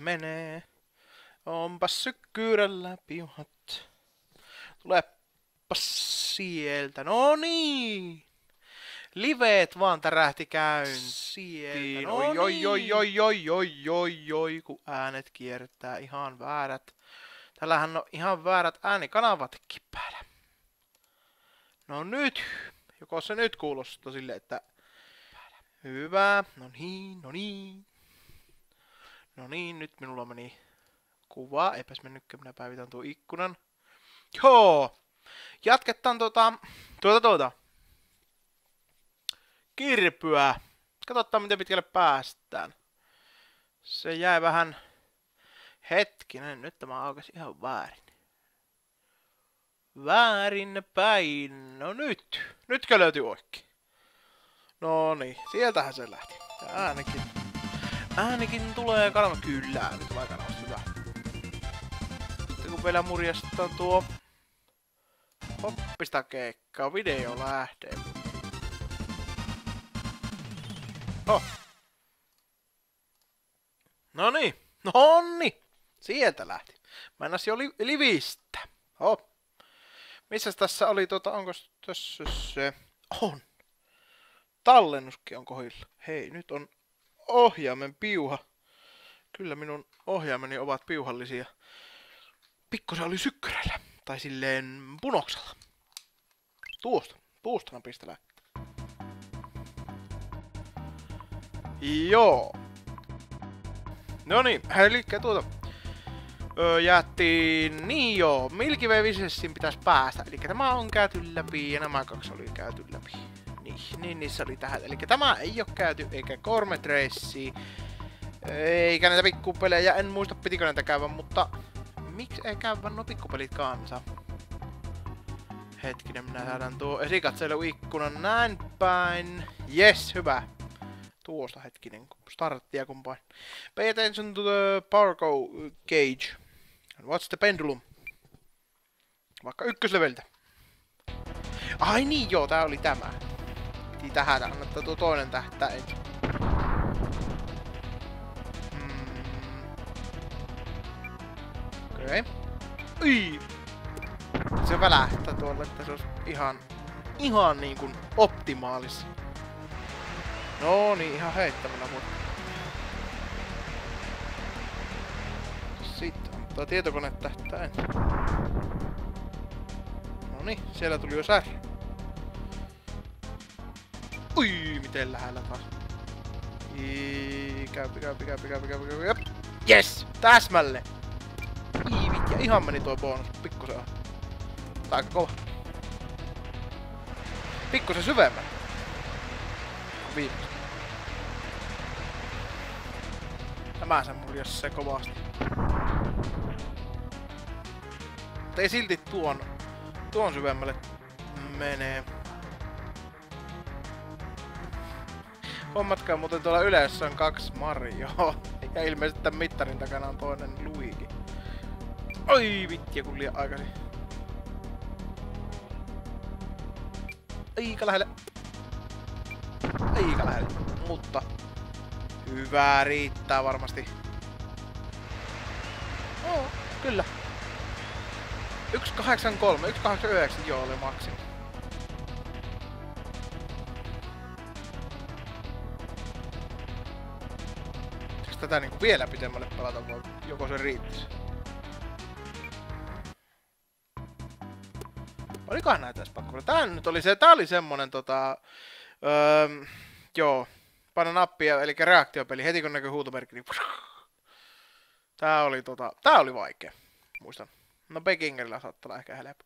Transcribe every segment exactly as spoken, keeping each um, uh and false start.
menee. Onpas sykkyrällä piuhat. Tulepas sieltä. No niin. Liveet vaan tärähti käyntiin. No Oi, oi, oi, niin. oi, oi, oi, oi, oi, kun äänet kiertää ihan väärät. Tällähän on ihan väärät äänikanavatkin päällä. No nyt. Joko se nyt kuulostaa sille, että... Hyvä. No niin, no niin. No niin, nyt minulla meni kuva. Eipäs mennytkö, minä päivitän tuon ikkunan. Joo. Jatketaan tuota... Tuota tuota. Kirpyä. Katsotaan, miten pitkälle päästään. Se jäi vähän... Hetkinen, nyt tämä aukesi ihan väärin. Väärin päin. No nyt. Nytkö löytyi oikein? No niin, sieltähän se lähti. Ja äänikin. Äänikin tulee kalma. Kyllä, ääni tulee kalmasta. Hyvä. Sitten kun vielä murjastaa tuo... Hoppista keikkaa. Video lähtee. Oh. No niin. Nonni. Sieltä lähti. Mennäs jo li livistä. Oh. Missäs tässä oli tota, onko tässä se? On. Tallennuskin on kohdilla. Hei, nyt on ohjaimen piuha. Kyllä minun ohjaimeni ovat piuhallisia. Pikkusen oli sykkyrällä. Tai silleen punoksella. Tuosta. Tuosta napista lähtee. Joo. No niin, eli tuota. Öö, jäättiin, niin joo, Milky Way Visessin pitäisi päästä. Eli tämä on käyty läpi ja nämä kaksi oli käyty läpi. Niin, niin niissä oli tähän. Eli tämä ei oo käyty, eikä Gourmet Racea. Eikä näitä pikkupelejä, en muista pitikö näitä käydä, mutta... Miksi ei käydä nuo pikkupelit kanssa? Hetkinen, minä saadaan tuo esikatselu-ikkunan näin päin. Yes, hyvä. Tuosta hetkinen, starttia kumpaan. Pay attention to the power gauge. And watch the pendulum. Vaikka ykkösleveltä. Ai niin joo, tää oli tämä. Piti tähän annattaa tuo toinen tähtää ensin. Hmm. Okei. Okay. Ui! Se välähtää tuolle, että se olisi ihan... Ihan niin kuin optimaalis. No niin, ihan heittämällä mutta... Sitten antaa tietokone tähtää ensin. Noniin, siellä tuli jo sär. Ui, miten lähellä taas. Ii, käypi, käypi, käypi, käypi, käypi, käypi. Yes! Täsmälle! Iivit, ja ihan meni toi bonus. Pikkusen on. Tää aika kova. Pikkusen syvemmälle. Viimeksi. Tämä sen murjas se kovasti. Mutta ei silti tuon, tuon syvemmälle menee. Hommatkaa muuten tuolla yleensä on kaksi Marioa. Ja ilmeisesti tämän mittarin takana on toinen Luigi. Oi vittiä kun liian aikaisin. Aika lähelle. Aika lähelle. Mutta hyvä riittää varmasti. Oh, kyllä. yksi kahdeksan kolme, yksi kahdeksan yhdeksän joo oli maksimi. Jos tätä niinku vielä pidemmälle pelata voi, joko se riittäisi. Olikohan näitä edes pakko? Tää nyt oli se, tää oli semmonen tota... Öö, joo. Paina nappia, eli reaktiopeli. Heti kun näkyy huutomerkki, niin... Tää oli tota... Tää oli vaikea. Muistan. No Begingerillä saattaa olla ehkä helppo.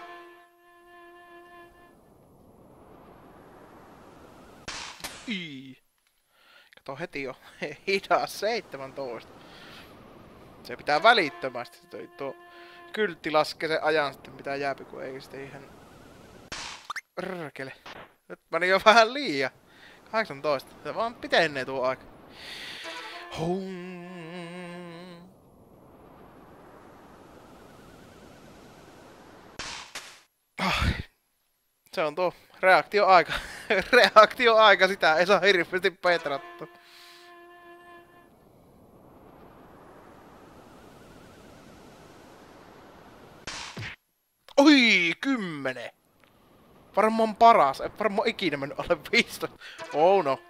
Ii. Kato heti jo. Hidas seitsemäntoista. Se pitää välittömästi. Toi tuo kyltti laskee sen ajan sitten mitä jääpi, kun ei sitten ihan... Rrkele. Nyt meni jo vähän liian. kahdeksantoista. Se vaan pitenee tuo aika. Hum. Ah. Se on tuo reaktioaika. Reaktioaika, sitä ei saa hirveästi petrattua. Oi, kymmenen! Varmaan paras. Ei varmaan ikinä mennyt alle viisitoista. Oh no.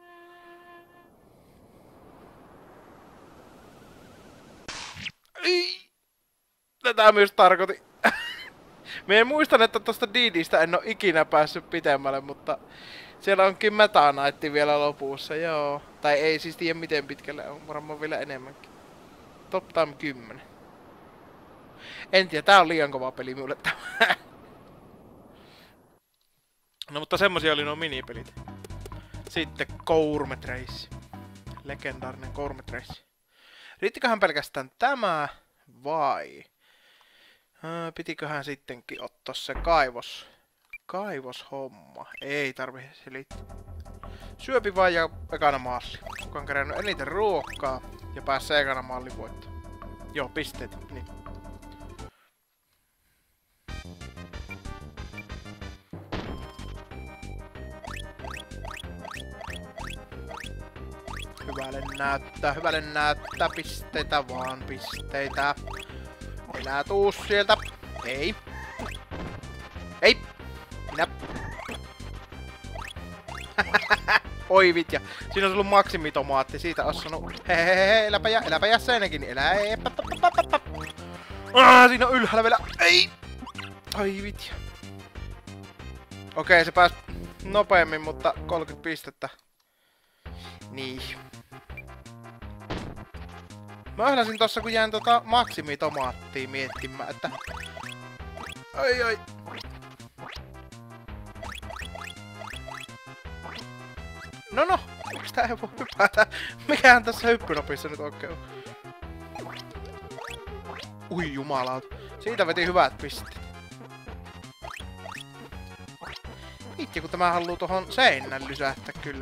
Ei. Tätä myös tarkoitin. Mie muistan, että tosta Didistä en oo ikinä päässyt pitemmälle, mutta siellä onkin Meta Knight vielä lopussa, joo. Tai ei siis tiedä miten pitkälle, on varmaan vielä enemmänkin. Top Time kymmenen. En tiedä, tää on liian kova peli mulle tämä. No mutta semmosia oli nuo minipelit. Sitten Gourmet Race. Legendaarinen Gourmet Race. Riittiköhän pelkästään tämä vai? Öö, pitiköhän sittenkin ottaa se kaivos. Kaivoshomma. Ei tarvi selittää. Syöpi vaan ja ekana maalli. Kuka on kerännyt eniten ruokaa ja pääsee ekana maalli voittaa. Joo, pisteet. Niin. Hyvälle näyttää, hyvälle näyttää. Pisteitä vaan, pisteitä. Enää tuu sieltä. Ei. Ei. Minä. Oi vitja. Siinä on ollut maksimitomaatti. Siitä on sanonut. Hehehe, eläpä jää, eläpä jää senkin. Elä ei. Ah, siinä on ylhäällä vielä. Ei. Ai vitja. Okei, se pääsi nopeammin, mutta kolmekymmentä pistettä. Niin. Mä öhläsin tossa kun jäin tota maksimitomaattia miettimään, että... Ai ai. No no, sitä ei voi hypätä. Mikähän tässä hyppynopissa nyt oikein on? Ui jumalauta. Siitä veti hyvät pisteet. Itse kun tämä haluu tohon seinän lysähtää kyllä.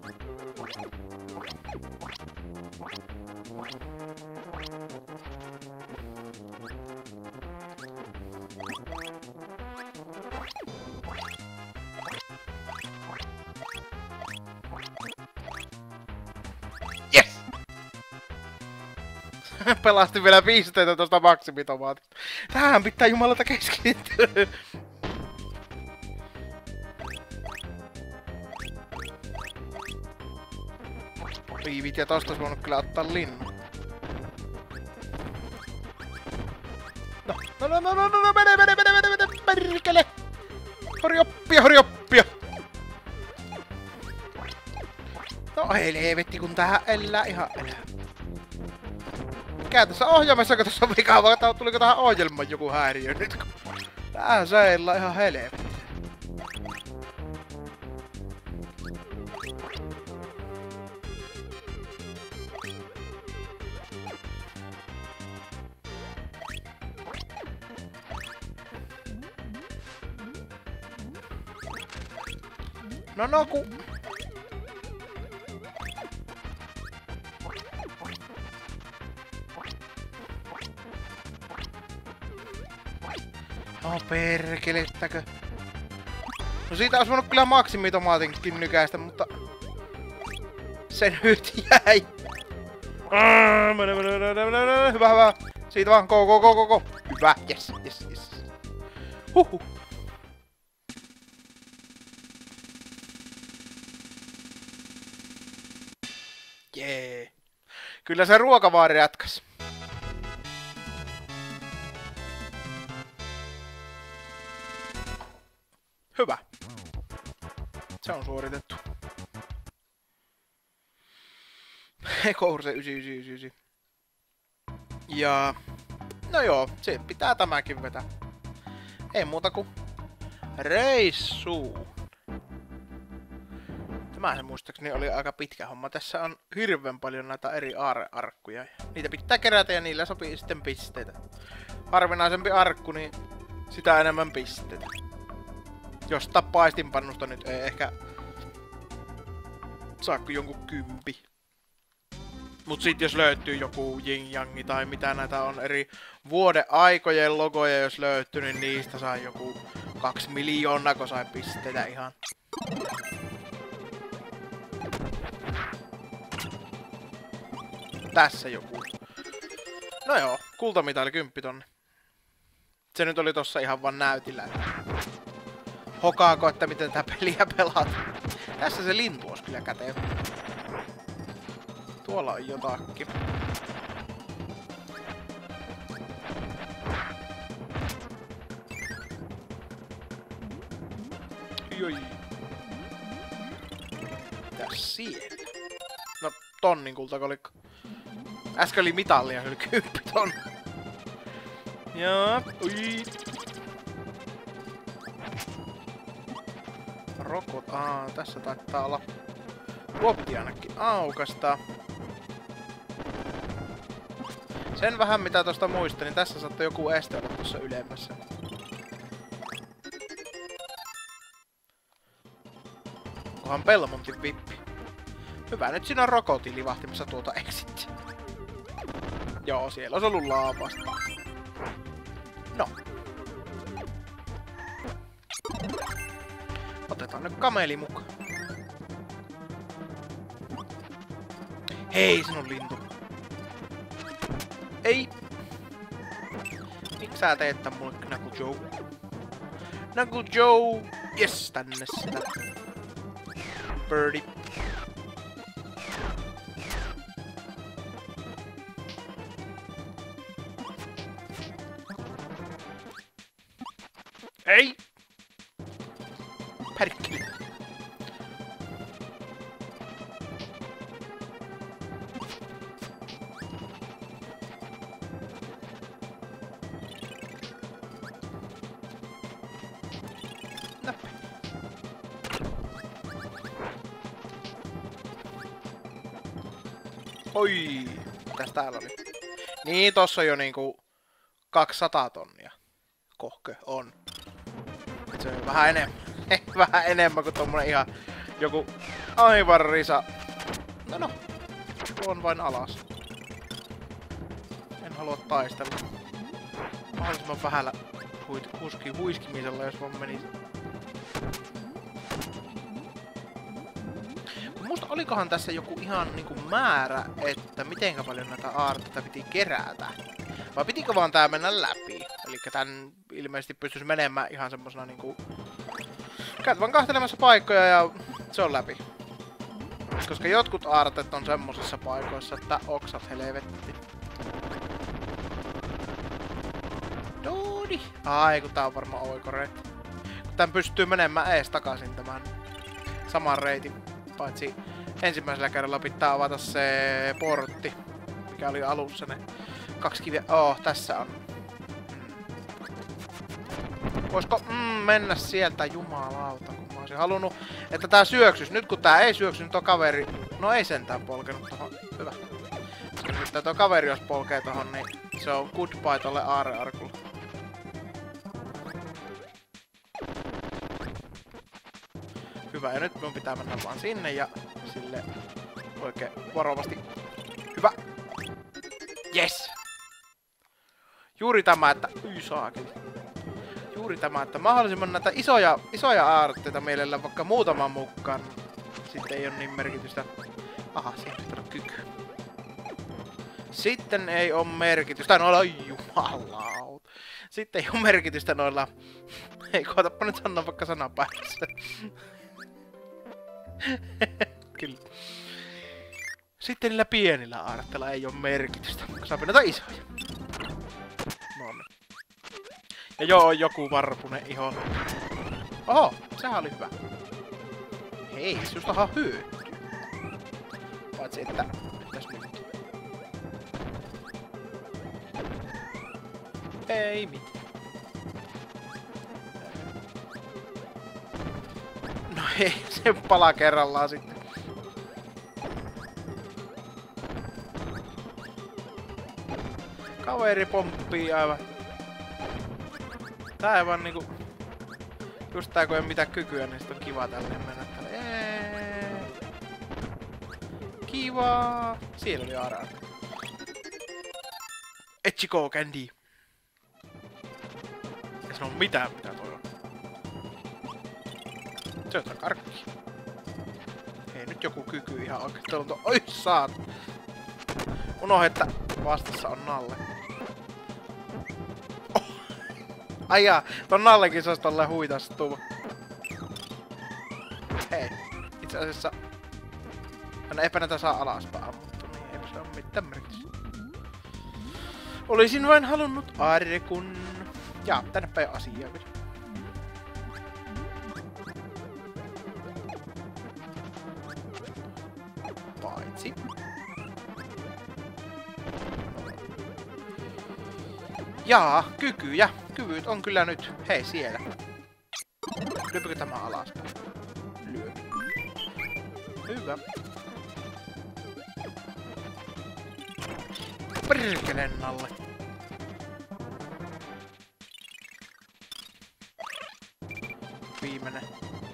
Yes! Pelasti vielä pisteitä tosta maksimitomaatista. Tähän pitää jumalata keskittyä. Riivit ja tosta ois voinut kyllä ottaa linnu. No, no, no, no, no, no, mene, mene, mene, mene, mene, perkele! Hori oppia, hori oppia! No helvetti, kun tähän elää ihan elää. Mikä tässä ohjelmassa, kun tässä on vikaa, vaan tuliko tähän ohjelmaan joku häiriö nyt, kun... Tähän seillä ihan helvetti. No no ku... No perkelettäkö. No siitä olisi voinut kyllä maksimitomaatinkin nykäistä, mutta... Se nyt jäi. Mene, mene, mene, mene, mene. Hyvä, hyvä. Siitä vaan, go, go, go, go, go. Hyvä, yes, yes, yes. Huhhuh. Jee. Kyllä se ruokavaari jatkas. Hyvä. Se on suoritettu. Kourse yhdeksän yhdeksän yhdeksän. Ja... No joo, se pitää tämäkin vetää. Ei muuta kuin... reissuun. Tämähän muistaakseni oli aika pitkä homma. Tässä on hirveän paljon näitä eri aarrearkkuja. Niitä pitää kerätä ja niillä sopii sitten pisteitä. Harvinaisempi arkku, niin sitä enemmän pisteitä. Josta paistinpannusta nyt ei ehkä saakko jonkun kympi. Mut sit jos löytyy joku Yin Yangi tai mitä näitä on eri vuoden aikojen logoja jos löytyy, niin niistä saa joku kaksi miljoonaa, kun sai pisteitä ihan. Tässä joku. No joo, kultamitali kymppi tonne. Se nyt oli tossa ihan vaan näytillä. Hokaako, että miten tää peliä pelaat. Tässä se lintu olisi kyllä kätevä. Tuolla on jotakin. Joi. Mitäs siellä? No, tonnin kultakolikko. Äsken oli mitallia, oli kymppi ton. Joo, ui. Rokot, aa, tässä taitaa olla. Tuo piti ainakin aukasta. Sen vähän mitä tosta muistan, niin tässä saattaa joku este olla tuossa ylemmässä. Onkohan Belmontin vippi? Hyvä, nyt siinä on Rokoti livahtimassa tuota exit. Joo, siellä olisi ollut laapasta. No. Otetaan nyt kameli mukaan. Hei, sinun lintu. Ei. Miksi sä teet tän mulle Knuckle Joe? Knuckle Joe! Yes, tänne sitä. Birdie. Ei! Perkele. No. Oi! Mitäs täällä oli? Niin, tossa on jo niinku kaksisataa tonnia. Kohkö on. Se on vähän enemmän. Vähän enemmän kuin tommonen ihan joku aivan risa. No no. Tuon vain alas. En halua taistella. Mahdollisimman vähällä huiski, huiskimisella, jos vaan menisi. Musta olikohan tässä joku ihan niinku määrä, että mitenkä paljon näitä aarteita piti kerätä. Vai pitikö vaan tää mennä läpi? Elikkä tän ilmeisesti pystyisi menemään ihan semmosena niinku... Käyt vaan kahtelemassa paikkoja ja se on läpi. Koska jotkut aarteet on semmosissa paikoissa, että oksat helvetti. Doodi! Ai kun tää on varmaan oikoreitti. Kun tän pystyy menemään ees takaisin tämän saman reitin. Paitsi ensimmäisellä kerralla pitää avata se portti, mikä oli alussa ne kaksi kiviä. Oh, tässä on. Mm. Voisiko mm, mennä sieltä, jumalauta, kun mä olisin halunnut, että tää syöksys. Nyt kun tää ei syöksy, niin tuo kaveri... No ei sentään polkenut tohon. Hyvä. Koska tuo kaveri jos polkee tohon, niin se on goodbye tolle aarrearkulle. Hyvä, ja nyt minun pitää mennä vaan sinne ja sille oikein varovasti. Hyvä! Yes! Juuri tämä, että... Yi saakeli. Juuri tämä, että mahdollisimman näitä isoja, isoja aarteita mielellä vaikka muutaman mukaan. Sitten ei ole niin merkitystä. Aha, siihen pitää olla kyky. Sitten ei ole merkitystä noilla... Jumalaut. Sitten ei ole merkitystä noilla... Ei koetapa nyt sanoa vaikka sanapäivässä. Kyllä. Sitten niillä pienillä aarteilla ei oo merkitystä, kun saa näitä isoja. Nonni. Ja joo, joku varpunen iho. Oho, sehän oli hyvä. Hei, sustahan hyötyy. Paitsi että... Mitäs nyt? Ei mitään. No ei, se pala kerrallaan sitten. Kaveri pomppii aivan. Tää ei vaan niinku... Just tää kun ei mitään kykyä, niin sit on kiva tälleen mennä tälleen. Kiva! Siellä oli aaraan. Echiko candy. Ei sano mitään mitä toi on. Se on karkki. Hei, nyt joku kyky ihan oikein. Tuolla on tuo... Oi saat! Unohda, että vastassa on Nalle. Oh. Ai jaa, ton Nallekin saisi tolleen huitastua. Hei, itse asiassa... No eipä näitä saa alaspäin ammuttu, niin eipä se oo mitään merkitystä. Olisin vain halunnut arkun. Jaa, tänne päin asiaa kyllä. Paitsi. Jaa, kykyjä. Kyvyt on kyllä nyt. Hei, siellä. Lyöpykö tämä alaspäin? Lyö. Hyvä. Perkele Nalle. Viimeinen.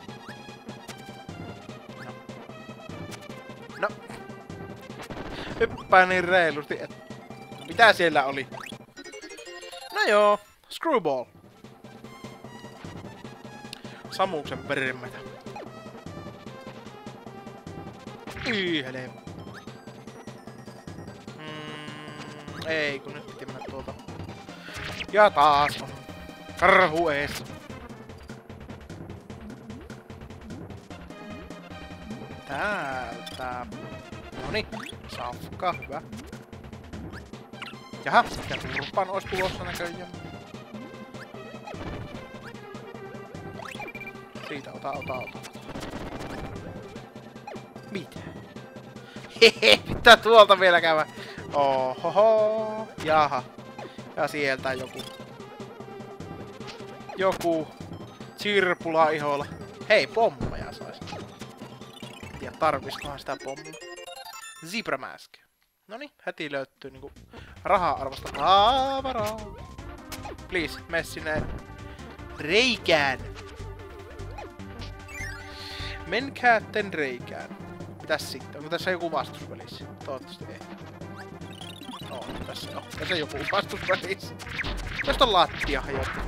No. No. Hyppää niin reilusti, et... Mitä siellä oli? No joo, Screwball. Samuksen perimmätä. Yhdeleen. Mm, ei, kun nyt piti mennä tuolta. Ja taas on karhu ees. Täältä. Noniin, safka, hyvä. Jaha, ja turpaan ois tulossa näköjään. Siitä, ota, ota, ota. Mitä? Hehe, pitää tuolta vielä käydä. Ohoho, jaha. Ja sieltä joku. Joku sirpula iholla. Hei, pommeja sais. Ja tarviskohan sitä pommia. Zebra Mask. Noniin, heti löytyy niinku raha-arvosta tavaraa. Please, mene sinne reikään. Menkää ten reikään. Mitäs sitten? Onko tässä joku vastusvälissä? Toivottavasti ei. No, tässä on. Tässä joku vastusvälissä. Tästä on lattia hajotti.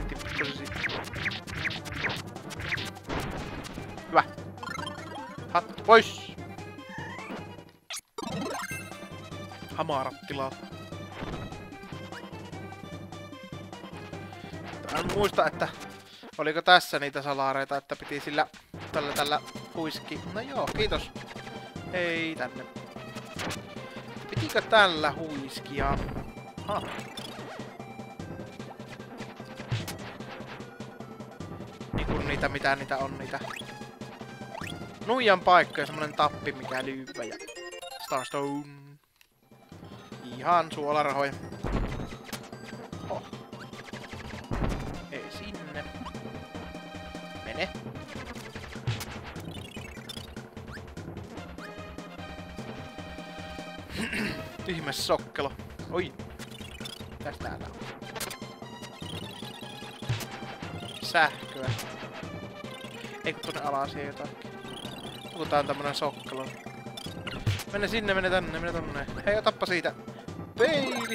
Hyvä. Hattu pois. Hamarattilaa. En muista, että oliko tässä niitä salareita, että piti sillä tällä tällä huiski. No joo, kiitos. Ei tänne. Pitikö tällä huiskia? Ha. Niinku niitä, mitä niitä on, niitä nuijan paikkoja, semmonen tappi, mikä lyypä ja Starstone. Ihan suolarahoja. Oh. Ei sinne. Mene. Ihme sokkelo. Oi. Mitäs täällä on? Sähköä. Eikö tonne alas jotakin? Onko tää on tämmönen sokkelo? Mene sinne, mene tänne, mene tonne. Hei, otappa siitä. Peili!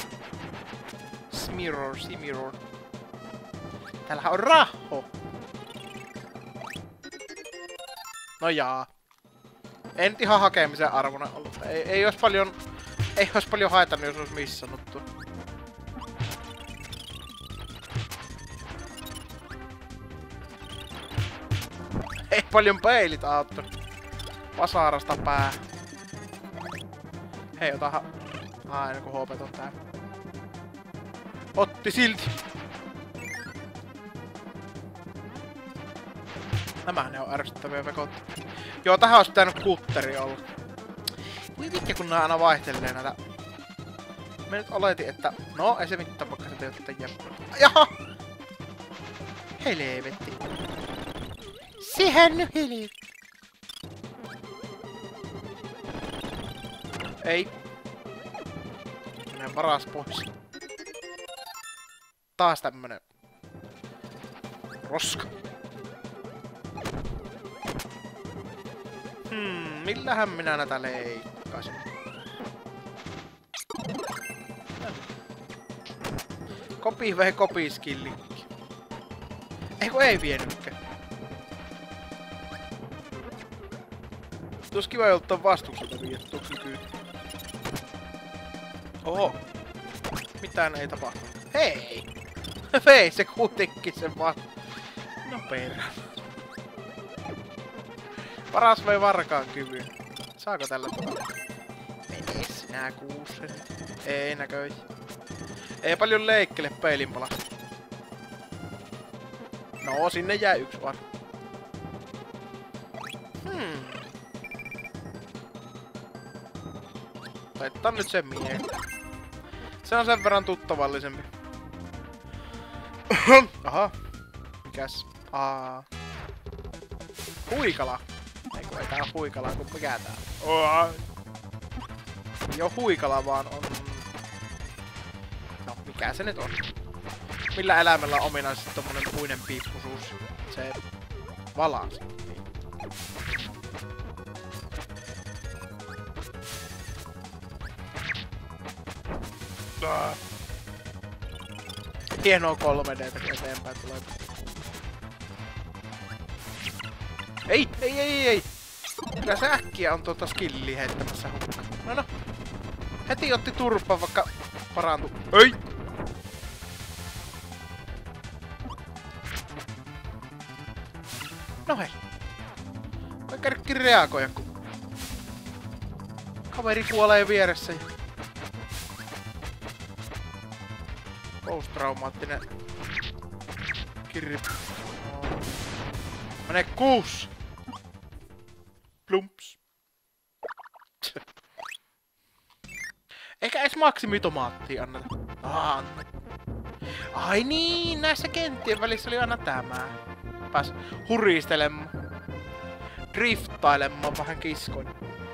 Smirror, Smirror. Täällähän on raho! No jaa. En ihan hakemisen arvona ollut. Ei, ei ois paljon... Ei ois paljon haitannut, jos ois missannut tuon. Ei paljon peilit auttanut. Vasarasta pää. Hei, otahan... Ai, joku H P on täällä. Otti silti. Nämähän ne on ärsyttäviä vekot. Joo, tähän olisi pitänyt kutteri olla. Voi vittu, kun nää aina vaihtelee näitä. Mä nyt oletin, että... No, ei se mitään, vaikka se teette jäppä. Jaha! Helvetti. Sehän nyt helvetti. Ei. Menen varas pois. Taas tämmönen... roska. Hmm, millähän minä näitä leikkaisin? Kopi vai kopiskillikki? Eiku ei vienytkään. Tuossa kiva joltain vastukselta viettua kykyyn. Oho. Mitään ei tapahtu. Hei! Vei se kuitenkin sen vaan. No perä. Paras vei varkaan kyvyn. Saako tällä tavalla? Mene sinä kuusen. Ei näköis. Ei paljon leikkele peilinpalasta. No sinne jää yksi vaan. Hmm. Laitetaan nyt sen miehen. Se on sen verran tuttavallisempi. Aha. Mikäs? Aa. Huikala. Eikö ei tää oo huikala, kun mikä tää on? Joo, huikala vaan on... No, mikä se nyt on? Millä eläimellä on ominaisesti tommonen puinen piippusuus? Se... Valasi. Niin. Hienoa kolme D:tä, kun eteenpäin tulee. Ei, ei, ei, ei! Kyllä se äkkiä on tuota skilliä heittämässä hukka. No no. Heti otti turpaa, vaikka parantui. Ei! No hei. Voi kerkki reagoida, kun kaveri kuolee vieressä. Posttraumaattinen kirri. Oh. Mene kuus! Plumps. Eikä edes maksimitomaattia anneta. Ah, anna. Ai niin, näissä kenttien välissä oli aina tämä. Pääs huristelemaan. Driftailemaan vähän kiskoin.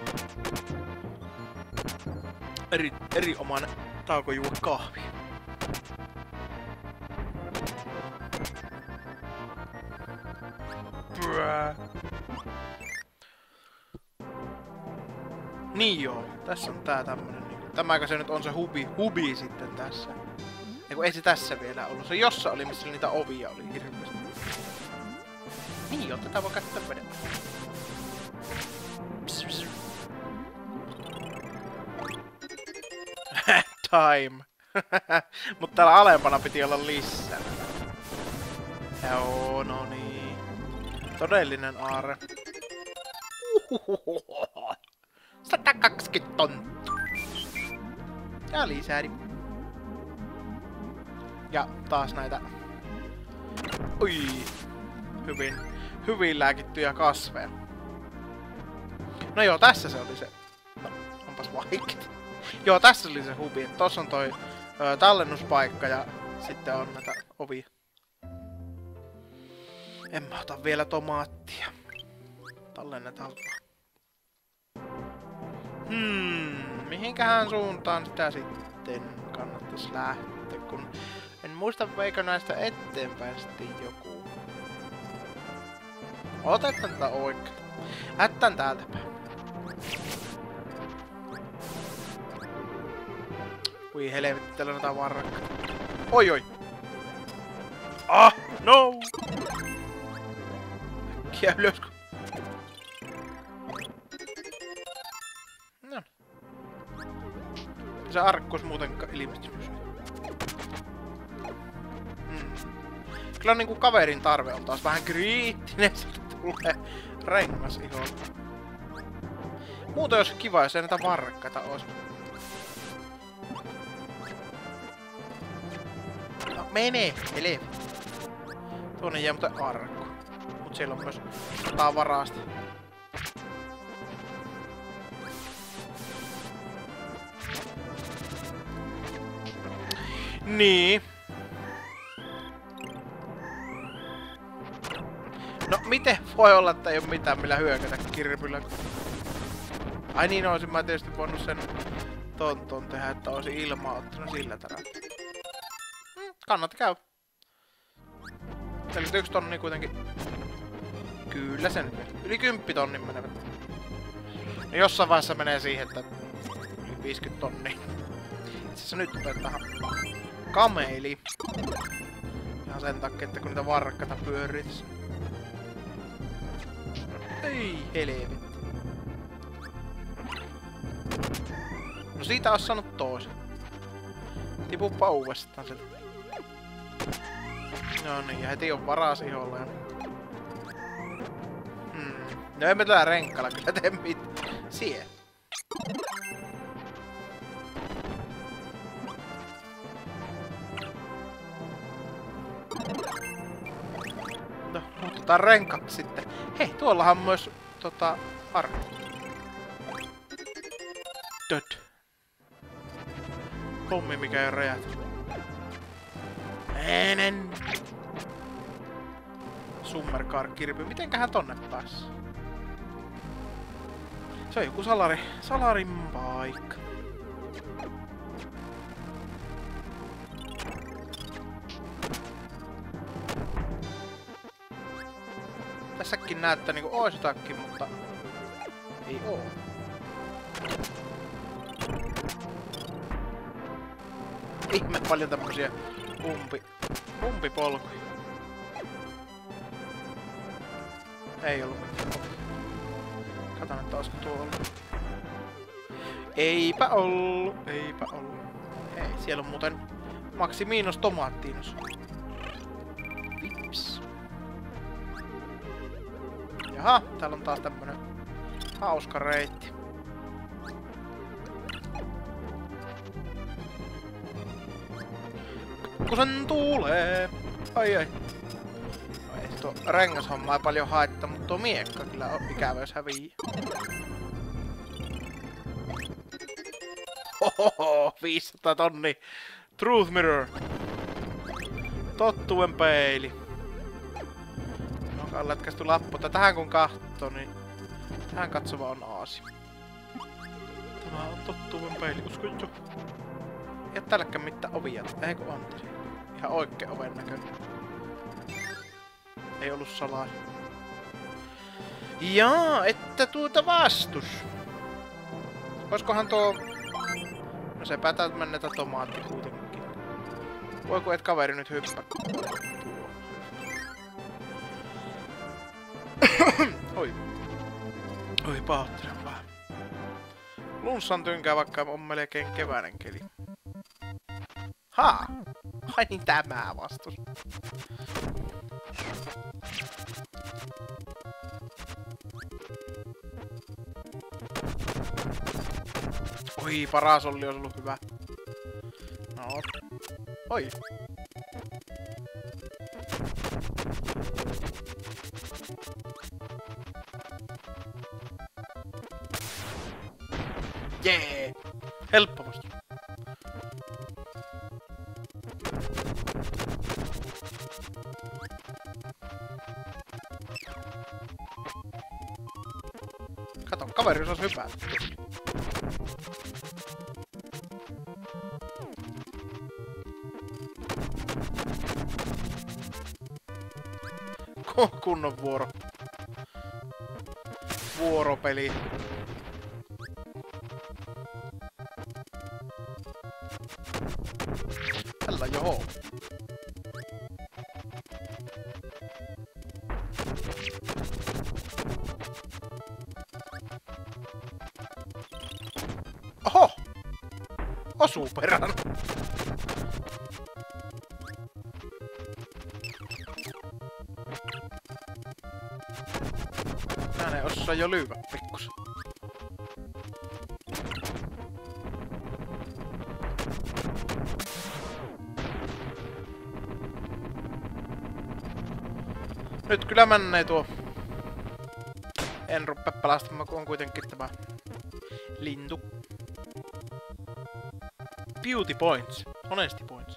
Eri, erinomainen tauko juoda kahvia. Brää. Niin joo, tässä on tää tämmönen. Tämäkö se nyt on se hubi, hubi sitten tässä? Eiku ei se tässä vielä ollut. Se jossa oli, missä niitä ovia oli hirveästi. Niin joo, tätä voi käyttää vedellä. Time. Mut täällä alempana piti olla lisää. Joo, no niin. Todellinen aare. sata kaksikymmentä tonttu. Ja lisääri. Ja taas näitä... Ui. Hyvin, hyvin lääkittyjä kasveja. No joo, tässä se oli se... No, onpas vaikeet. Joo, tässä oli se hubi. Tossa on toi ö, tallennuspaikka ja sitten on näitä ovia. En mä ota vielä tomaattia. Tallennetaan vaan. Hmm, mihinkähän suuntaan sitä sitten kannattais lähteä, kun en muista veikö näistä eteenpäin sitten joku. Otetaan tätä oikein. Lähtään täältä päin. Ui helvetti, täällä on jotain varrakkaa. Oi oi! Ah, no! Äkkiä ylös. No. Se arkkuis muutenkaan ilmestynyt. Hmm. Kyllä on niinku kaverin tarve on taas vähän kriittinen, sieltä tulee rengas iholta. Muuten olisi kiva, jos ei näitä varrekkaita ois. No mene, ele. Tuonne jää muuten arkku. Mut siellä on myös jotain varasta. Niin. No miten voi olla, että ei oo mitään millä hyökätä kirpyllä? Ai niin, olisin mä tietysti voinut sen tonton tehdä, että olisin ilmaa ottanut sillä tavalla. Hmm, kannattaa käy. neljäkymmentäyksi tonni kuitenkin. Kyllä sen vielä. Yli kymmenen tonnin menevät. No jossain vaiheessa menee siihen, että yli viisikymmentä tonnia. Itse nyt otetaan kameli. Ihan sen takia, että kun niitä varkkaita pyörii tässä. Ei helvetti. No siitä ois saanut toisen. Tipuppa uudestaan sen. No niin, ja heti on varas iholla. Hmm. No emme tällä renkkalla kyllä tee mitään. Sie. No, muutetaan renkaksi sitten. Hei, tuollahan on myös tota arkku. Död. Pommi mikä ei räjähtänyt. Enen. Summercar-kirpy. Mitenköhän tonne pääs? Se on joku salari. Salarin paikka. Tässäkin näyttää niinku ois jotakin, mutta ei oo. Ihme paljon tämmösiä umpi, umpipolkuja. Ei ollut mitään. Katon, että olisiko tuo ollut. Eipä ollu, eipä ollu. Hei, siellä on muuten Maximinos Tomaattinos. Vips. Jaha, täällä on taas tämmönen hauska reitti. Kun sen tuulee. Ai ai. No ei tuo rengashomma ei paljon haittaa, mutta tuo miekka kyllä on ikävä jos hävii. Hohoho, viisisataa tonni. Truth Mirror. Tottuen peili. Onkaan lätkästy lappu. Tähän kun kahtoo, niin tähän katsova on aasi. Tämä on tottuen peili, usko jo. Ei oo täälläkään mitään ovia. Eikö on tosiaan? Ihan oikein oven näköinen. Ei ollut salaa. Jaa, että tuota vastus. Oiskohan tuo... No se päätää mennetä tomaatti kuitenkin. Voiko et kaveri nyt hyppää? Oi. Oi, pahoittelen vähän. Lunssan tynkää, vaikka on melkein keväinen keli. Haa! Ai niin tämä vastus. Oi, parasolli olisi ollut hyvä. No. Oi. Jee! Helppo vastus. Kato, kaveri osasi hyvää. Kunnon vuoro. Vuoropeli. Tällä joo. Oho! Osuu perään. Tää ei osaa jo lyyvä pikkusen. Nyt kyllä menee tuo. En rupea pelastamaan, kun on kuitenkin tämä lintu. Beauty points. Honesty points.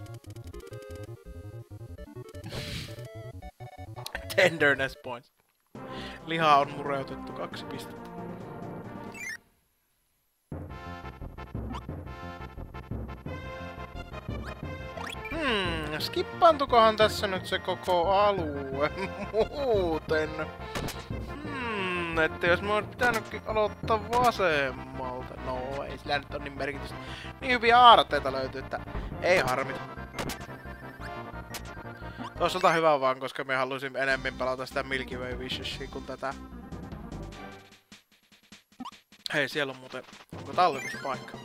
Tenderness points. Liha on mureutettu kaksi pistettä. Hmm, skippaantukohan tässä nyt se koko alue muuten? Hmm, että jos mä oon pitänytkin aloittaa vasemmalta. No, ei sillä nyt ole niin merkitystä. Niin hyviä aarteita löytyy, että ei harmita. Toisaalta hyvä vaan, koska me haluaisin enemmän pelata sitä Milky Way Wishesia kuin tätä. Hei, siellä on muuten... Onko talletuspaikka?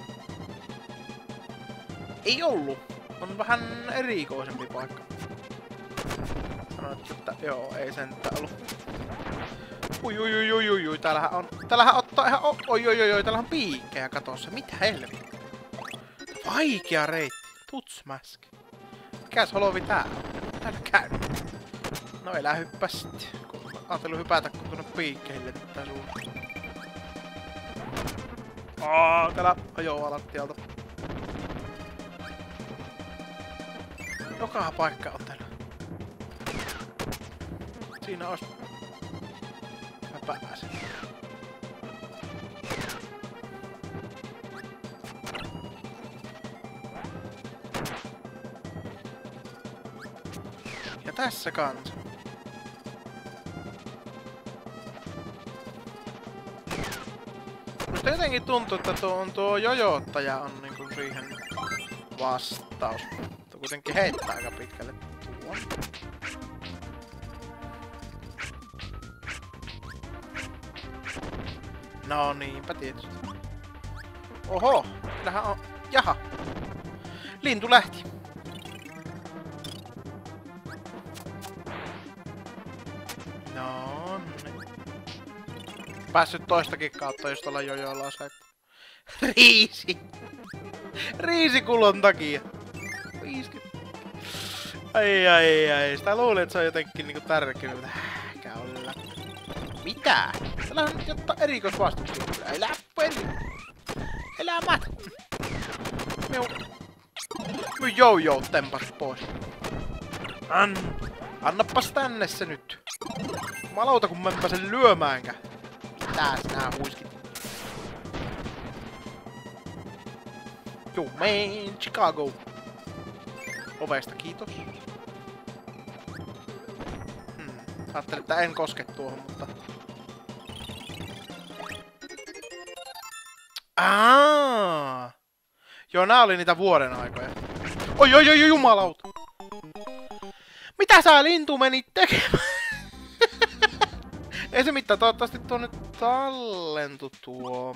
Ei ollu! On vähän erikoisempi paikka. Sanoit, että joo, ei sentään ollut. Ui ui ui ui ui ui, täällähän on... Täällähän ottaa ihan... Oi oi oi oi, täällähän on piikkejä katossa. Mitä helvettiä? Vaikea reitti. Tutsmäski. Mikäs holovi tää on? Täällä käy. No elää hyppää sit. Kun mä ajattelin hypätä kun tuonne piikkeille tätä suuntaan. Aa, täällä ajoa lattialta. Joka paikka on täällä. Siinä ois... Mä pääsen. Ja tässä kanssa. Musta jotenkin tuntuu, että tuo, on tuo jojottaja on niinku siihen vastaus. Tuo kuitenkin heittää aika pitkälle tuon. No niinpä tietysti. Oho, kyllähän on... Jaha. Lintu lähti. No niin. Päässyt toistakin kautta, jos tuolla jojoilla on se... Riisi! Riisikulon takia! viisikymmentä. Ai ai ai, sitä luulin, että se on jotenkin niinku tärkeä. Ähkä olla. Mitä? Täällä on jotta erikoisvastuksia. Elä peli! Elämät! Miu... Miu jojo tempas pois. An... Annapas tänne se nyt. Jumalauta kun mä en pääse lyömäänkään. Mitäs nää huiskit? Yo man, Chicago. Ovesta kiitos. Hmm. Ajattelin, että en koske tuohon, mutta... Aaaa! Joo, nää oli niitä vuoden aikoja. Oi, oi, oi, jumalauta! Mitä sä lintu menit tekemään? Ei se mitään, toivottavasti tuo nyt tallentu tuo.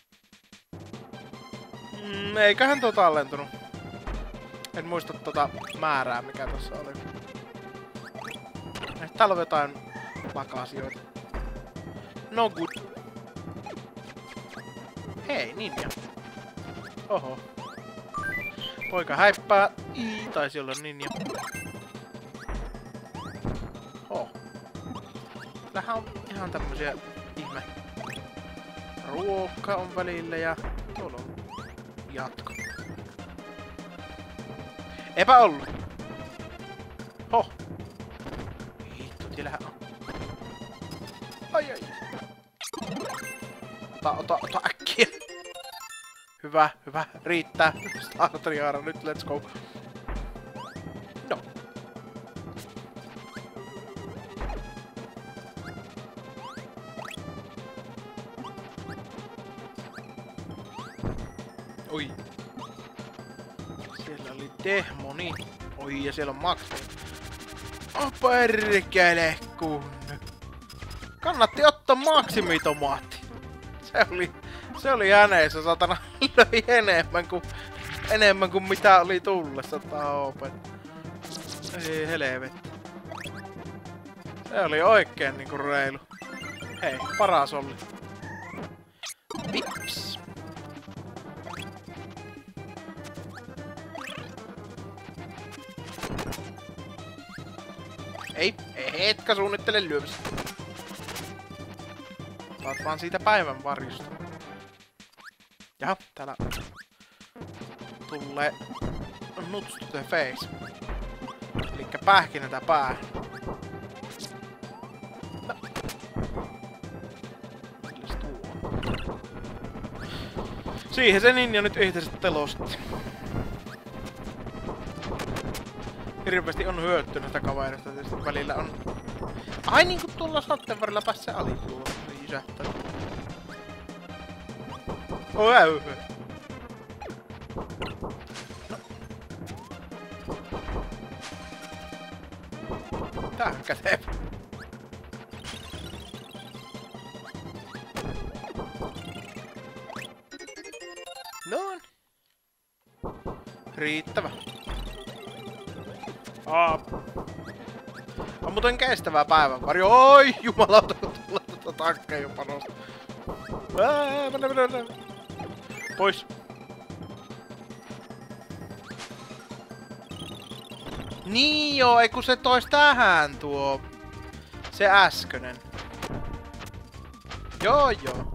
Mm, eiköhän tuo tallentunut. En muista tota määrää, mikä tossa oli. Eh, täällä on jotain vaka-asioita. No good. Hei, ninja. Oho. Poika häippää. Ii, taisi olla ninja. Oh. Tämähän on ihan tämmösiä ihme. Ruokka on välillä ja tuolla on jatko. Eipä ollut. Hoh. Hitto, tiellähän on. Ai ai. Ota, ota, ota äkkiä. Hyvä, hyvä. Riittää. Startriaara nyt, let's go. No. Oi. Siellä oli demoni. Oi, ja siellä on Max. Oh, perkele kun. Kannatti ottaa maksimitomaatti. Se oli... Se oli häneissä, satana. Löi enemmän kuin... Enemmän kuin mitä oli tullessa taopen. Ei helvetti. Se oli oikein niinku reilu. Hei, paras oli. Vips. Ei, etkä suunnittele lyömistä. Saat vaan siitä päivän varjosta. Jaha, täällä tulee nuts to the face. Elikkä pähkinätä päähän. No. Milles tuo? Siihen se ninja nyt itse telosti. Hirveesti on hyötynyt sitä kaverista, tietysti välillä on... Ai niinku tulla sateenvarrella päässä ali tuolla. Jysähtää. Oh, äy. Tää on kätevä. Noin. Riittävä. Aa. On muuten kestävää päivänvarjo. Oi jumalauta, kun tulee tuota tankkeja jopa nosta. Ää, mennä, mennä, mennä. Pois. Niin joo, ei kun se tois tähän tuo... Se äskönen. Joo joo.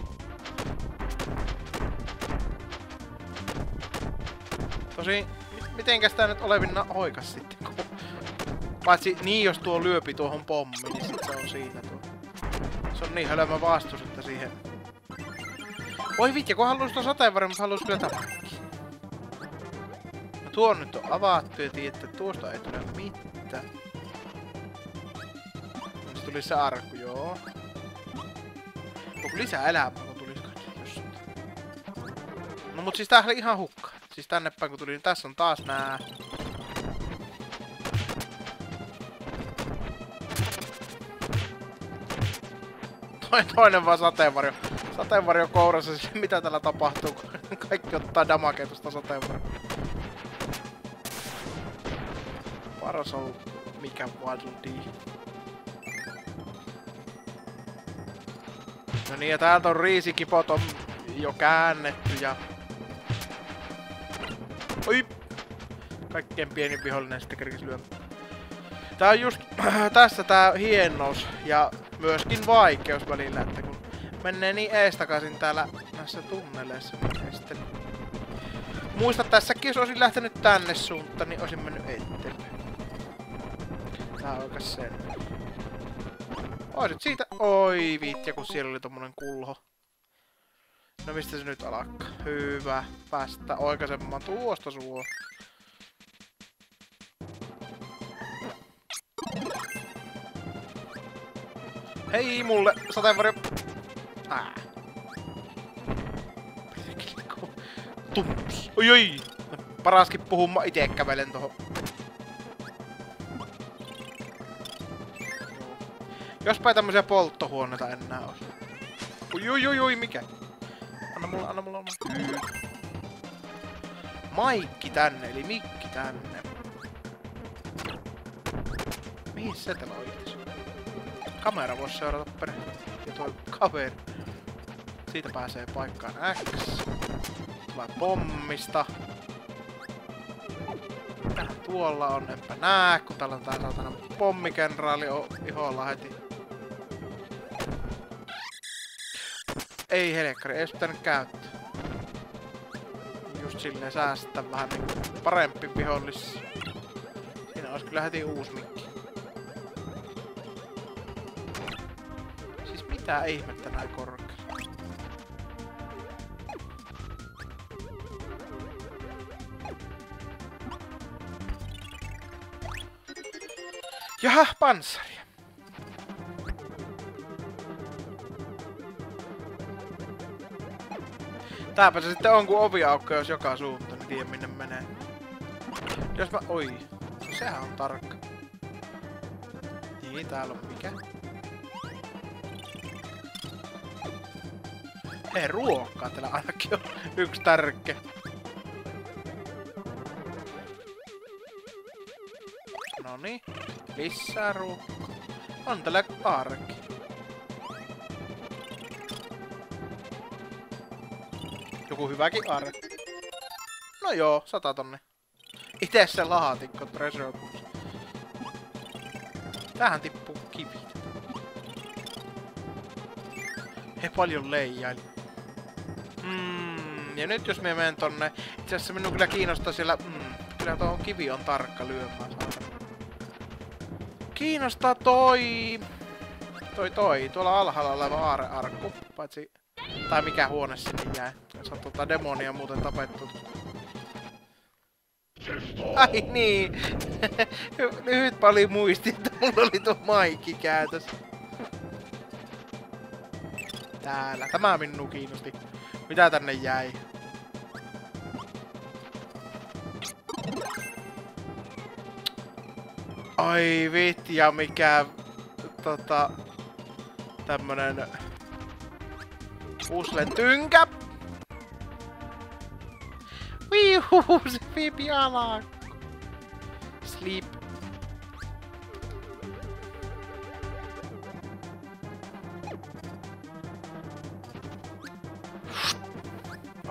Tosi, mitenkäs tää nyt olevinna hoikas sitten, kun... Paitsi niin jos tuo lyöpi tuohon pommiin, niin sit se on siinä tuo. Se on niin hölmö vastus, että siihen... Oi vitja, kun haluais tuon sateenvarjon, mutta haluais kyllä tämänkin. No tuo nyt on avattu ja tiedätte, että tuosta ei tule mitään. Nyt tuli se arkku, joo. Onko lisää elämää, kun tulis just. No mut siis tää oli ihan hukka. Siis tänne päin kun tuli, niin tässä on taas nää... Toinen vaan sateenvarjo. Sateenvarjo kourassa, siis mitä täällä tapahtuu, kun kaikki ottaa damakea tosta sateenvarjo. Paras on mikä Waddle-Dee. No niin, ja täältä on riisikipot on jo käännetty ja... Oi! Kaikkein pienin vihollinen sitten kerkis lyömään. Tää on just tässä tää hienous ja myöskin vaikeus välillä, että kun menee niin eestakaisin täällä näissä tunneleissa, niin ei sitten... Muista tässäkin, jos olisin lähtenyt tänne suuntaan, niin olisin mennyt eteenpäin. Tää on oikeas sen. Oisit siitä... Oi viittiä, kun siellä oli tommonen kulho. No mistä se nyt alkaa? Hyvä. Päästä oikaisemaan tuosta suo. Hei mulle! Sateenvarjo! Ää. Tumps! Oi oi! Paraskin puhun, mä ite kävelen tohon. Jospa ei tämmösiä polttohuoneita enää oo. Oi oi oi oi, mikä? Anna mulla, anna mulla, anna mulla. Maikki tänne, eli mikki tänne. Mihin se täällä on itse? Kamera voisi seurata perään. Ja tuo kaveri. Siitä pääsee paikkaan X. Tulee pommista. Tähän tuolla on, enpä nää, kun täällä on tää saatana pommikenraali iholla heti. Ei helkkari, ei ois pitänyt käyttää. Just silleen säästää vähän niinku parempi vihollis. Siinä ois kyllä heti uusi mikki. Siis mitä ihmettä näin korkealla? Jaha, panssaria. Tääpä se sitten on, kun ovi aukeaa, jos joka suuntaan, niin tiedä minne menee. Jos mä... Oi. Sehän on tarkka. Niin, täällä on mikä? Hei, ruokaa täällä ainakin on yksi tärkeä. Noniin. Lisää ruokaa. On täällä arki. Joku hyväkin arki. No joo, sata tonni. Ite se laatikko, treasure box. Tähän tippuu kivi. He paljon leijaili. Mm, ja nyt jos me menen tonne... Itse asiassa minun kyllä kiinnostaa siellä... Mm, kyllä tuohon kivi on tarkka lyömään. Kiinnostaa toi... Toi toi, tuolla alhaalla oleva aarearkku. Paitsi... Tai mikä huone sinne jäi. Jos on tuota demonia muuten tapettu. Ai niin! Lyhyt paljon muisti, että mulla oli tuo maikki käytössä. Täällä. Tämä minua kiinnosti. Mitä tänne jäi? Ai vitja, mikä... Tota... Tämmönen... Puzzlen tynkä! Viihuhu, se viipi alakko. Sleep.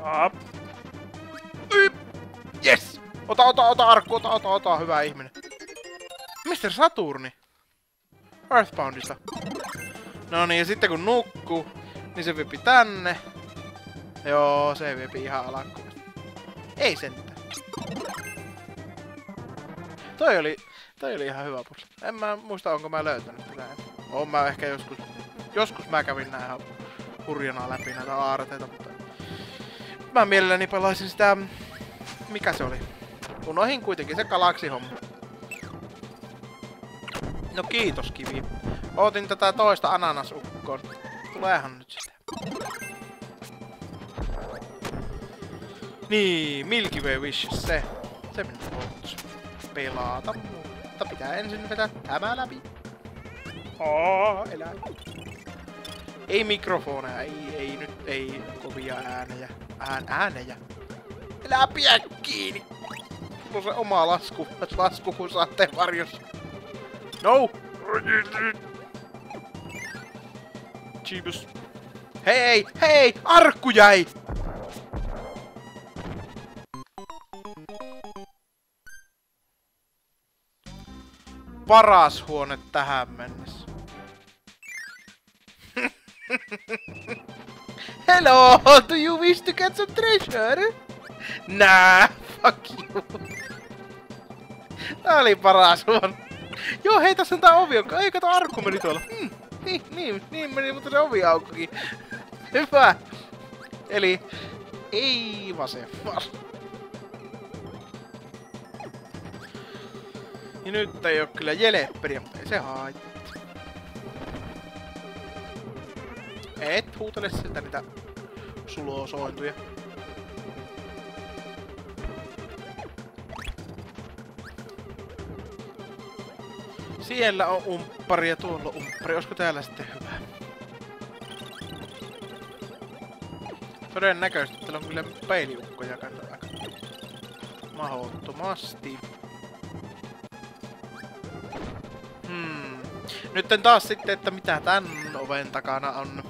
Yes! Ota, ota, ota, Arkku, ota, ota, ota, hyvä ihminen. mister Saturni? Earthboundista. No niin, ja sitten kun nukkuu, niin se viepi tänne. Joo, se viepi ihan alakkuun. Ei sentään. Toi oli, toi oli ihan hyvä puzzle. En mä muista, onko mä löytänyt tätä. Oon mä ehkä joskus, joskus mä kävin nää ihan hurjana läpi näitä aarteita, mutta mä mielelläni pelaisin sitä, mikä se oli? Unohin kuitenkin se galaksihomma. No kiitos kivi. Ootin tätä toista ananasukkoa. Tuleehan nyt sitä. Niin, Milky Way Wishes, se. Se minä voitus pelata, mutta pitää ensin vetää tämä läpi. Oh, elä. Ei mikrofoneja, ei, ei nyt, ei kovia äänejä. Ään, äänejä. Elää pidä kiinni. Sulla on se oma lasku, lasku kun saatte varjossa. No! Jeebus. Hei, hei! Arkku jäi! Paras huone tähän mennessä. Hello! Do you wish to get some treasure? Nah, fuck you. Tää oli paras huone. Joo, hei, tässä on tää ovi, jonka... Ei, kato, Arkku meni tuolla. Hmm, niin, niin, niin meni, mutta se ovi aukokin. Hyvä. Eli... Ei vasemmalla. Ja nyt ei oo kyllä jelepperiä, mutta ei se haittaa. Et huutele sieltä niitä sulosointuja. Siellä on umppari ja tuolla on umppari. Olisiko täällä sitten hyvä? Todennäköisesti täällä on kyllä peiliukkoja aika mahdottomasti. Hmm. Nyt taas sitten, että mitä tän oven takana on.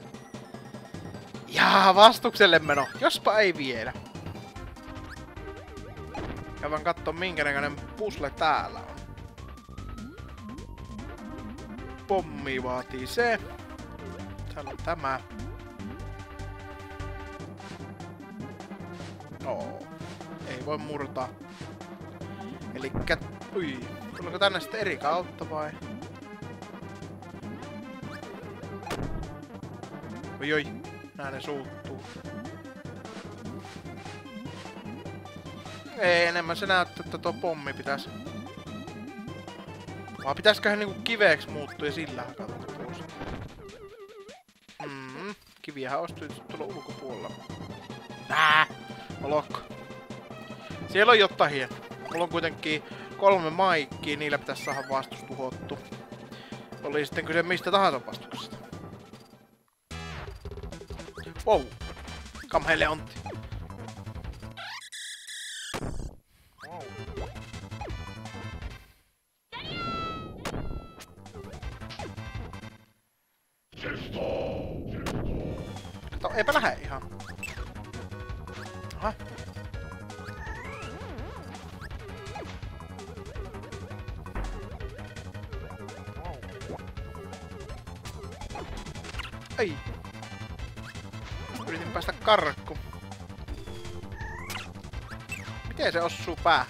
Jaa, vastukselle meno. Jospa ei vielä. Käydään kattoo minkä näköinen puzzle täällä on. Pommi vaatii se. Täällä on tämä. Oo. Ei voi murtaa. Elikkä... Ui. Tuleeko tänne sitten eri kautta vai? Oi oi. Nää ne suuttuu. Ei, enemmän se näyttää, että tuo pommi pitäisi... Vaan pitäisköhän niinku kiveeksi muuttua ja sillä hakata tuosta. Mm, kiviähän ostui tuolla ulkopuolella. Nää! Olokko. Siellä on jotain hienoa. Mulla on kuitenkin kolme maikkiä, niillä pitäisi saada vastus tuhottu. Oli sitten kyse mistä tahansa vastuksesta. Wow! Kamhelle ontti. Kato, eipä lähde ihan. Aha. Ei. Yritin päästä karkkuun. Miten se osuu päähän?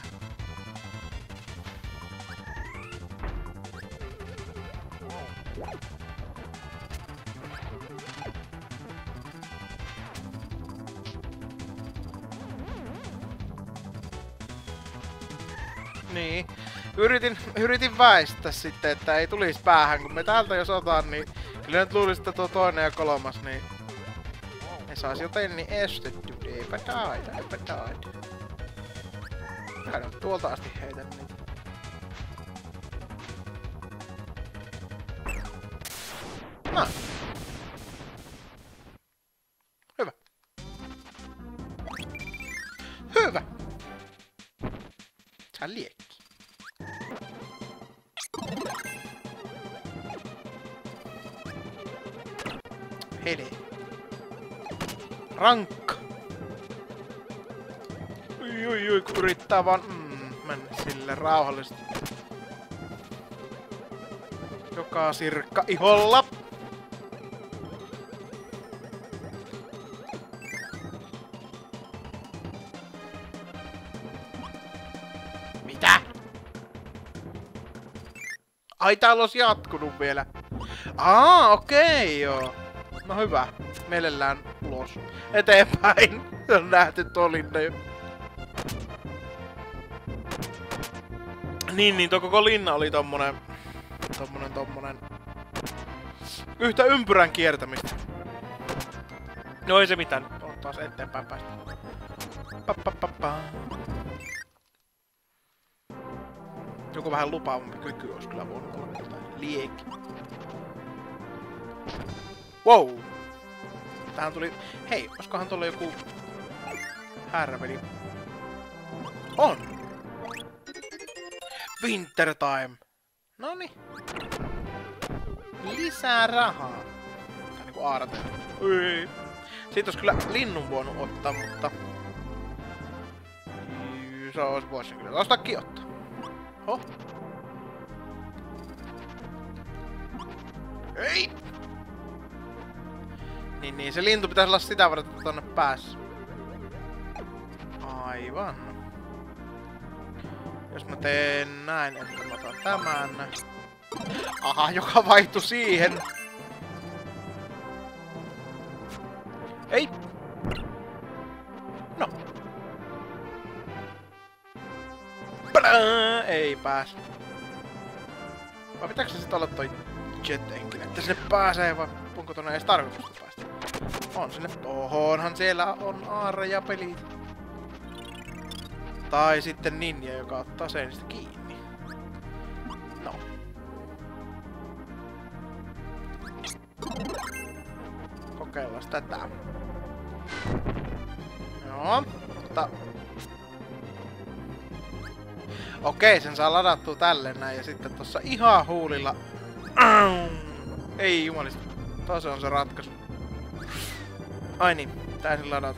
Niin. Yritin, yritin väistää sitten, että ei tulisi päähän, kun me täältä jos otan, niin kyllä nyt luulisi, että tuo toinen ja kolmas, niin ne saisi joten niin estetty. Eipä taida, eipä taida. Mä nyt tuolta asti heitän niitä. No. Hyvä. Hyvä. Sä liekki. Hele. Rankka. Ui, ui, ui, kun yrittää vaan mm, mennä sille rauhallisesti. Joka sirkka iholla. Mitä? Ai täällä olisi jatkunut vielä. Aa, okei, joo. No hyvä. Mielellään ulos. Eteenpäin. Se on nähty tuo linna jo. Niin, niin, tuo koko linna oli tommonen... Tommonen, tommonen... Yhtä ympyrän kiertämistä. No ei se mitään. On taas eteenpäin päästä. Pappapappa. Joku vähän lupaavampi kyky olisi kyllä voinut olla jotain liekki. Wow! Tähän tuli... Hei, olisikohan tuolla joku... Härveli? On! Winter time! Noni. Lisää rahaa. Tää niinku aarateella. Ui. Siitä olisi kyllä linnun voinut ottaa, mutta... Se olisi voisin kyllä tostakin ottaa. Ho. Ei! Niin, niin, se lintu pitäisi olla sitä varten, että tonne päässä. Aivan. Jos mä teen näin, että mä otan tämän. Aha, joka vaihtui siihen. Ei! No. Plää! Ei pääs. Vai pitääkö se sit olla toi jet-enkin, että sinne pääsee vai onko tonne edes tarkoitusta päästä? On sinne. Ohoonhan siellä on aarre ja pelit. Tai sitten ninja, joka ottaa seinistä kiinni. No. Kokeillaan tätä. Joo, mutta... Okei, sen saa ladattua tälle näin ja sitten tossa ihan huulilla... Ei jumalista. Tuossa on se ratkaisu. Ai niin, täysin ladata.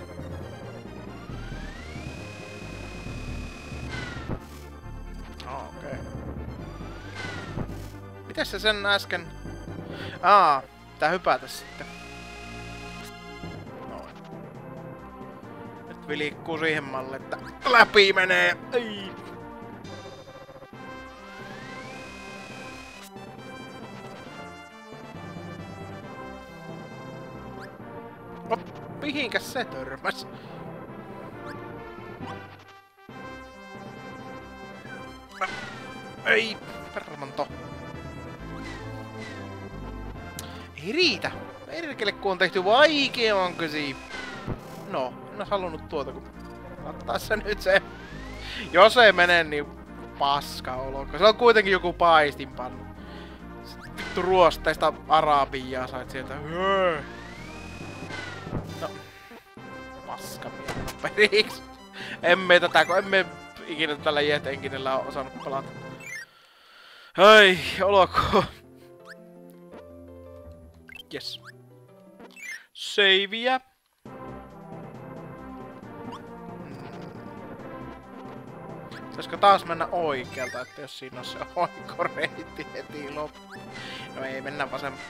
Oh, okei. Okay. Mites se sen äsken... Aa, pitää hypätä sitten. Noin. Nyt vilikkuu siihen malliin, että läpi menee. Ei. No, mihinkäs se törmäs? Ei, permanto. Ei riitä. Perkele, kun on tehty vaikeamman kysi. No, en ois halunnut tuota, kun... Ottaa se nyt se... Jos ei mene, niin paska oloko. Se on kuitenkin joku paistinpannu. Vittu ruosteista arabiaa sait sieltä. No. Paska vielä periksi. Emme tätä, kun emme ikinä tällä jet-enkinellä ole osannut pelata. Ai, olkoon. Yes. Savea. Pitäisikö taas mennä oikealta, että jos siinä on se oikoreitti heti loppuun. No ei, mennään vasempaan.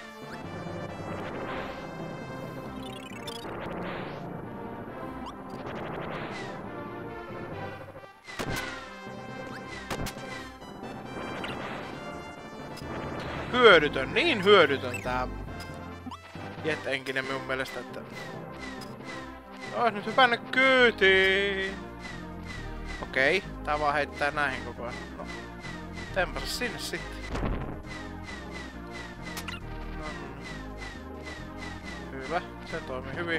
Hyödytön, niin hyödytön tää jet-enkinen minun mielestä, että... Ois nyt hypännyt kyytiin! Okei, tää vaan heittää näihin koko ajan. No, tempasa sinne sitten. No, hyvä, se toimii hyvin.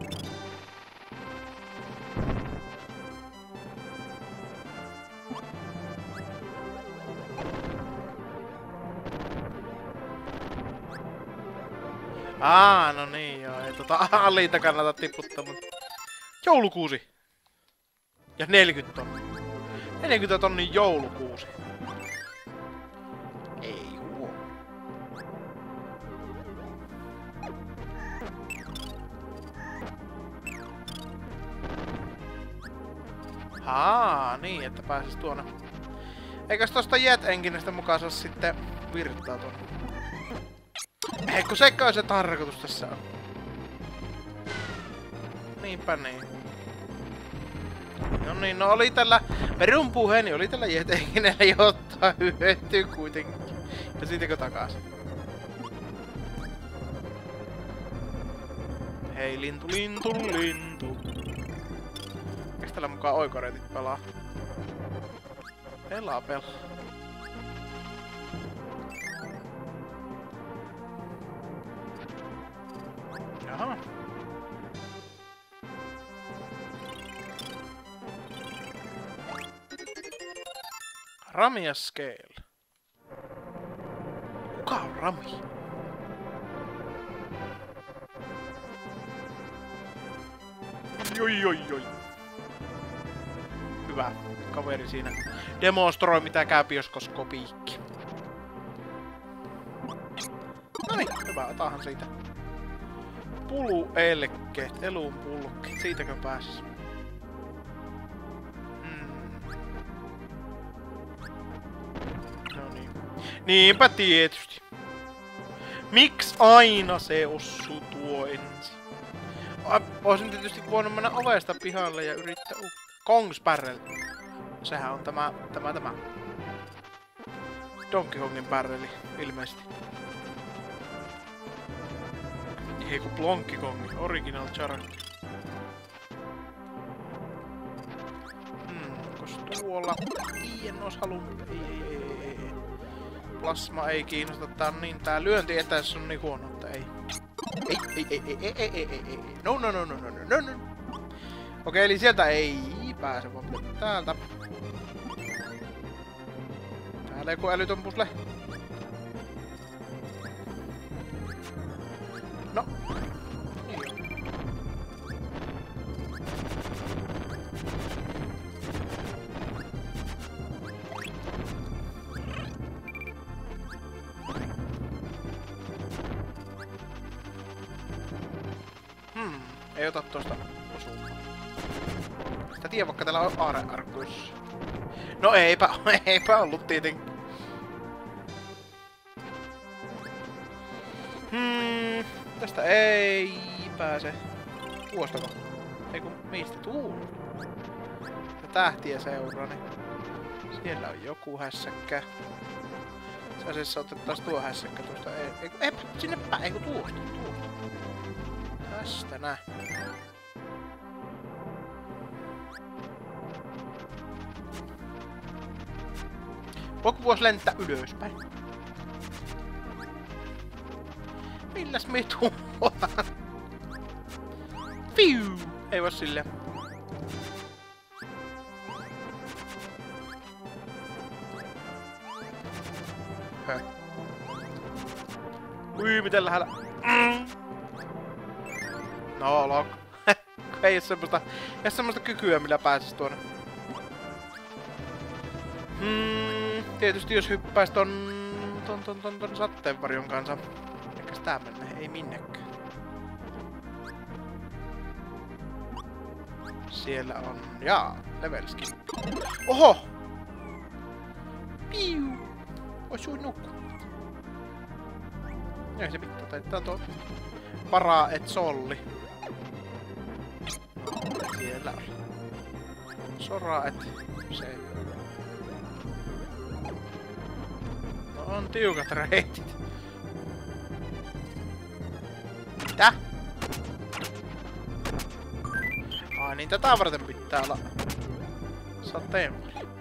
Aa, no niin joo, ei tota alinta kannata tiputtaa, mutta... Joulukuusi! Ja neljäkymmentä tonnia. neljäkymmentä tonnin joulukuusi. Ei huono. Haa, niin, että pääsis tuonne. Eikös tosta Jet Enginestä mukaan saa sitten virtaa tuonne? Ei, kun sekö se tarkoitus tässä on. Niinpä niin. No niin, no oli tällä perun puheeni, oli tällä Jet Enginellä jotta hyötyy kuitenkin. Ja siitäkö takaisin? Hei lintu, lintu, lintu. Eiks tällä mukaan oikoreitit pelaa? Pelaa, pelaa. Jaha. Rami ja Scale. Kuka on Rami? Joi joi joi. Hyvä. Kaveri siinä demonstroi mitä käpioskoskopiikki. Noniin, hyvä. Otahan siitä. Puluelkeet, elun pulkkeet. Siitäkö pääsis? Hmm. No niin. Niinpä tietysti. Miks aina se osuu tuo ensin? Oisin tietysti voinut mennä ovesta pihalle ja yrittää... Uh, Kongsbarrel. Sehän on tämä, tämä, tämä. Donkey Kongin barreli, ilmeisesti. Ei ku Donkey Kong, original character. Hmm, kos tuolla... Ei, en ois halunnut... Ei, ei, ei, ei, ei. Plasma ei kiinnosta, tää on niin... Tää lyöntietäisyys on niin huono, että ei. Ei, ei, ei, ei, ei, ei, ei, ei, ei. No, no, no, no, no, no, no. Okei, eli sieltä ei pääse, vaan täältä. Täällä joku älytön pusle. No. Niin jo. Hmm, ei ota tosta osumaa. Sitä tiedä, vaikka täällä on aarearkkuissa. No eipä, eipä ollut tietenkin. Hmm, tästä ei pääse. Tuostako? Ei kun mistä tuusta? Tähtiä seuraa, niin siellä on joku hässäkkä. Se asiassa otettaas tuo hässäkkä tuosta. Ei, ei, ei sinne päin, ei kun tuosta, tuosta. Tästä nää. Voiko vois lentää ylöspäin? Milläs me tuolla? Fiu! Ei voi silleen. Höh. Ui, miten lähellä. Mm. No, lok. Ei oo semmoista, ei oo semmoista kykyä, millä pääsis tuonne. Hmm, tietysti jos hyppäis ton, ton, ton, ton, ton sateenvarjon kanssa. Eikäs tää mennä? Ei minnekään. Siellä on... Jaa, level skin. Oho! Piu! Osui nukku. Ei se mitään, taitaa tuo... Paraa et solli. Siellä oli. Sora et... Se... No on tiukat reitit. Mitä? Ai niin, tätä varten pitää olla sateenvarjo.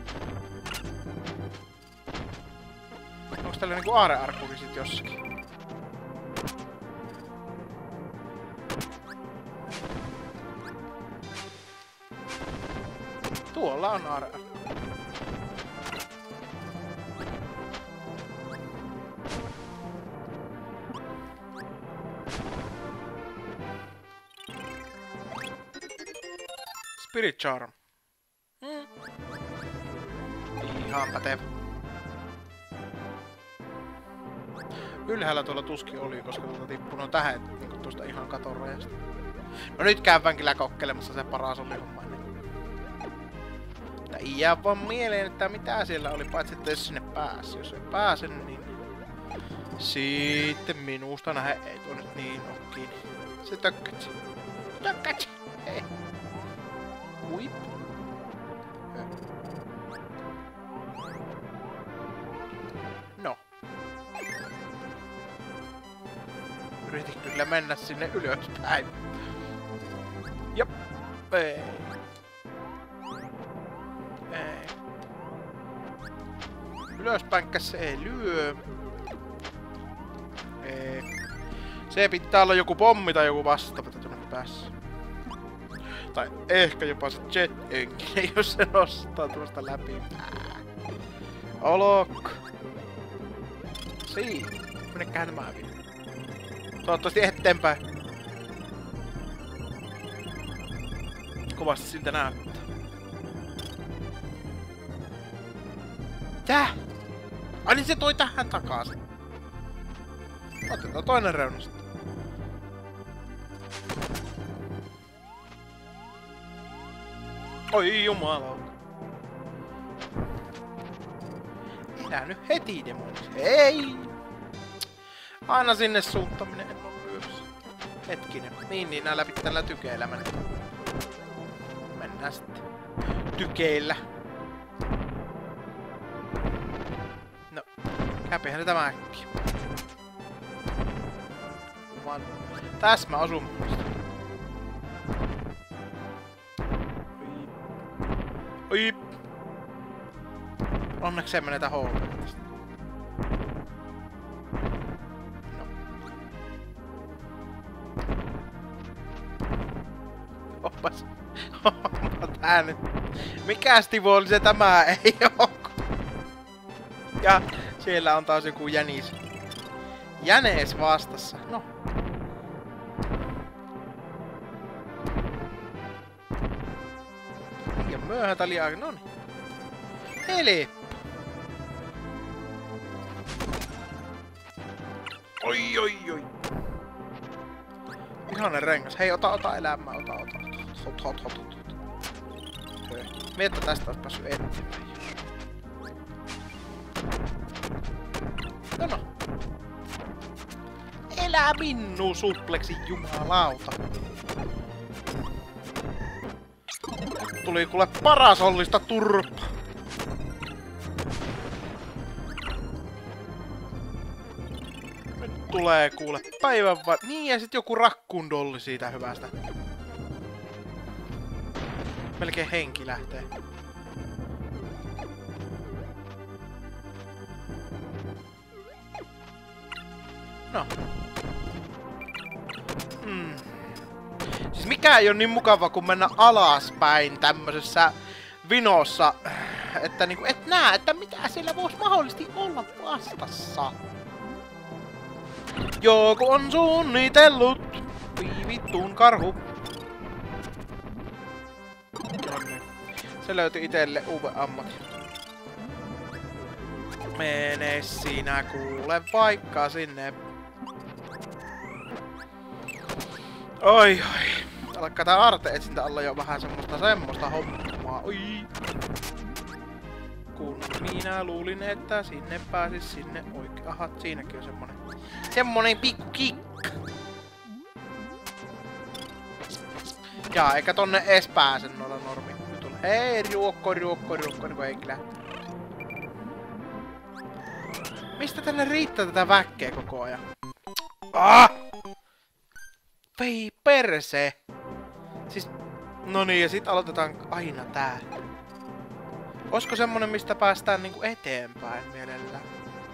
Onks tällä niinku aarearkkukin sit jossakin? Tuolla on aarearkku. Spirit Charm. Hmm. Ihan pätevä. Ylhäällä tuolla tuskin oli, koska tuolta tippui no tähän niinku tuosta ihan katon rajasta. No nyt käydään kyllä kokkelemassa se paras oli homma. ei jää vaan mieleen, että mitä siellä oli, paitsi että jos sinne pääsi. Jos ei pääse, niin sitten minusta nähdä ei tuo nyt niin oo kiinni. Se tökkätsi. Tökkätsi! Hei! Huip! No. Yritin kyllä mennä sinne ylöspäin. Jop. Ei. Ei. Ylöspäinkäs se ei lyö. Ei. Se pitää olla joku pommi tai joku vastaava tuonne päässä. Tai ehkä jopa se jet engine, jos se nostaa tuosta läpi. Olok. Siinä. Minnekähän tämä vie? Toivottavasti eteenpäin. Kovasti siltä näyttää. Tää? Ai niin se toi tähän takaisin. Otetaan toinen reunasta. Oi jumala. Elää nyt heti demonis. Ei! Aina sinne suuntaminen en ole myös. Hetkinen. Niin, niin nää läpi tällä tykeillä menee. Mennään sitten. Tykeillä. No. Käpihän tämä äkkiä. Vaan täsmä osumista. Oi. Onneksi ei menetä H P tästä. No. Oppas. Onpa tää nyt. Mikäs Tivo oli se tämä? Ei oo. Ja siellä on taas joku jänis. Jänees vastassa. No. Ja myöhätä liian. Noniin. Eli. Oi oi oi. Ihanen rengas. Hei, ota ota elämää. Ota ota ota. Ota ota ota ota. Miettä tästä ois päässyt eteenpäin. No no. Elää minnu supleksi jumalauta. Tuli kuule parasollista turpa. Nyt tulee kuule päivän va... Niin ja sit joku rakkundolli siitä hyvästä. Melkein henki lähtee. No. Hmm. Siis mikä ei oo niin mukava kun mennä alaspäin tämmösessä vinossa, että niinku et näe, että mitä siellä vois mahdollisesti olla vastassa. Joku on suunnitellut, vittuun karhu. Se löytyi itelle uuden ammatin. Mene sinä kuule vaikka sinne. Oi oi. Alkaa tää arte-etsintä olla jo vähän semmoista semmoista hommaa. Oi. Kun minä luulin, että sinne pääsis sinne oikein. Aha, siinäkin on semmonen. Semmonen pikku kikka. Jaa, eikä tonne ees pääse noilla normi. Hei, ruokko, ruokko, ruokko, niin kuin ei kyllä. Mistä tänne riittää tätä väkkeä koko ajan? Ah! Vei perse! Siis, no niin, ja sit aloitetaan aina tää. Oisko semmonen, mistä päästään niinku eteenpäin mielellään?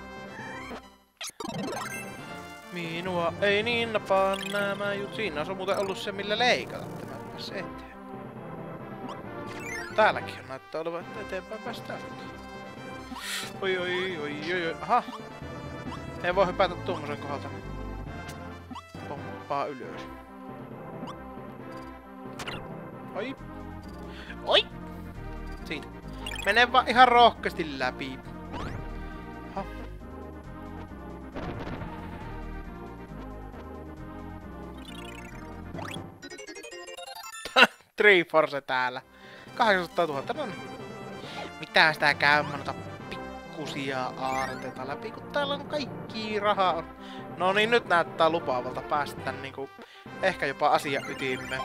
Minua ei niin napaa nämä jut. Siinä on muuten ollut se, millä leikata tämän päässä eteen. Täälläkin on näyttää olevan, että eteenpäin päästään. Oi oi oi oi oi. Aha! Ei voi hypätä tuommoisen kohdalta. Pomppaa ylös. Oi! Oi! Siitä. Mene vaan ihan rohkeasti läpi. Aha. Triforce täällä. kahdeksansataa tuhatta, no niin. Mitä sitä käymään noita pikkusia aarteita läpi, kun täällä on kaikki rahaa on. No niin, nyt näyttää lupaavalta päästä tän niinku ehkä jopa asia ytimeen.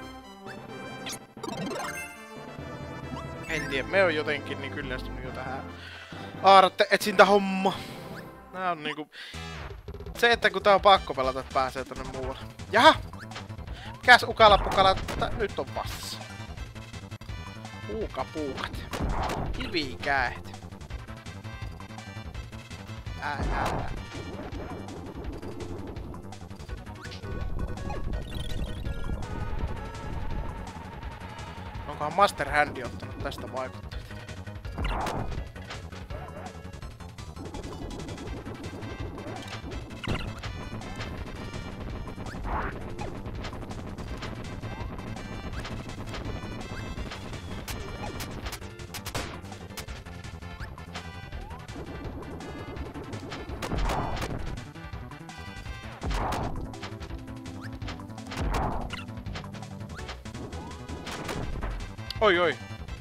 En tiedä, me on jotenkin niin kyllästynyt jo tähän aartte etsintä homma. Nää on niinku... Se, että kun tää on pakko pelata, että pääsee tonne muualle. Jaha! Mikäs ukala pukala nyt on vastassa? Puuka puukat. Kivikäet. Ää, ää, ää. Onkohan Master Handi ottanut tästä vaikutteita? Oi oi.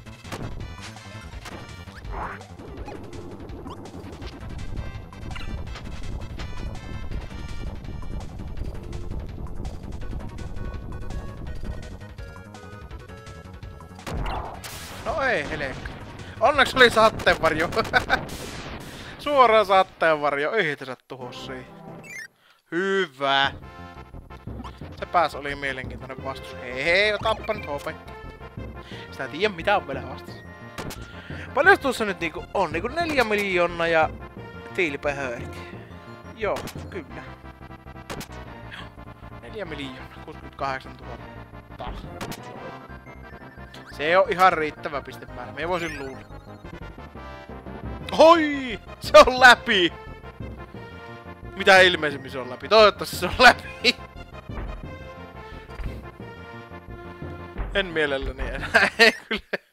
No ei helekka. Onneksi oli sateenvarjo. Suoraan sateenvarjo. Ei tässä tuhos siihen. Hyvä. Se pääs oli mielenkiintoinen vastus. Hei hei, otappa nyt hopetta. Sitä ei tiedä mitä on vielä vastassa. Paljon tuossa nyt niinku on? Niinku neljä miljoonaa ja tiilipehöörit. Joo, kyllä. Neljä miljoonaa, kuusikymmentäkahdeksantuhatta. Se on ihan riittävä pistemäärä. Me voisin luulla. Oi! Se on läpi! Mitä ilmeisemmin se on läpi. Toivottavasti se on läpi. En mielelläni enää, ei kyllä.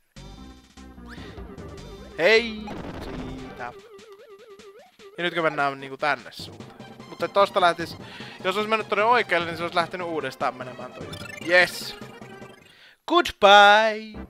Hei! Siitä. Ja nytkö mennään niinku tänne suuntaan. Mutta tosta lähtis... Jos olisi mennyt tonne oikealle, niin se olisi lähtenyt uudestaan menemään toi. Yes! Goodbye!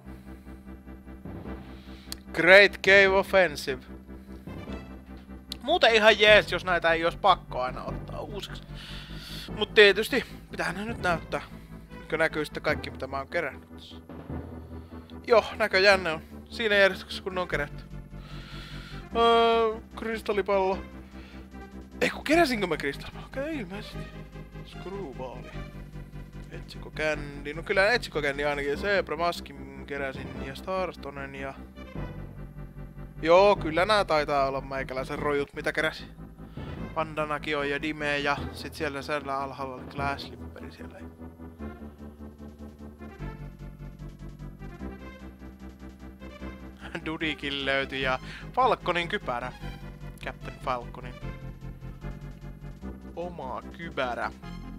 Great Cave Offensive. Muuten ihan jees, jos näitä ei olisi pakko aina ottaa uusiksi. Mut tietysti, pitää ne nyt näyttää. Nytkö näkyy sitten kaikki, mitä mä oon kerännyt. Joo, näköjään ne on. Siinä järjestyksessä, kun ne on kerätty. Öö, kristallipallo. Ei kun keräsinkö mä kristallipallo? Okei, ilmeisesti. Screwballi. Etsiko Candy. No kyllä Etsiko Candy ainakin. Zebra Maskin keräsin ja Starstonen ja... Joo, kyllä nää taitaa olla meikäläisen rojut, mitä keräsin. Pandanaki on ja Dime ja sit siellä siellä alhaalla oli Glass Slipperi siellä. Dudikin löytyi ja Falconin kypärä. Captain Falconin oma kypärä.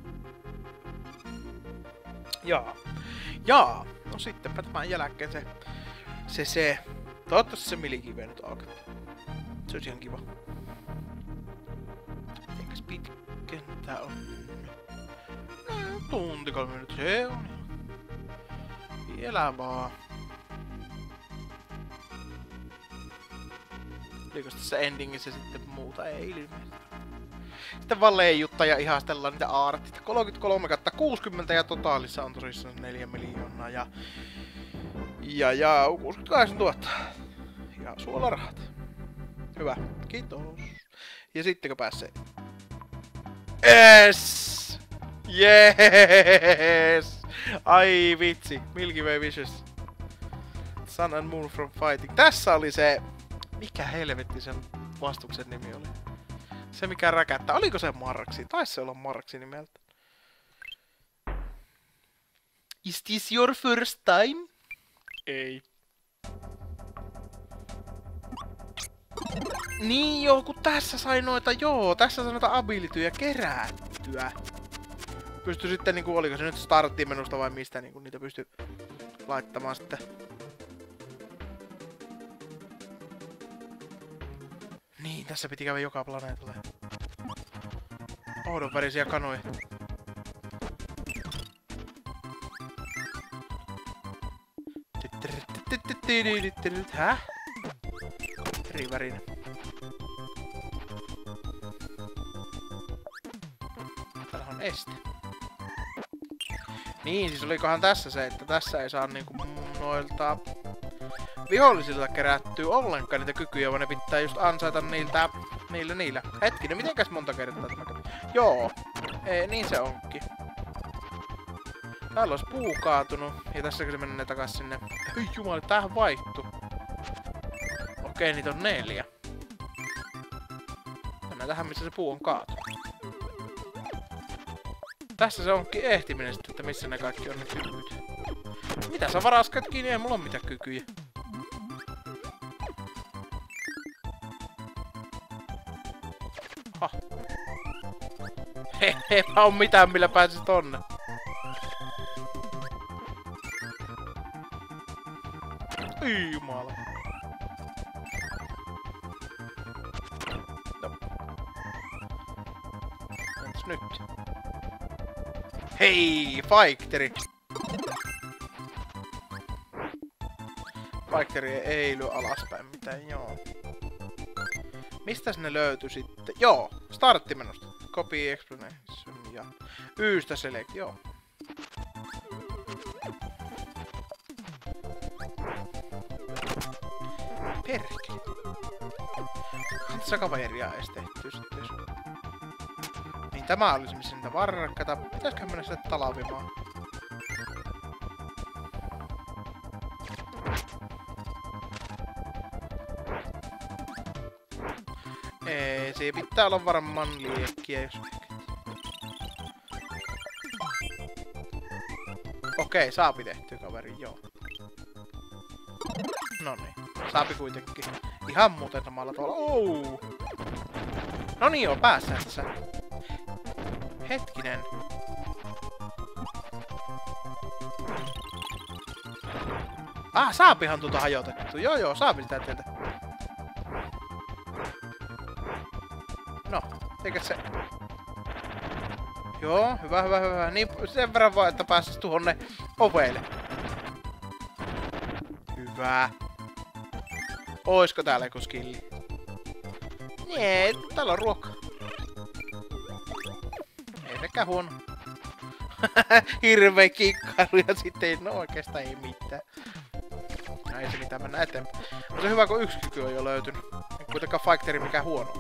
Jaa. Jaa. No sittenpä tämän jälkeen se... Se se... Toivottavasti se milikive nyt auki. Se olisi ihan kiva. Mitenkäs pitkä tää on? No, tunti kolme minuuttia. Se on. Vielä vaan. Oliko tässä endingissä sitten muuta? Ei ilmeisesti. Sitten vaan leijuttaa ja ihastellaan niitä aartita. kolmekymmentäkolme kautta kuusikymmentä ja totaalissa on tosissaan neljä miljoonaa ja... Ja ja kuusikymmentäkahdeksantuhatta. Ja suolarahat. Hyvä. Kiitos. Ja sittenkö pääsee? Yes! Yes! Ai vitsi. Milky Way Wishes. Sun and Moon from Fighting. Tässä oli se... Mikä helvetti sen vastuksen nimi oli? Se mikä räkättää. Oliko se Marksi? Taisi se olla Marksi nimeltä. Is this your first time? Ei. Niin joo, kun tässä sai noita, joo, tässä sai noita abilityjä kerättyä. Pysty sitten niinku, oliko se nyt starttimenusta vai mistä niinku niitä pysty laittamaan sitten. Niin, tässä piti käydä joka planeetalle. Oudon värisiä kanoja. Häh? Eri värinen. Täällä on este. Niin, siis olikohan tässä se, että tässä ei saa niinku noilta vihollisilta kerättyä ollenkaan niitä kykyjä, vaan ne pitää just ansaita niiltä, niillä niillä. Hetkinen, mitenkäs monta kertaa tämä käy? Joo, ei, niin se onkin. Täällä olisi puu kaatunut, ja tässäkin se menee takas sinne. Hyi jumala, tämähän vaihtuu. Okei, niitä on neljä. Mennään tähän, missä se puu on kaatunut. Tässä se onkin ehtiminen sitten, että missä ne kaikki on ne kykyt. Mitä sä varaskat kiinni? Ei mulla ole mitään kykyjä. Ha. He, eipä oo mitään, millä pääsis tonne. Ei jumala. No. Entäs nyt? Hei, Fighteri! Fighteri ei lyö alaspäin mitään, joo. Mistäs ne löytyi sitten? Joo, starttimenusta. Copy, explanation ja Ystä select, joo. Perkele. Sitten sakaveria edes tehty sitten. Niin tämä olisi missä niitä varkata. Pitäisikö mennä sinne talavimaan? Ei, se pitää olla varmaan liekkiä, jos okei, saapi tehty kaveri, joo. Noniin, saapi kuitenkin. Ihan muuten samalla tavalla. Ouu! Noniin joo, päässään tässä. Hetkinen. Ah, saapihan tuota hajotettu. Joo joo, saapi sitä teiltä. No, eikä se... Joo, hyvä, hyvä, hyvä. Niin sen verran vaan, että pääsis tuonne oveille. Hyvä. Oisko täällä joku skilli? Nee, täällä on ruoka. Ei sekään huono. Hirveä kikkailu ja sitten ei, no oikeastaan ei mitään. No ei se mitään, mennä eteenpäin. On se hyvä, kun yksi kyky on jo löytynyt. Ei kuitenkaan Fighteri mikään huono.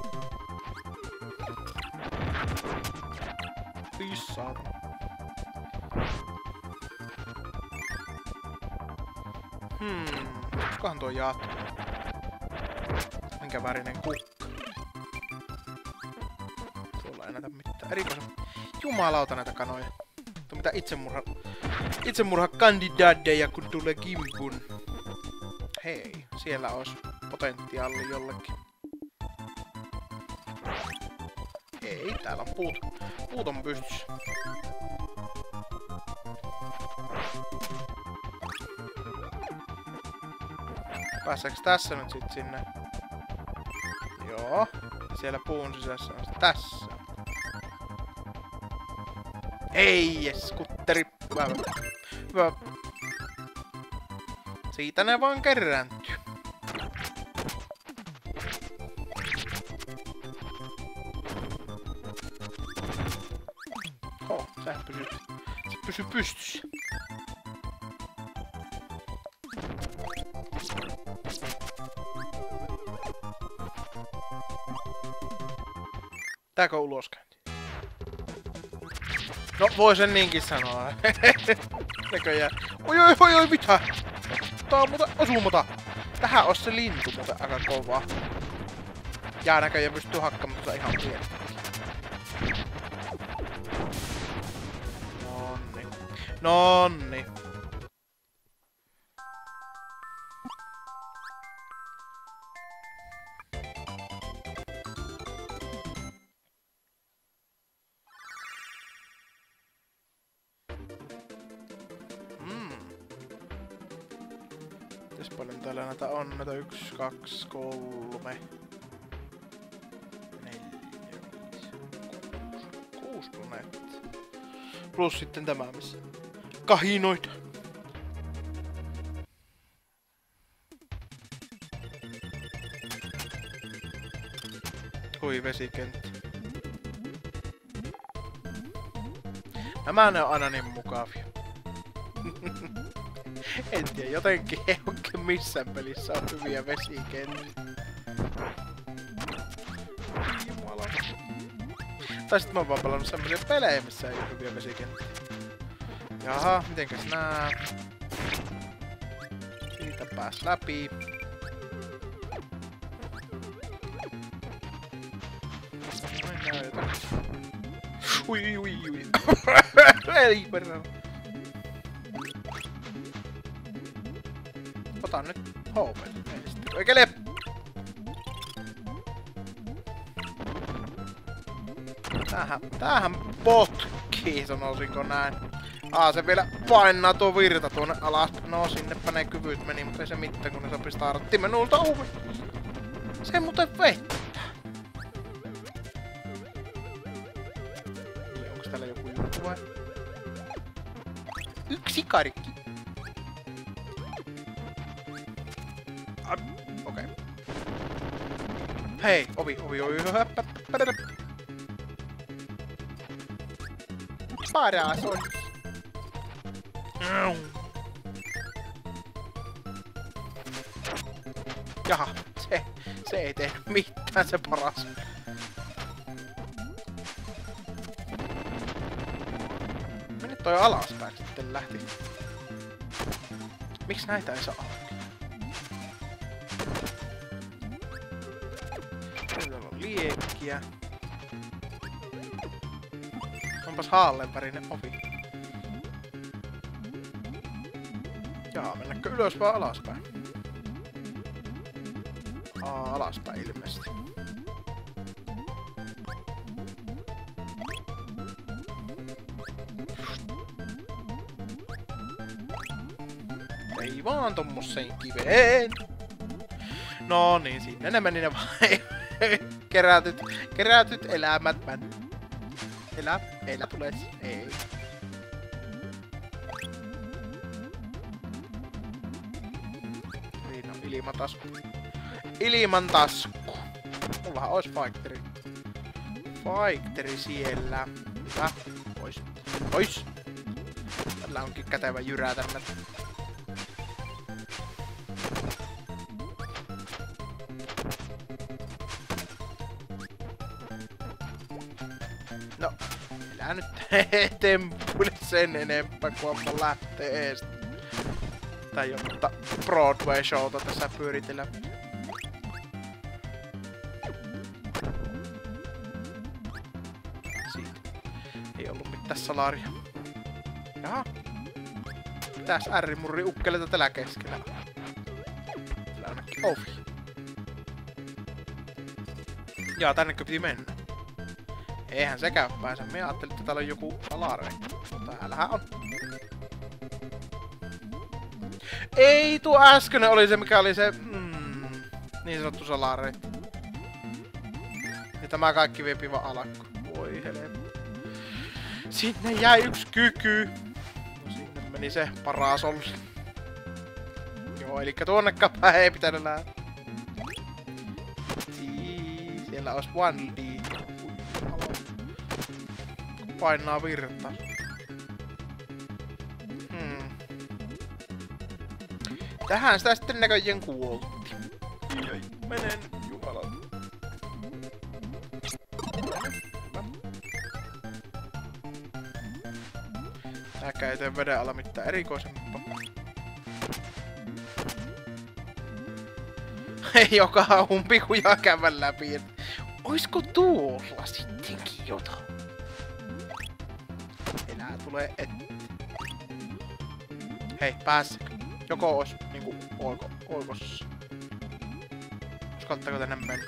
Pissaa. Hmm, olisikohan tuo jatko? Minkä värinen kukka? Tuolla ei näytä mitään. Erikoisen... Jumalauta näitä kanoja. Tuo mitä itsemurha... Itsemurha kandidaatteja kun tulee kimpun. Hei, siellä olisi potentiaalia jollekin. Ei, täällä on puut. Puut on pystyssä. Pääseekö tässä nyt sit sinne? Joo. Siellä puun sisässä on tässä. Ei, jes, skutteri. Hyvä, hyvä. Siitä ne vaan kerääntyy. Oh, sä pysyy, sä pysyy pystyssä. Tääkö on uloskäynti? No, voi sen niinkin sanoa. Näköjään. Oi oi oi oi, mitä? Tää on muuten osumata. Tähän on se lintu muuten aika kovaa. Jää näköjään pystyy hakkamaan tuota ihan pieni. Nonni. Nonni. Mites paljon täällä näitä on? Näitä yksi, kaksi, kolme, neljä, viisi, kuusi. Kuusi planeettaa. Plus sitten tämä, missä kahinoita. Hui, vesikenttä. Nämä ne on aina niin mukavia. En tiedä, jotenkin ei oikein missään pelissä on hyviä vesikenttiä. Jumala. Tai sit mä oon vaan pelannut semmosia pelejä, missä ei oo hyviä vesikenttiä. Jaha, mitenkäs nää? Siitä pääs läpi. Ui, ui, ui. Ei perään. Ota nyt H P. Oikeelle! Tämähän, tämähän potkii, sanoisinko näin. Aa, se vielä painaa tuo virta tuonne alas. No, sinnepä ne kyvyt meni, mutta ei se mitään, kun ne sopii startti minulta uvi. Se muuten vettä. Niin, onks täällä joku juttu vai? Yksi karkki. Okei. Okay. Hei, ovi, ovi, ovi, höppä, pädä. Paras on. Jaha, se, se ei tehnyt mitään, se paras. Mene toi alaspäin sitten lähti. Miksi näitä ei saa auki? Täällä on liekkiä. Onpas haallenvärinen ovi. Jaa, mennäkö ylös vai alaspäin? Aa, alaspäin ilmeisesti. Ei vaan tommoseen kiveen. No niin, sinne ne meni ne vaan kerätyt, kerätyt elämät män. Elä, elä tulee, ei. Siinä on ilmatasku. Ilman tasku. Mullahan ois fighteri. Fighteri siellä. Hyvä. Pois. Pois. Tällä onkin kätevä jyrätä näitä. No, elää nyt tempuille sen enempää, kun onpa lähtee ees. Tai jotta Broadway-showta tässä pyöritellä. Siitä ei ollut mitään salaria. Jaha. Mitäs ärrimurri ukkeleita tällä keskellä? Täällä on ainakin ovi. Jaa, tännekö piti mennä? Eihän sekään pääse. Minä ajattelin, että täällä on joku salareitti. Mutta täällähän on. Ei, tuo äskeinen oli se, mikä oli se mm, niin sanottu salareitti. Ja tämä kaikki viepi vaan alakko. Voi helvetti. Sinne jäi yksi kyky. No, sinne meni se paras ollut. Joo, elikkä tuonnekkaan ei pitänyt lähteä. Siellä olisi one D. Painaa virtaa. Hmm. Tähän sitä sitten näköjään kuoltiin. Ai, menen, jumalauta. Tääkään ei tee veden alla mitään erikoisempaa. Ei joka umpikuja käydä läpi. Oisko tuolla sittenkin jotain? Enää tulee et... Hei, pääsekö? Joko ois niinku oiko, oikossa? Uskaltaako tänne mennä?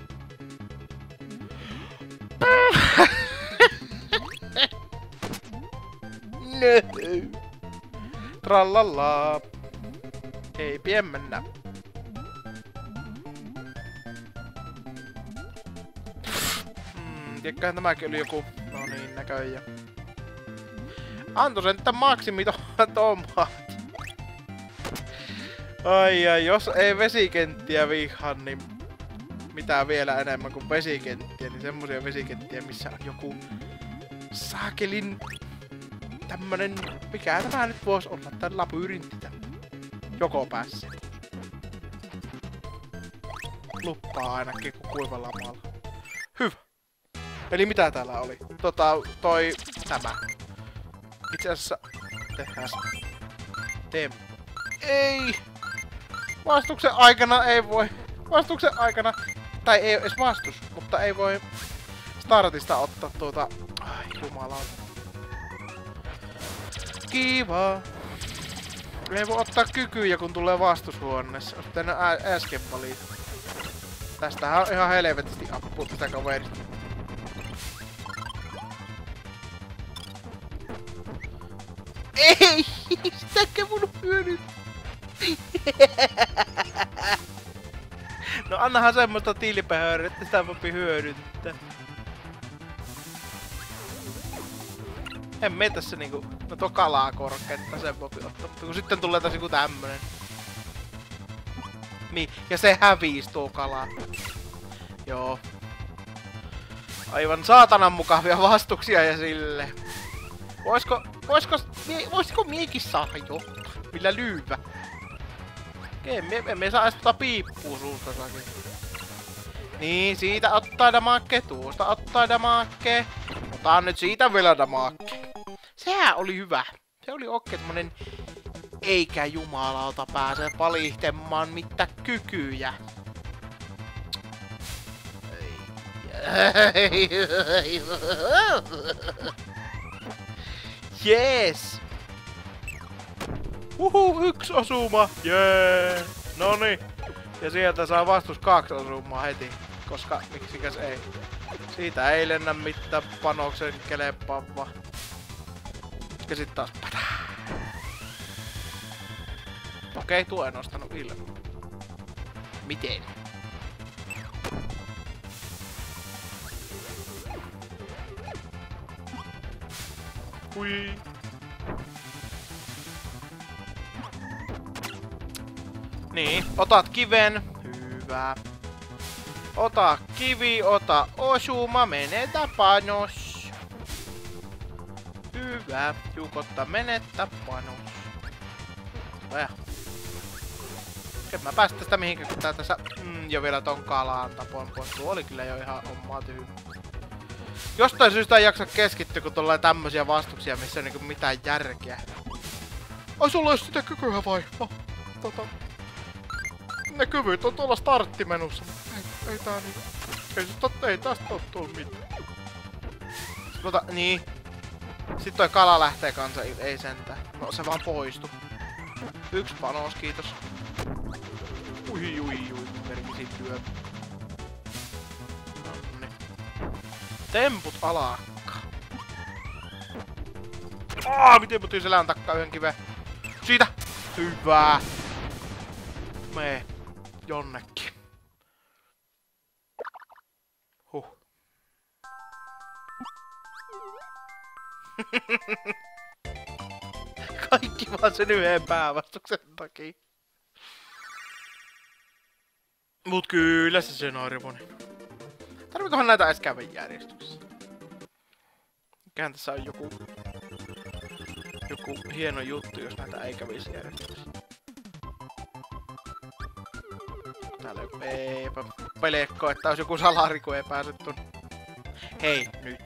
No. Trallalla. Ei pien mennä. Hmm, tiedäköhän tämäkin oli joku... No niin, näköjään. Anto sen tän maksimi tomaat. Ai ai, jos ei vesikenttiä vihaa, niin... mitään vielä enemmän kuin vesikenttiä, niin semmosia vesikenttiä, missä on joku saakelin tämmönen, mikä tämä nyt voisi olla, tän labyrintti tämän joko päässä. Luppaa ainakin kuin kuivalla maalla. Hyvä. Eli mitä täällä oli? Tota, toi, tämä. Itse asiassa, tehdään Tem. Ei! Vastuksen aikana ei voi. Vastuksen aikana, tai ei edes vastus, mutta ei voi startista ottaa tuota. Ai jumalauta. Kiva. Ei voi ottaa kykyjä kun tulee vastushuoneessa. Olisi pitänyt äsken valita. Tästähän on ihan helvetisti appua tästä kaverista. Ei! Sitäkö mun hyödyt? No annahan semmoista tilpehööriä, että sitä voi hyödyntää. En mene tässä niinku, no tuo kalaa korkeetta sen voi ottaa, kun sitten tulee taas joku tämmönen. Niin, ja se häviis tuo kala. Joo. Aivan saatanan mukavia vastuksia ja sille. Voisko, voisko, mie, voisiko miekin saada jotain? Millä lyyvä? Okei, me emme saa edes tota piippuu suusta sakin. Niin, siitä ottaa damakke, tuosta ottaa damakke. Otan nyt siitä vielä damakke. Sehän oli hyvä. Se oli okei, semmonen eikä jumalauta pääse valihtemaan mitään kykyjä. Jees! Uhu, yksi osuma! Jee! Noni! Ja sieltä saa vastus kaksi osumaa heti. Koska miksikäs ei. Siitä ei lennä mitään panoksen kelepaavaa. Ja sit taas pätää. Okei, tuo en ostanut ilman. Miten? Hui. Niin, otat kiven. Hyvä. Ota kivi, ota osuma, menetä panos. Hyvä. Jukotta menetä panos. Väh. En mä päästä tästä mihinkään, kun tää tässä... Mm, ja vielä ton kalaan tapoin pois. Tuo oli kyllä jo ihan omaa tyhjä. Jostain syystä ei jaksa keskittyä, kun tulee tämmösiä vastuksia, missä ei niinku mitään järkeä. Ai sulla ois sitä kykyä vai? Oh, tota... Ne kyvyt on tuolla starttimenussa. Ei, ei tää niinku... Ei, totta, ei tästä oo tullut mitään. Tota, niin. Sitten toi kala lähtee kanssa, ei sentään. No se vaan poistu. Yksi panos, kiitos. Ui ui ui, merkisi työ. Nonni. Temput alakka. Aa, miten mutin selän takkaa yhden kiven? Siitä! Hyvä! Mee jonnekin. Huh. Kaikki vaan sen yhden päävastuksen takia. Mut kyllä se sen arvoni. Tarvikohan näitä edes käydä järjestyksessä? Mikähän tässä on joku... Joku hieno juttu, jos näitä ei kävisi järjestyksessä. Täällä joku... Eipä pelekko, että olisi joku salari, kun ei pääse tunne. Hei, nyt.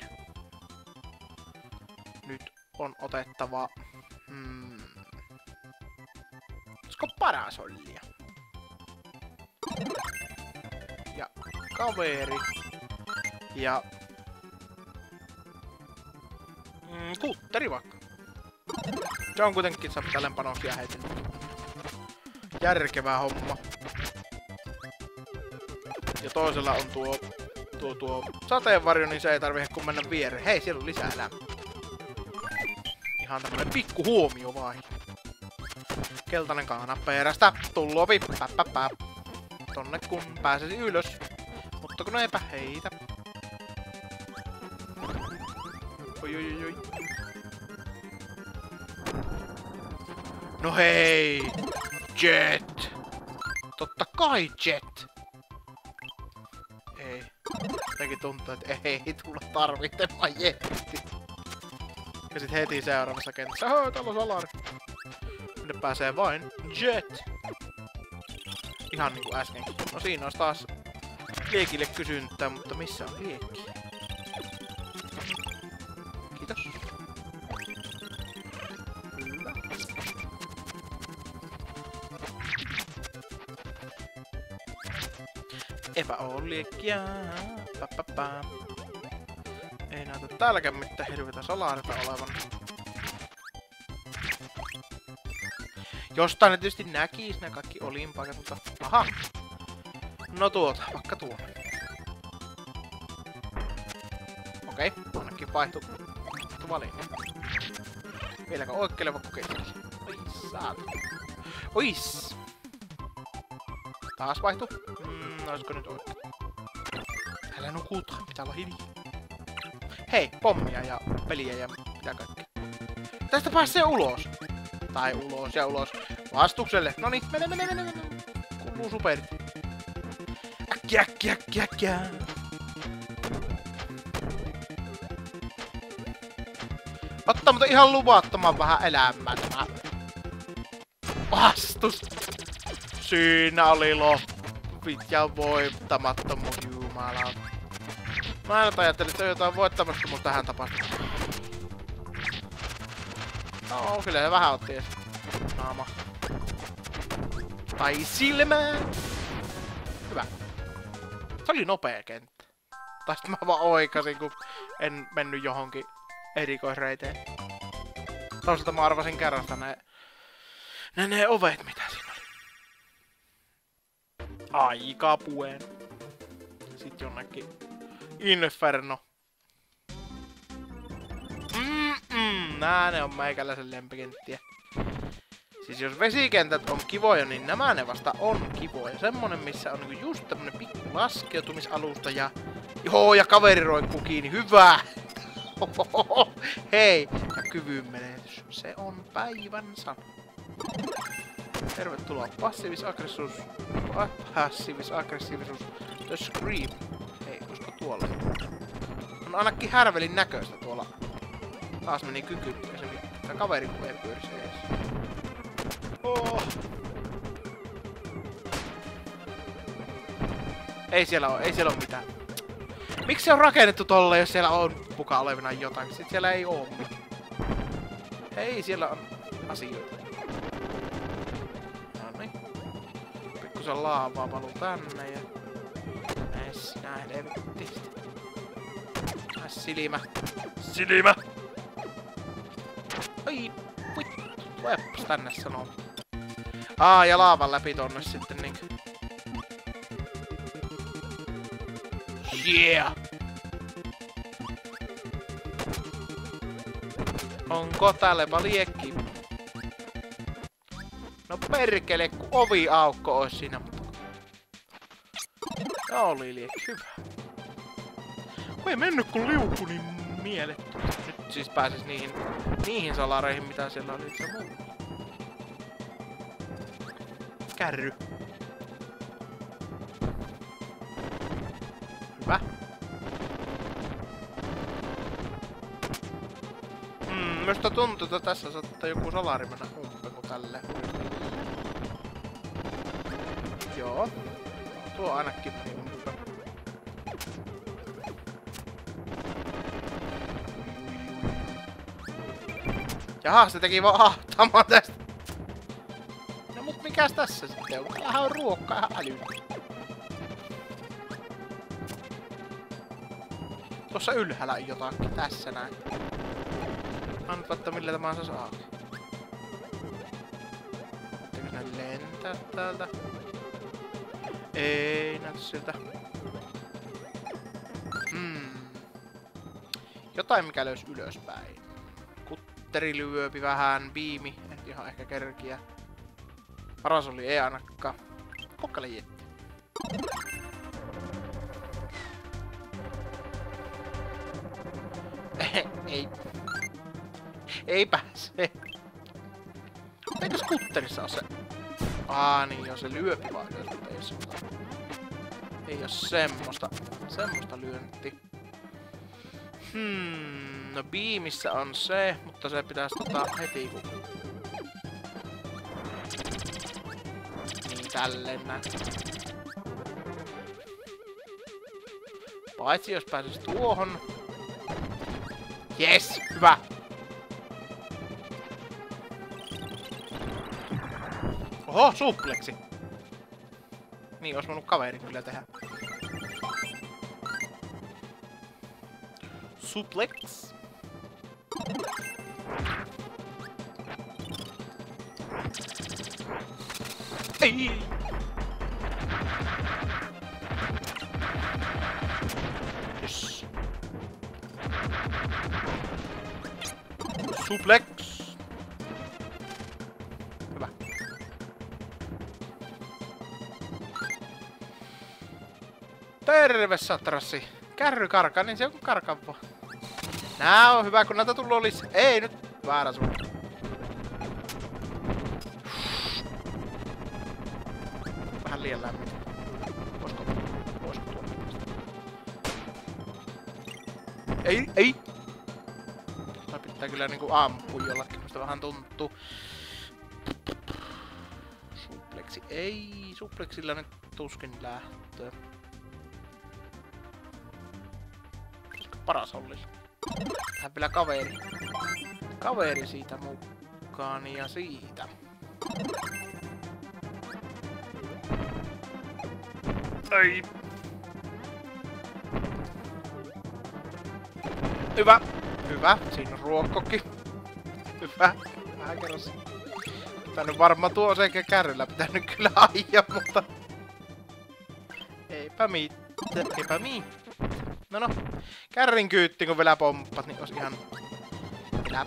Nyt on otettava... Hmm... Olisiko parasollia? Ja kaveri. Ja... Mm, kutteri vaikka. Se on kuitenkin saa tälleen panokia heti. Järkevää homma. Ja toisella on tuo... Tuo tuo sateenvarjo, niin se ei tarvitse kun mennä viereen. Hei, siellä on lisää elämää. Ihan tämmönen pikku huomio vai. Keltainen kaana perästä. Tullopi. Päppäpä. Tonne kun pääsisi ylös. Mutta kun eipä heitä. Oi oi oi oi. No hei! Jet! Totta kai Jet! ei. Jotenkin tuntuu, että ei tulla tarvitsemaan jetti. Ja sit heti seuraavassa kentässä, hö, täällä on salari. Minne pääsee vain jet. Ihan niinku äskenkin. No siinä olisi taas liekille kysyntää, mutta missä on liekki? Kiitos. Kyllä. Epä oo liekkiä. Päpäpä. Ei näytä täälläkään mitään hirveitä salaarita olevan. Jostain ne tietysti näkis ne kaikki olinpaikat, mutta... Aha! No tuota, vaikka tuo. Okei, ainakin vaihtu... Vaihtu valinne. Vieläkö oikeeleva kokeilija? Oi saatu. Ois! Taas vaihtu. Mm, olisiko nyt oikein? Älä nukuta, pitää olla hiljaa. Hei, pommia ja peliä ja mitä kaikkea. Tästä pääsee ulos. Tai ulos ja ulos. Vastukselle. Noniin, mene, mene, mene, mene. Kuuluu superit. Äkkiä, äkkiä, äkkiä, äkkiä. Ottaa mutta ihan luvattoman vähän elämää tämä. Vastus. Siinä oli loppit ja voittamattomuus, jumala. Mä en ajattelin, että on jotain voittamattomuus tähän tapahtuu. No, kyllä se vähän otti ees. Naama. Tai silmää. Hyvä. Se oli nopea kenttä. Tai sit mä vaan oikasin, kun en mennyt johonkin erikoisreiteen. Toisaalta mä arvasin kerrasta ne... Ne, ne ovet, mitä siinä oli. Aika puen. Sitten jonnekin Inferno. Mm-mm, nää ne on meikäläisen lempikenttiä. Siis jos vesikentät on kivoja, niin nämä ne vasta on kivoja. Semmonen, missä on niinku just tämmönen pikku laskeutumisalusta ja... Joo, ja kaveri roikkuu kiinni. Hyvä! Hei! Ja kyvyn menetys. Se on päivän sana. Tervetuloa. Passiivis-aggressiivisuus. Passiivis-aggressiivisuus. The Scream. Hei, olisiko tuolla? On ainakin härvelin näköistä tuolla. Taas meni kyky. Ja se mitään kaveri kun ei pyörisi ees. Oh. Ei siellä oo, ei siellä oo mitään. Miksi se on rakennettu tolle, jos siellä on mukaan olevina jotain? Sit siellä ei oo mitään. Hei, siellä on asioita. Noniin. Pikkusen laavaa paluu tänne ja... Näis, nää helvettisti. Näis silmä. Silmä! Ai, vittu. Tuleepas tänne sanoo. Aa, ja laavan läpi tonne sitten niinkö. Yeah! Onko täällä liekki? No perkele, kun oviaukko ois siinä, mutta... No oli liekki, hyvä. Kun ei mennyt kun liuku niin mielettömästi. Nyt siis pääsis niihin, niihin salareihin, mitä siellä oli se muu. Kärry. Hyvä. Mm, minusta tuntuu, että tässä saattaa joku salari mennä umpeen kuin tälle. Joo. Tuo ainakin meni umpeen. Jaha, se teki vaan ahtamaan tästä. No mut mikäs tässä sitten on? Täällähän on ruokkaa ihan älyllä. Tuossa ylhäällä on jotakin, tässä näin. Antaa, että millä tämä se saa. Pitääkö ne lentää täältä? Ei näytä siltä. Hmm. Jotain mikä löysi ylöspäin. Kutteri lyöpi vähän, biimi, et ihan ehkä kerkiä. Parasoli ei ainakaan. Kokkele jetti. Ei. Ei pääse. Eikö skutterissa oo se? Aa niin joo, se lyöpi vaan ylös, mutta ei suuntaan. Ei oo semmoista, semmoista lyönti. Hmm, no beamissä on se, mutta se pitäisi tota heti kun... Niin tälleen näin. Paitsi jos pääsis tuohon. Jes, hyvä! Oho, supleksi! Niin, ois voinut kaveri kyllä tehdä. Suplex. Ei! Yes. Suplex. Hyvä. Terve, satrassi. Kärry karkaa, niin se on karkava. Nää on hyvä, kun näitä tullu lisää. Ei nyt väärä sun. Vähän liian lämmin. Voisiko? Voisiko tuolla? Ei, ei! Tää pitää kyllä niinku ampua jollakin, musta vähän tuntuu. Supleksi ei, supleksilla nyt tuskin lähtöä. Paras Ollilla. Tähän vielä kaveri. Kaveri siitä mukaan ja siitä. Ei. Hyvä. Hyvä. Siinä on ruokkokin. Hyvä. Vähän kerros. Pitänyt varmaan tuo sekä kärryllä pitänyt kyllä ajaa, mutta... Eipä mitään. Eipä mitään. No no, kärrin kyytti kun vielä pomppat, niin ois ihan... Elä.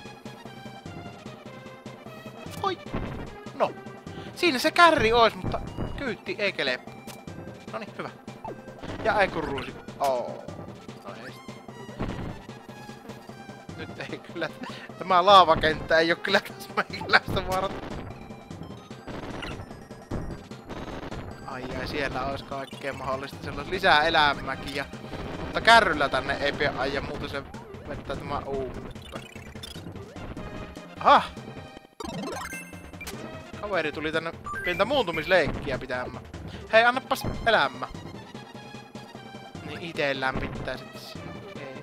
Oi! No, siinä se kärri ois, mutta kyytti ei keleppu. Noniin, hyvä. Ja ei kun ruusi. Oo. No ei sit. Nyt ei kyllä... Tämä laavakenttä ei oo kyllä täsmäiläistä varattu. Ai ai, siellä ois kaikkea mahdollista. Siellä ois lisää elämäkin ja... Mutta kärryllä tänne ei pidä aja, muuten se vettää tämä uudesta. Aha! Kaveri tuli tänne pientä muuntumisleikkiä pitämään. Hei, annapas elämä. Niin ite lämmittää sit ei.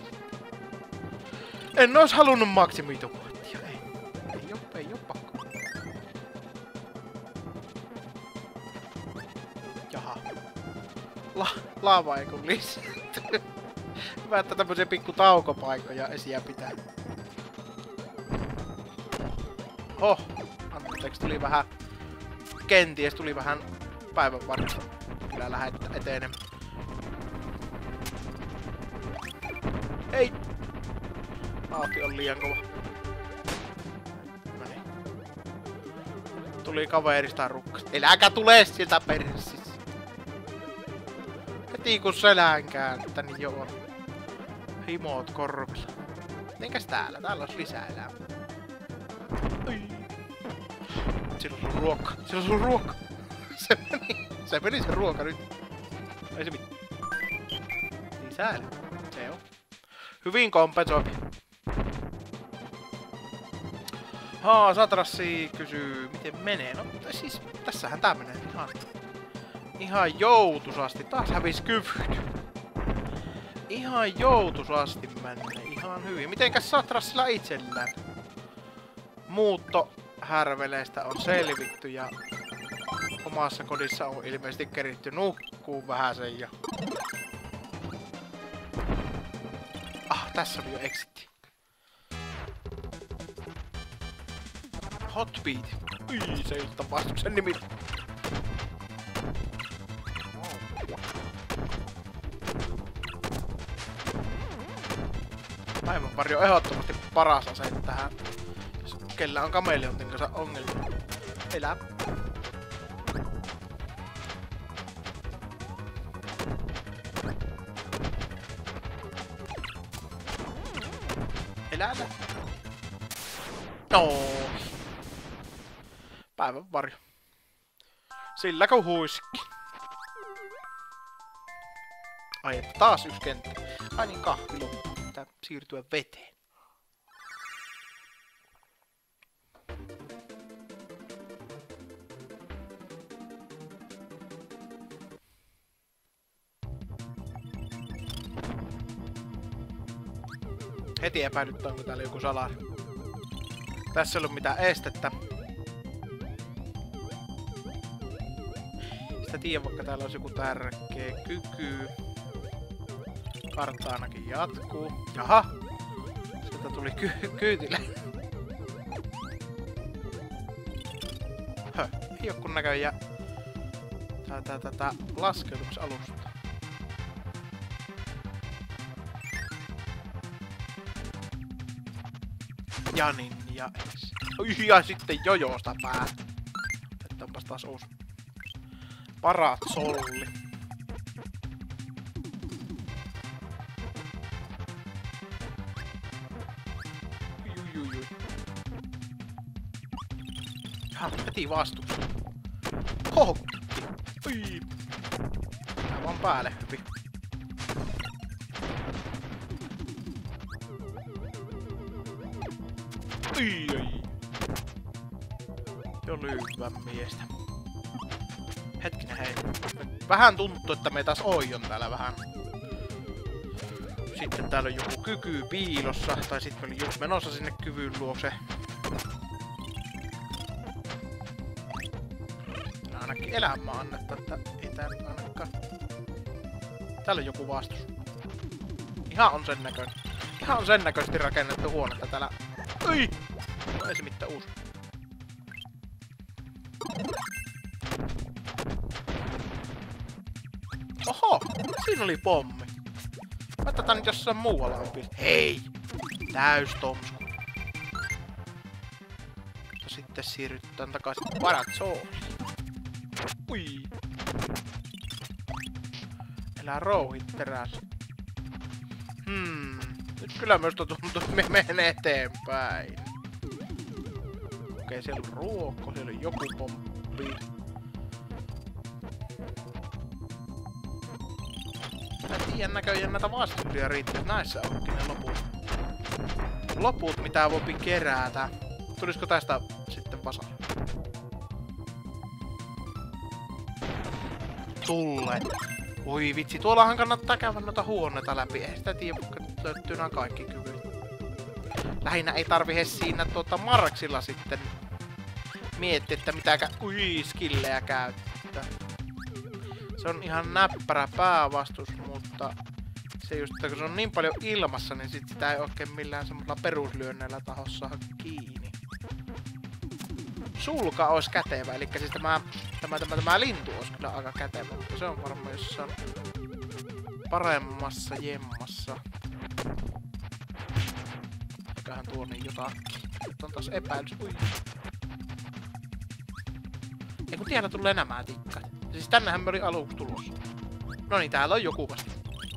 En ois halunnut maksimituottia, ei. Ei oo, ei oo pakko. Jaha. La, laava ei kun lisääntyy. Hyvä, että tämmösiä pikku taukopaikkoja esiä pitää. Oh, anteeksi, tuli vähän... Kenties tuli vähän päivän varresta. Kyllä lähettä etenemään. Ei! Vauhti on liian kova. Noniin. Tuli kaverista rukkasta. Eläkä tule sieltä persissä! Heti kun selän kääntää, niin joo. Himot korvilla. Mitenkäs täällä? Täällä olisi lisää elämää. Ai. Siellä on sun ruoka. Siellä on sun ruoka. Se meni. Se meni se ruoka nyt. Ei se mitään. Lisää elämää. Se on. Hyvin kompensoipi. Haa, Satrassi kysyy, miten menee. No siis, tässähän tää menee ihan... Ihan joutusasti. Taas hävis kyvyt. Ihan joutusasti menee. Ihan hyvin. Mitenkäs Satrassilla itsellään? Muuttohärveleistä on selvitty ja omassa kodissa on ilmeisesti keritty nukkuu vähäsen ja... Ah, tässä oli jo exitti. Hotbeat. Ui, se ei ole vastuksen nimi. Päivänvarjo on ehdottomasti paras ase tähän. Jos kellä on kameleontin kanssa ongelmia. Elä. Elä. No. Päivänvarjo. Sillä kun huiski. Ai että taas yksi kenttä. Ai niin kahvi loppuu. Pitää siirtyä veteen. Heti epäilyttää, onko täällä joku salari. Tässä ei ollut mitään estettä. Sitä tiedän, vaikka täällä olisi joku tärkeä kyky. Kartta ainakin jatkuu. Jaha! Sieltä tuli ky kyytille. Höh, ei oo kun näköjään tätä tätä laskeutumisalusta. Janin ja edes. Oi, ja sitten jojosta päätä. Että onpas taas uusi Paratsolli. Ui, ihan heti vastus. Kohokutti. Ui. Tää vaan päälle hypi. Ui, oi. Jo lyhyvän miestä. Hetkinen hei. Vähän tuntuu, että me taas oion täällä vähän. Sitten täällä on joku kyky piilossa. Tai sitten me oli just menossa sinne kyvyn luokse. Ainakin elämää annetta, että ei tää nyt ainakaan. Täällä on joku vastus. Ihan on sen näköinen. Ihan on sen näköisesti rakennettu huonetta täällä. Ui! No ei se mitään uusi. Oho! Siinä oli pommi. Mä tätä nyt jossain muualla on pist... Hei! Täys tomsku. Ja sitten siirrytään takaisin Paratsoliin. Ui! Elää rouhit teräs. Hmm. Nyt kyllä myös tuntuu, että me menee eteenpäin. Okei, siellä on ruokko, siellä on joku pomppi. Mä tiedän näköjään näitä vastuksia riittää. Näissä onkin ne loput. Loput mitä voi kerätä. Tulisiko tästä sitten vasara? Tulle. Oi vitsi, tuollahan kannattaa käydä noita huoneita läpi. Ei sitä tiedä, vaikka löytyy nämä kaikki kyvyt. Lähinnä ei tarvi siinä tuota Marksilla sitten miettiä, että mitäkä ui skillejä käyttää. Se on ihan näppärä päävastus, mutta se just, että kun se on niin paljon ilmassa, niin sit sitä ei oikein millään semmoisella peruslyönneillä tahossa saada kiinni. Sulka olisi kätevä, eli siis tämä, tämä, tämä, tämä lintu olisi kyllä aika kätevä, mutta se on varmaan jossain paremmassa jemmassa. Eiköhän tuo niin jotakin. Nyt on taas epäilys. Ui. Ei kun tiedä tulee nämä tikkat. Siis tännehän me oli aluksi tulossa. No niin, täällä on joku vasta.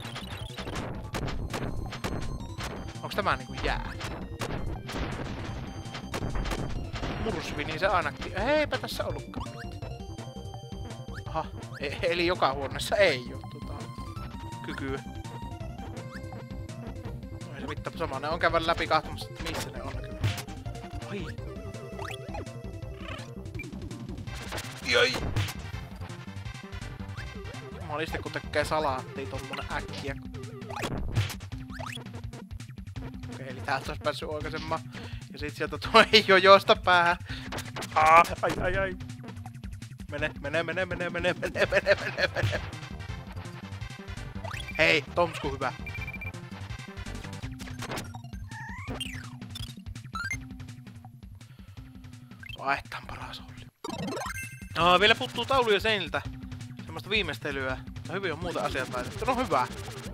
Onks tämä niinku jää? Mursvi, niin se ainakin... Eipä tässä ollutkaan mitään. Aha, e eli joka huoneessa ei oo tota... kykyä. No ei se mitään sama, ne on käydä läpi kahtomassa, että missä ne on kyllä. Oi! Joi! Jumaliste kun tekee salaattia tommonen äkkiä. Okei, eli täältä ois päässyt oikaisemmaan. Ja sit sieltä tulee jojosta päähän. Ah, ai ai ai. Mene, mene, mene, mene, mene, mene, mene, mene, mene. Hei, Tomsku hyvä. Vaihtaan paras olli. No, vielä puuttuu tauluja seiniltä. Semmoista viimeistelyä. No hyvin on muuta asiat laitettu. No hyvä.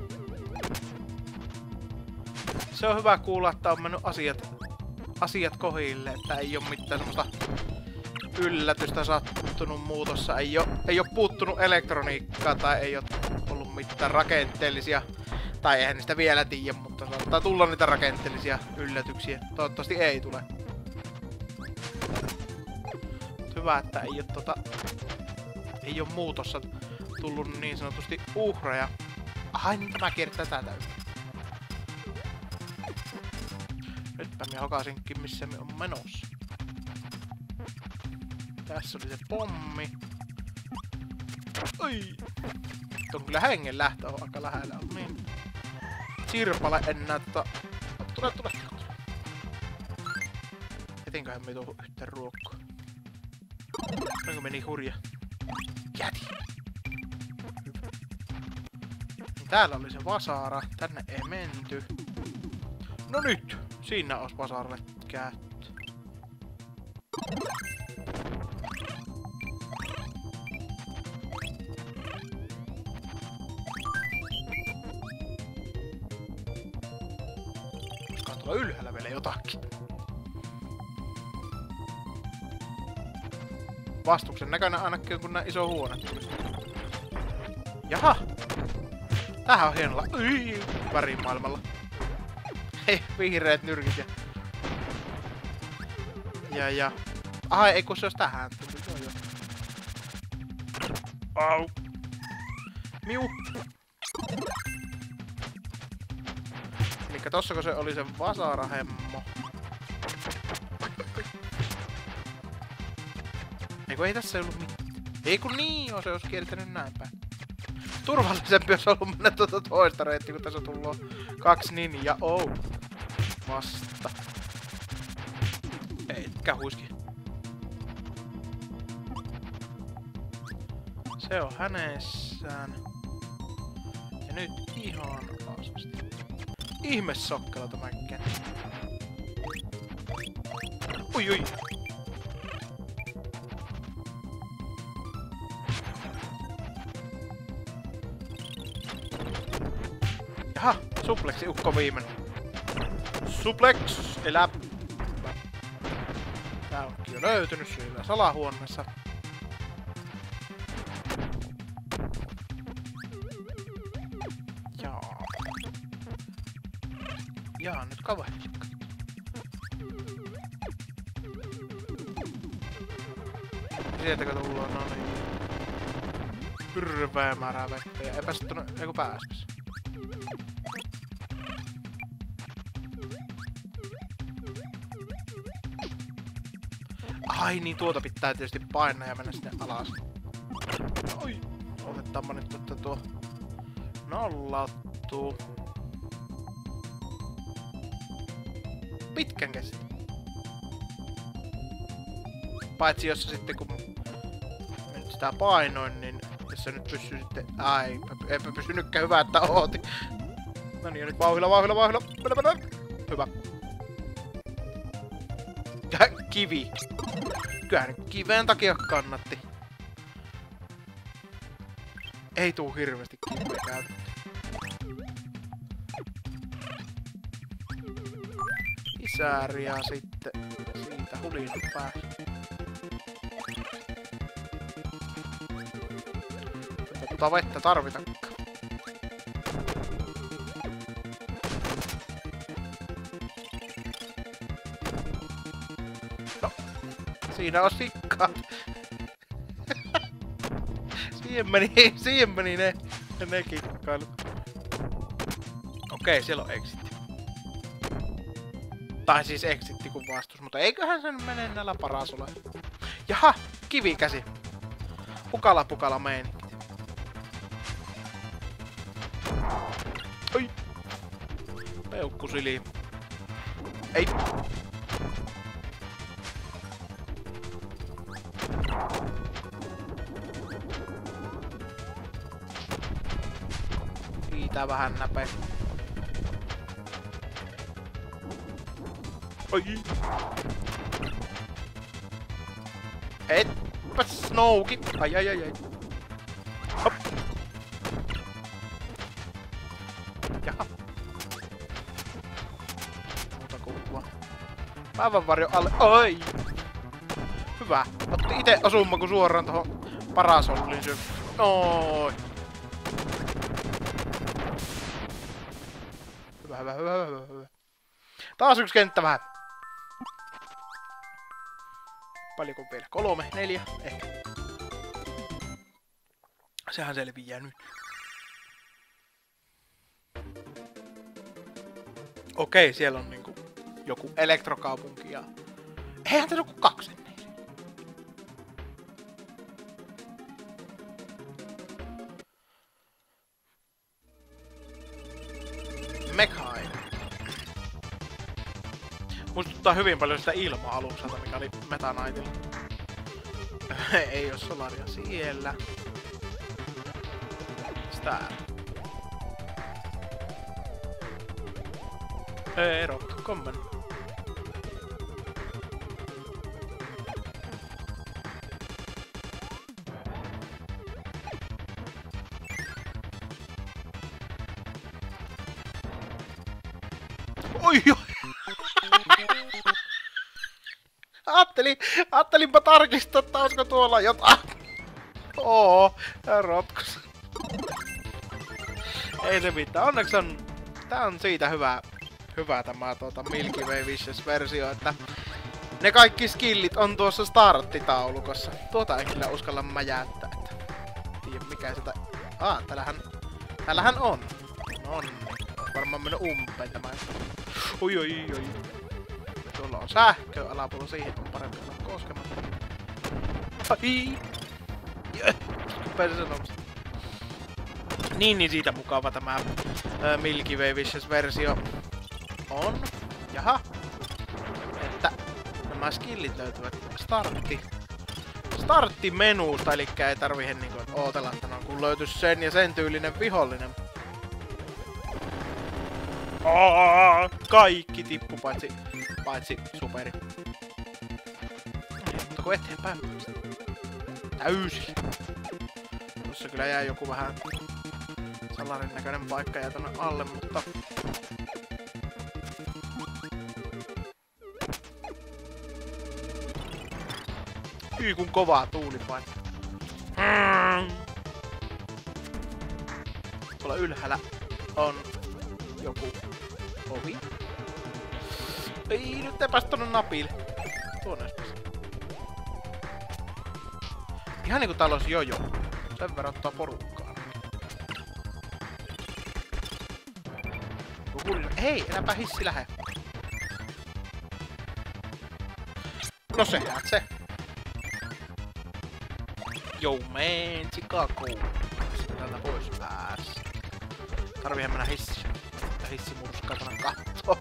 Se on hyvä kuulla, että on mennyt asiat, asiat kohille, että ei oo mitään semmoista yllätystä sattunut muutossa. Ei oo, ei oo puuttunut elektroniikkaa tai ei oo ollut mitään rakenteellisia, tai eihän niistä vielä tiedä, mutta saattaa tulla niitä rakenteellisia yllätyksiä. Toivottavasti ei tule. Hyvä, että ei oo tota... Ei oo muutossa tullut niin sanotusti uhreja. Ai niin tämä kiertää tätä. Nytpä minä hokasinkin missä me on menossa. Tässä oli se pommi. Oi! Nyt on kyllä hengen lähtö on aika lähellä. On niin. Sirpale enää tota... Tule, tule, tule. Jätinköhän me tuohon yhteen ruokkoon. Onko meni hurja? Jäti! Täällä oli se vasara. Tänne ei menty. No nyt! Siinä olisi vasaralle käyttö. Olisikohan tuolla ylhäällä vielä jotakin? Vastuksen näköinen ainakin kun nää iso huone tuli. Jaha! Tämähän on hienolla. Ui, värimaailmalla. Hei, vihreät nyrkit ja... Ja ja... Ai, ei kun se olisi tähän tullut. Joo joo. Au! Miu! Elikkä tossako se oli se vasarahemmo. Eiku ei tässä ollut mitään. Ei kun niin joo, se olisi kiertänyt näin päin. Turvallisempi olisi ollut mennä tuota toista reittiä, kun tässä tullut kaksi ninjaa. Oh. Vasta. Ei, mikä huiski. Se on hänessään. Ja nyt ihan alasasti. Ihme sokkela tämä kenttä. Ui ui. Jaha, supleksi ukko viimeinen. Suplex, elä. Tää onkin jo löytynyt siellä salahuoneessa. Jaa. Jaa, nyt kavahtikka. Sieltäkö tullaan, no niin. Hirveä määrää vettä ja eipä sitten eiku pääspäs. Ai niin, tuota pitää tietysti painaa ja mennä sinne alas. Oi! Otetaanpa nyt tuota tuo nollattu. Pitkän kesti. Paitsi jos sitten kun nyt sitä painoin, niin jos se nyt pysyy sitten... Ai, eipä pysynytkään, hyvä että ootin. No niin, ja nyt vauhilla, vauhilla, vauhilla. Mennä, mennä. Hyvä. Kivi. Kyllähän nyt kiveen takia kannatti. Ei tuu hirveästi kiveä käytetty. Isääriä sitten siitä hulin päähän. Tota vettä tarvitakaan. Siinä on sikkaat. Siihen meni, siihen meni ne, ne kikkailut. Okei, siellä on exitti. Tai siis exitti kun vastus, mutta eiköhän sen mene näillä paras ole. Jaha, kivikäsi. Pukala pukala meininki. Oi. Peukku sili. Ei. Siitä vähän näpe. Oi. Etpä snowki. Ai ai ai ai. Hop. Jaha. Muuta kuulua. Päivänvarjo alle. Oi. Hyvä. Otti ite osumma kun suoraan tohon parasolliin syö. Nooi. Hyvä, hyvä, hyvä, hyvä, hyvä. Taas yksi kenttä vähän. Paljonko vielä? Kolme, neljä, ehkä. Sehän selviää nyt. Okei, siellä on niinku joku elektrokaupunki ja... Eihän tässä ole kaksi ennen. Mekhain. Muistuttaa hyvin paljon sitä ilma-alukselta, mikä oli Meta Knightilla. Ei oo solaria siellä. Sitä. Ei, Rock, kommen. Oi oi! Ajattelin, ajattelinpa tarkistaa, että olisiko tuolla jotain. Oo, tää rotkos. Ei se mitään, onneksi on... Tää on siitä hyvä, hyvä tämä tuota Milky Way Wishes-versio, että... Ne kaikki skillit on tuossa starttitaulukossa. Tuota en kyllä uskalla mäjäyttää, että... Tiedä mikä sitä... Aa, täällähän... Täällähän on. Nonni. Varmaan mennyt umpeen tämä. Oi oi oi. Tuolla on sähkö, alapuolella siihen on parempi olla koskematta. Ai! Niin, niin siitä mukava tämä ää, Milky Way Wishes-versio on. Jaha. Että nämä skillit löytyvät startti. Starttimenuusta, eli ei tarvii niinku ootella tämän, kun löytyisi sen ja sen tyylinen vihollinen. Aa, kaikki tippu paitsi, paitsi superi. Mutta kun eteenpäin täysin. Tuossa kyllä jää joku vähän salarin näköinen paikka jää tonne alle, mutta... Hyi kun kovaa tuuli painaa. Tuolla ylhäällä on joku ovi. Ei, nyt ei päästä tonne napille. Tuonne ees päästä. Ihan niinku täällä olisi jojo. Sen verran ottaa porukkaa. Hei, enääpä hissi lähe. No sehän se. Jou man, Chicago. Täältä pois päässä. Tarviihan mennä hissiin. Hissimuruskaa tänne kattoo.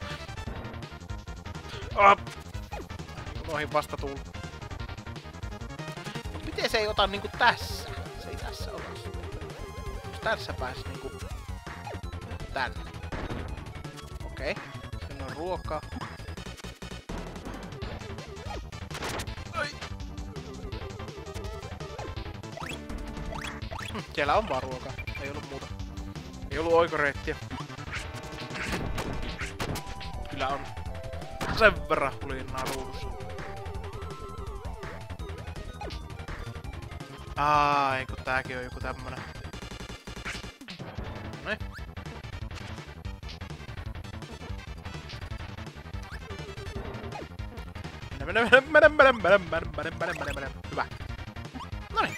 Ah! Noihin vasta tullut. Mut miten se ei ota niinku tässä? Se ei tässä ota. Jos tässä pääsis niinku... tänne. Okei. Okay. Siinä on ruokaa. Ai! Hm, siellä on vaan ruokaa. Ei ollut muuta. Ei ollut oikoreittiä. Kyllä on sen verran hulinnaa ruudussa. Ai, kun tääkin on joku tämmönen. Noniin. Mene, mene, mene, mene, mene, mene, mene, mene, mene, mene. Hyvä. Noniin.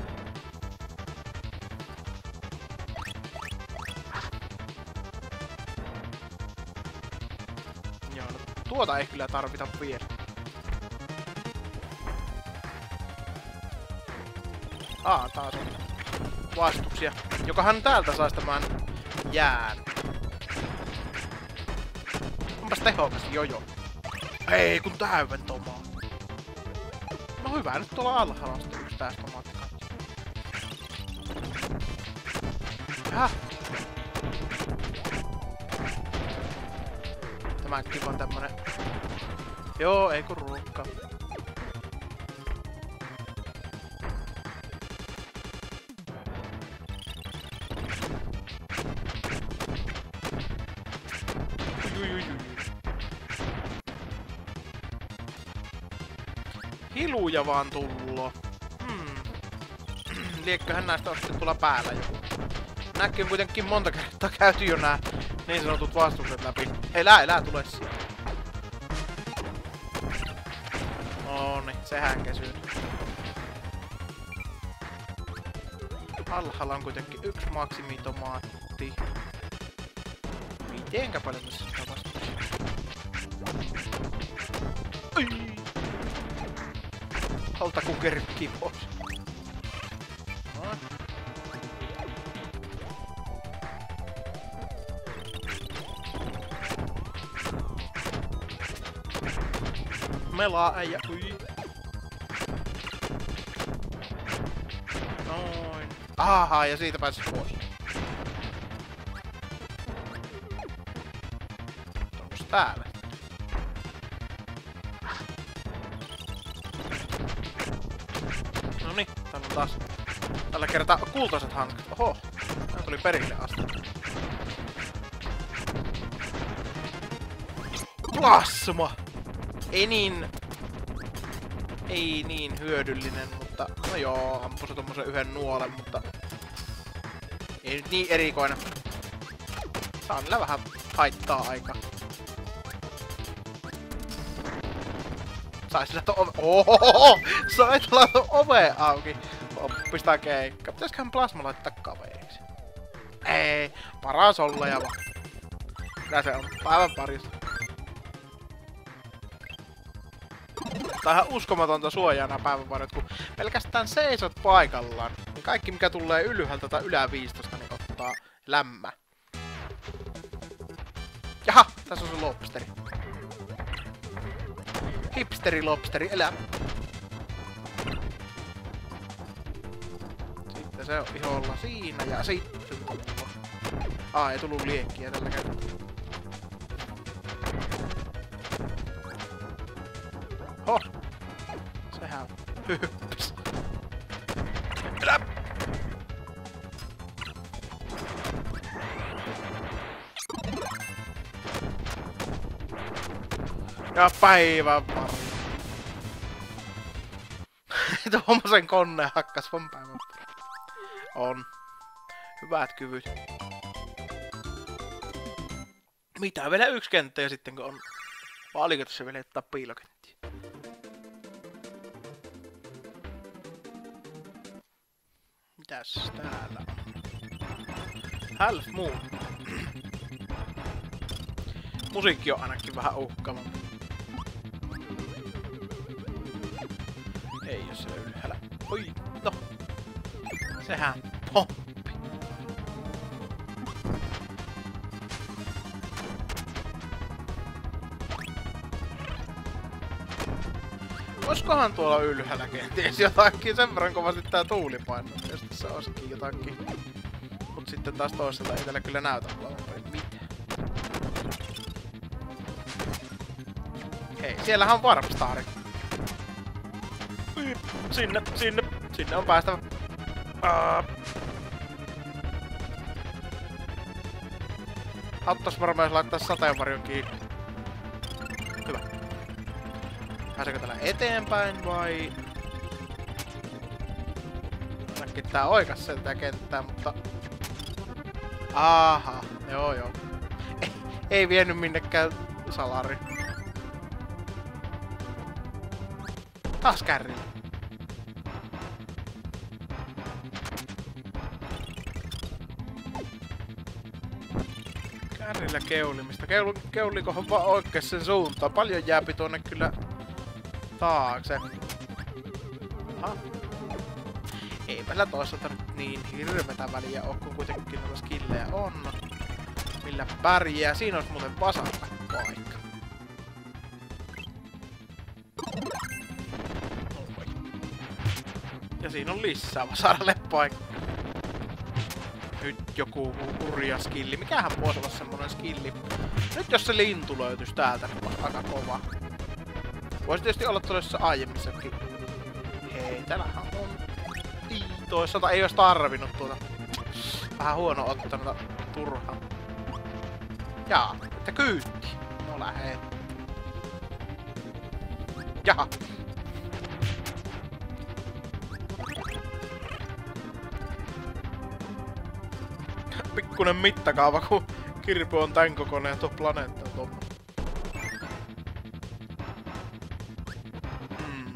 Joo, no tuota ei kyllä tarvita vielä. Aa, taas on vastuksia. Jokahan täältä sais tämän jään. Onpas tehokas jojo. Ei kun täyven tomaa. No hyvä, nyt tuolla alhaalla on sitten yksi tästä tomaattikatsi. Jaha. Tämäkin on tämmönen... Joo, ei kun ruukka. Hiluja vaan tullo. Hmm. Liekköhän näistä on sitten tuolla päällä joku. Näkki on kuitenkin monta kertaa käyty jo nää niin sanotut vastukset läpi. Elää, elää, tule siihen. Nonni, sehän kesyy. Alhaalla on kuitenkin yksi maksimitomaatti. Mitenkä paljon tässä on vastuksia? Ai! Alta kun kerkkii pois. Noin. Melaa äijä. Ui. Noin. Ahaa, ja siitä pääsis pois. Onko täällä? Noniin, täällä on taas tällä kertaa kultaiset hanskat. Oho, tää tuli perille asti. Plasma! Ei niin... Ei niin hyödyllinen, mutta... No joo, ampui se tommosen yhden nuolen, mutta... Ei nyt niin erikoinen. Saa niillä vähän haittaa aikaa. Sais sillä to ove... Ohohoho! Sait laittaa ove auki! Pistää keikka. Pitäisköhän plasma laittaa kaveriksi? Ei, paras olla ja vaan. Kyllä se on päivän parissa. Tää on ihan uskomatonta suojaa nää päivänvarjot, kun pelkästään seisot paikallaan. Niin kaikki mikä tulee ylhäältä tai yläviistosta niin ottaa lämmä. Jaha, tässä on se lobsteri. Hipsteri lobsteri elämä. Sitten se on iholla siinä ja sitten tullut. Aa, ei tullut liekkiä tällä kertaa. Ho! Sehän hyppis. Elä! Ja päivän pari. Tuommoisen koneen hakkas vaan päivän pari. On. Hyvät kyvyt. Mitä? Vielä yksi kenttä ja sitten kun on... Vai oliko tässä vielä jotain piilokenttiä? Mitäs täällä on? Half Moon. Musiikki on ainakin vähän uhkaavampi. Ei jos se ylhäällä. Oi, no. Sehän pomppi. Oiskohan tuolla ylhäällä kenties jotakin, sen verran kovasti tää tuuli painaa, jos tässä olisikin jotakin. Mut sitten taas toisella ei täällä kyllä näytä olevan mitään. Hei, siellähän on Warpstari. Sinne, sinne, sinne on päästävä. Uh. Auttais varmaan jos laittaa sateenvarjon kiinni. Hyvä. Pääseekö täällä eteenpäin vai... Ainakin tää oikas sen tää kenttää, mutta... Aha, joo joo. Ei, ei vienyt minnekään salari. Taas kärrillä. Kärrillä keulimista. Keul keulikohan vaan oikees sen suuntaan. Paljon jääpi tuonne kyllä taakse. Aha. Eipä sillä toisaalta nyt niin hirvetä väliä oo, kun kuitenkin noita skillejä on. Millä pärjää. Siinä olisi muuten vasarle paikka. Ja siinä on lisää vasarle paikka. Nyt joku hurja skilli. Mikähän voisi olla semmonen skilli? Nyt jos se lintu löytyis täältä, niin on aika kova. Voisi tietysti olla tuollaisessa aiemmissakin. Hei, täällähän on... Ii, toisaalta ei ois tarvinnut tuota. Vähän huono ottanut turhaa. Jaa, että kyytti. No lähe. Jaha. Pikkunen mittakaava, kun Kirby on tän kokoinen ja tuo planeetta on tommonen. Hmm.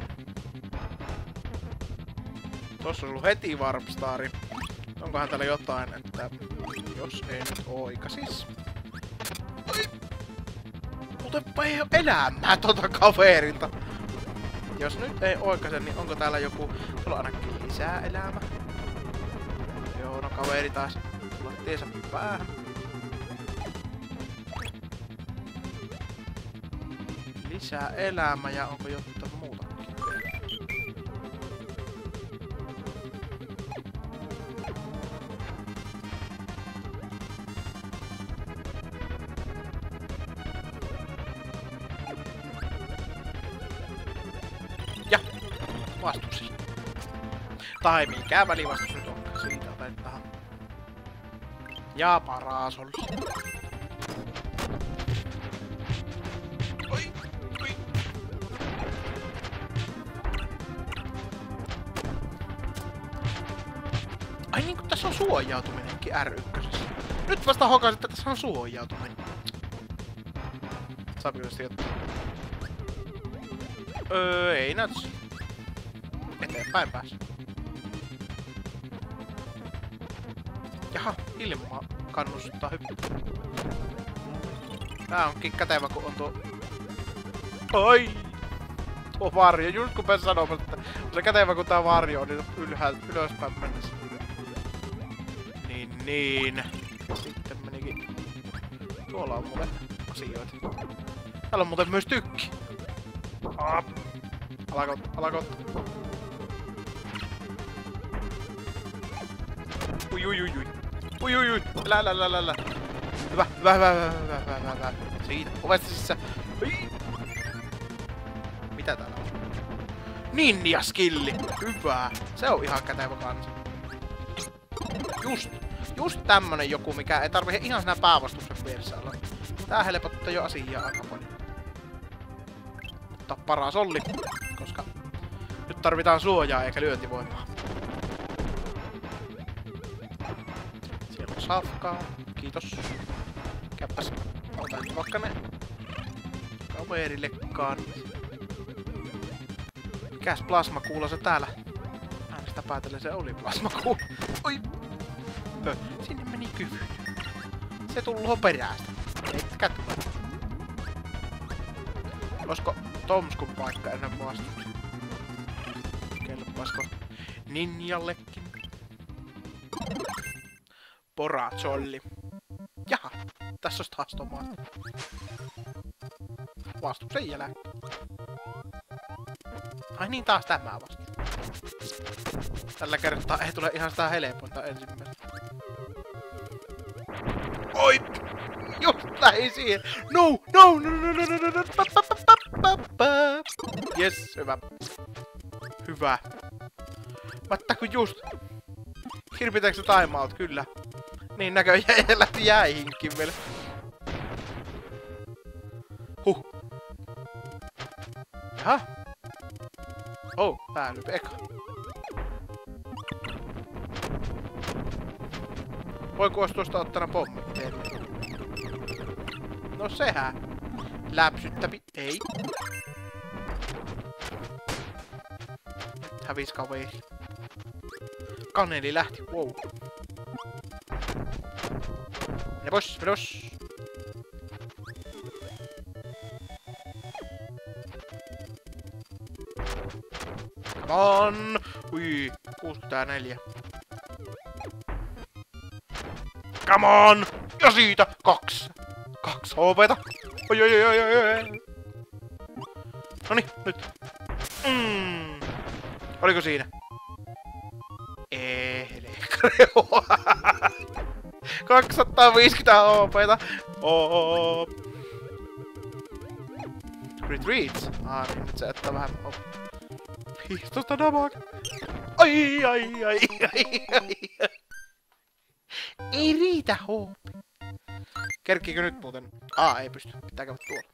Tossa on ollut heti Warpstari. Onkohan täällä jotain, että jos ei nyt oikasis. Muuten ei oo elämää tota kaverilta. Jos nyt ei oikaise, niin onko täällä joku... Tuolla on ainakin lisää elämä. Joo, no kaveri taas. Tulla tiesä päähän. Lisää elämä ja onko jotain muutakin? Ja! Vastus. Tai mikä välivastus nyt onkaan. Siitä otetaan. Ja parasol. Oi! Oi! Ai niinku tässä on suojautuminenkin R yksi. Nyt vasta hokasin, että tässä on suojautuminen. Saapi just jotain. Öö, ei näytös. Eteenpäin pääs. Jaha, ilma kannustaa hyppää. Tää onkin kätevä kun on tuo... Oi! Tuo varjo, just kun pääsin sanomaan, että on se kätevä kun tää varjo on niin ylhäältä ylöspäin mennessä. Niin niin. Sitten menikin... Tuolla on muuten asioita. Täällä on muuten myös tykki. Ah. Alakot, alakot. Ui ui ui ui. Ui ui ui. Älä älä älä älä. Hyvä, hyvä, hyvä, hyvä, hyvä, hyvä, hyvä, hyvä. Siitä, ovesta sisään. Ui. Mitä täällä on? Ninja skilli. Hyvä. Se on ihan kätevä kanssa. Just. Just tämmönen joku, mikä ei tarvitse ihan siinä päävastuksen vieressä olla. Tää helpottaa jo asiaa aika paljon. Mutta paras olli, koska nyt tarvitaan suojaa eikä lyöntivoimaa. Siellä on safkaa. Kiitos. Käppäs. Otan vaikka ne kaverillekaan. Mikäs plasmakuula se täällä? Äänestä päätellen se oli plasmakuula. Oi! Hö, sinne meni kyvyt. Se tulloo peräästä. Eikä tule. Olisiko Tomskun paikka ennen vastus? Kelpaasko Ninjallekin? Poracholli. Jaha, tässä olisi taas tomaatti. Vastuksen jälkeen. Ai niin, taas tämä vastus. Tällä kertaa ei tule ihan sitä helpointa ensimmäistä. Oi! Just lähi siihen! No! No! No! No! No! No! No! Pa, pa, pa, pa, pa. Yes, hyvä. Hyvä. Vatta kun just... Hirpitääkö se timeout? Kyllä. Niin näköjään lähti jäihinkin vielä. Huh. Jaha. Oh, tää lypi eka. Voiko ois tuosta ottana pommi? No sehän. Läpsyttävi. Ei. Nyt hävis kaveri. Kaneli lähti. Wow. Mene pois, mene pois. Come on! Ui, kuusikymmentäneljä. Come on! Ja siitä kaksi. Kaksi H P:tä. Oi oi oi oi oi. Noni, nyt. Mm. Oliko siinä? Ehlekreo. kaksisataaviisikymmentä H P:tä. Oh. Retreats. Ah, niin nyt se jättää vähän... Oh. Hiihtosta damage. Ai ai ai ai ai. Ei riitä H P. Kerkkiikö nyt muuten? Aa, ei pysty. Pitää käydä tuolla.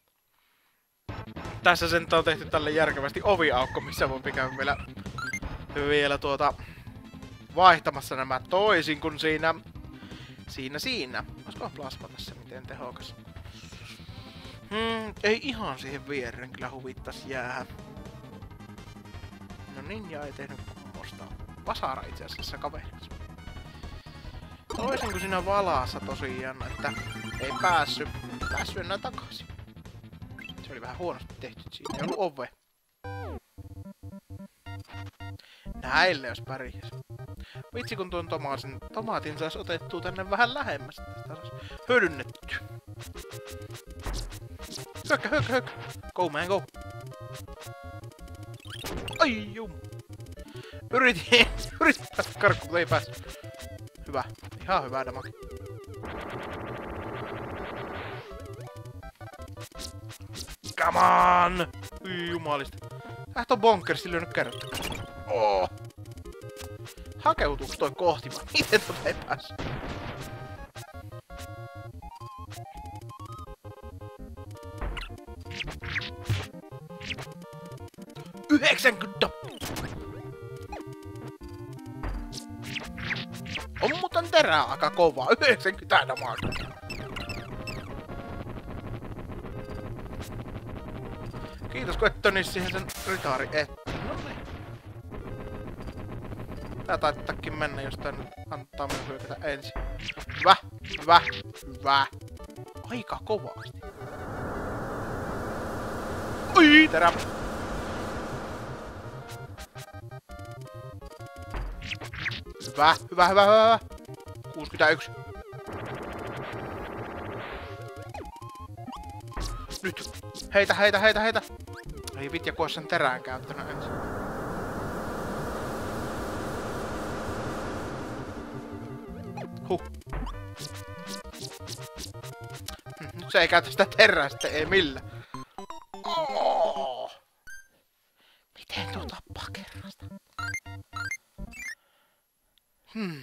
Tässä sen on tehty tälle järkevästi oviaukko, missä voi käydä vielä, vielä tuota vaihtamassa nämä toisin kuin siinä. Siinä siinä. Olisiko plasma tässä miten tehokas? Hmm, ei ihan siihen viereen kyllä huvittais jäädä. No ninja ei tehnyt kummosta. Vasara itse asiassa kaveriksi. Toisin kuin siinä valassa tosiaan, että ei päässyt, päässyt enää takaisin. Se oli vähän huonosti tehty, siinä ei ollut ove. Näille jos pärjäs. Vitsi kun tuon tomaatin, tomaatin sais otettua tänne vähän lähemmäs. Tästä sais hyödynnetty. Hyökkä, hyökkä, hyökkä. Go man, go. Ai jum. Yritin, yritin päästä karkuun, ei päässyt. Hyvä, ihan hyvä damage. Come on! Hyi jumalista. Tähtä on bonkersi lyönyt kerrot. Oh. Hakeutuuko toi kohti vai miten tota ei päässyt? yhdeksänkymmentä! On muuten terää aika kovaa. yhdeksänkymmentä damage. Kiitos kun et tönnis siihen sen ritaari eteen. No niin. Tää taittaakin mennä, jos tää nyt antaa minun hyökätä ensin. Hyvä, hyvä, hyvä. Aika kovasti. Oi, terä. Hyvä, hyvä, hyvä, hyvä. kuusikymmentäyksi. Nyt. Heitä, heitä, heitä, heitä. Ei vitja, kun ois sen terään käyttänyt ensin. Huh. Nyt se ei käytä sitä terää sitten, ei millään. Oh. Miten tuo tappaa kerrasta? Hmm.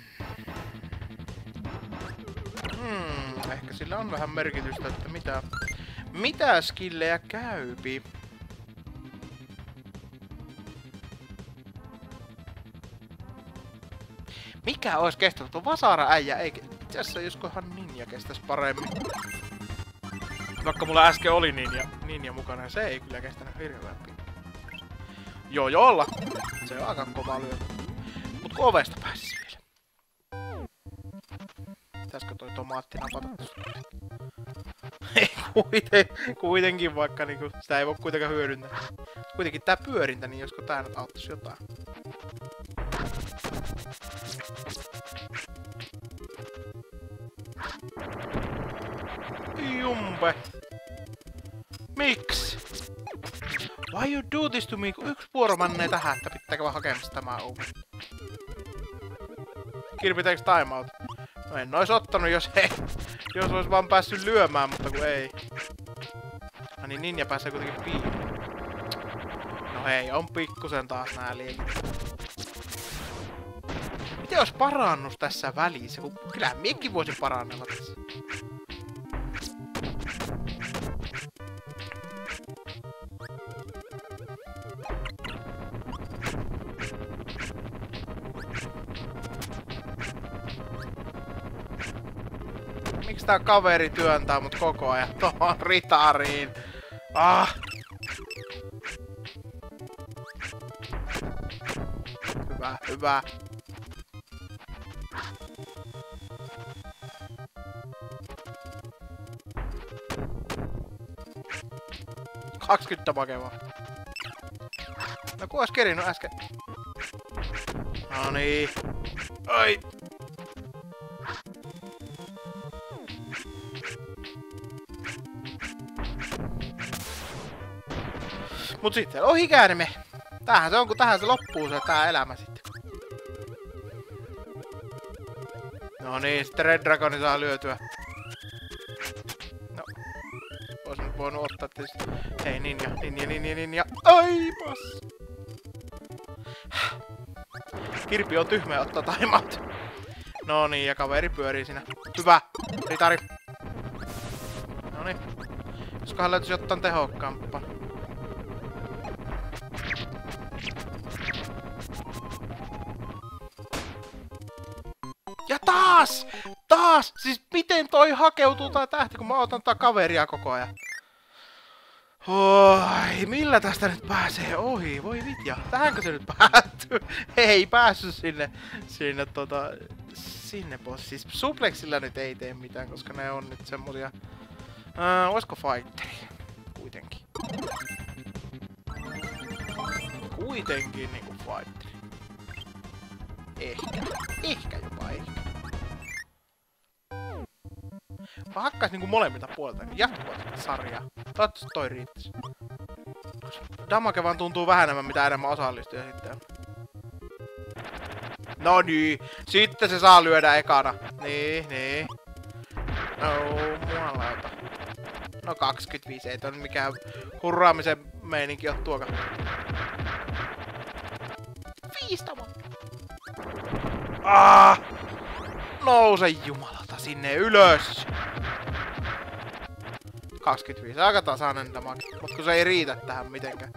Hmm. Ehkä sillä on vähän merkitystä, että mitä... Mitä skillejä käypi? Mikä ois kestänyt? Tuo vasara-äijä ei... Itse asiassa joskohan ninja kestäis paremmin. Vaikka mulla äsken oli ninja, ninja mukana ja se ei kyllä kestänyt hirveän pitkään. Joo jolla. Se on aika kova lyö. Mut kun ovesta pääsis vielä. Pitäisikö toi tomaatti napata tosta? Ei kuiten, kuitenkin vaikka niinku sitä ei voi kuitenkaan hyödyntää. Kuitenkin tää pyörintä, niin josko tää nyt auttais jotain. Jumpe. Miksi? Why you do this to me? Kun yksi vuoro mennee tähän, että pitääkö vaan hakemassa tämä uuden. Kirpi teeks timeout? No en ois ottanut, jos ei. Jos ois vaan päässyt lyömään, mutta kun ei. No niin, ninja pääsee kuitenkin piiloon. No hei, on pikkusen taas nää liikit. Miten ois parannus tässä välissä? Kun kyllähän miekki voisi parannella tässä. Miksi tää kaveri työntää mut koko ajan tohon ritariin? Ah! Hyvä, hyvä. kaksikymmentä makevaa. No kun ois kerinyt äsken. Noniin. Ai! Mut sitten ohikäärme. Tämähän se on, kun tähän se loppuu se tää elämä sitten. No niin, sitten Red Dragoni saa lyötyä. No. Ois nyt voinut ottaa tietysti. Hei, ninja, ninja, ninja, ninja. Ai, pass. Kirpi on tyhmä ottaa timeout. No niin, ja kaveri pyörii siinä. Hyvä, ritari. No niin. Joskohan löytyisi jotain tehokkaampaa. Ja taas! Taas! Siis miten toi hakeutuu tää tähti, kun mä otan tää kaveria koko ajan? Oi, millä tästä nyt pääsee ohi? Voi vitja, tähänkö se nyt päättyy? Ei päässyt sinne, sinne tota, sinne boss. Siis suplexilla nyt ei tee mitään, koska ne on nyt semmosia... Uh, olisiko fighteri? Kuitenkin. Kuitenkin niinku fighteri. Ehkä. Ehkä jopa ehkä. Mä hakkais niinku molemmilta puolta jatkuvasti sarjaa. Toivottavasti toi riittäis. Damage vaan tuntuu vähemmän mitä enemmän osallistuja sitten on. No niin, sitten se saa lyödä ekana. Niin, niin. No, muualauta. No kaksikymmentäviisi, ei toi mikään hurraamisen meininki oo tuoka. Viistama! Ah! Nouse jumalata sinne ylös! kaksikymmentäviisi, aika tasainen damage, mut kun se ei riitä tähän mitenkään.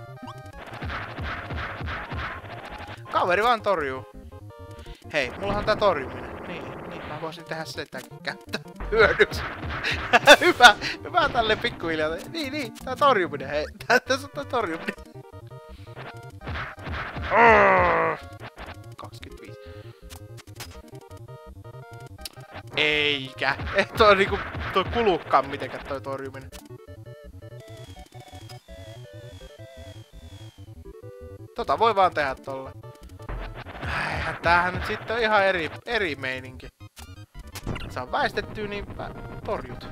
Kaveri vaan torjuu. Hei, mullahan on tää torjuminen. Niin, niin, mä voisin tehdä sitäkin käyttää hyödyksi. hyvä, hyvä tälle pikkuhiljaa. Niin, niin, tää torjuminen, hei. Tää, tässä on tää torjuminen. kaksikymmentäviisi. Eikä. Ei toi niinku, toi kulukkaan mitenkään toi torjuminen. Tota voi vaan tehdä tolle. Eihän tämähän nyt sitten on ihan eri, eri meininki. Saa väistettyä, niin torjut.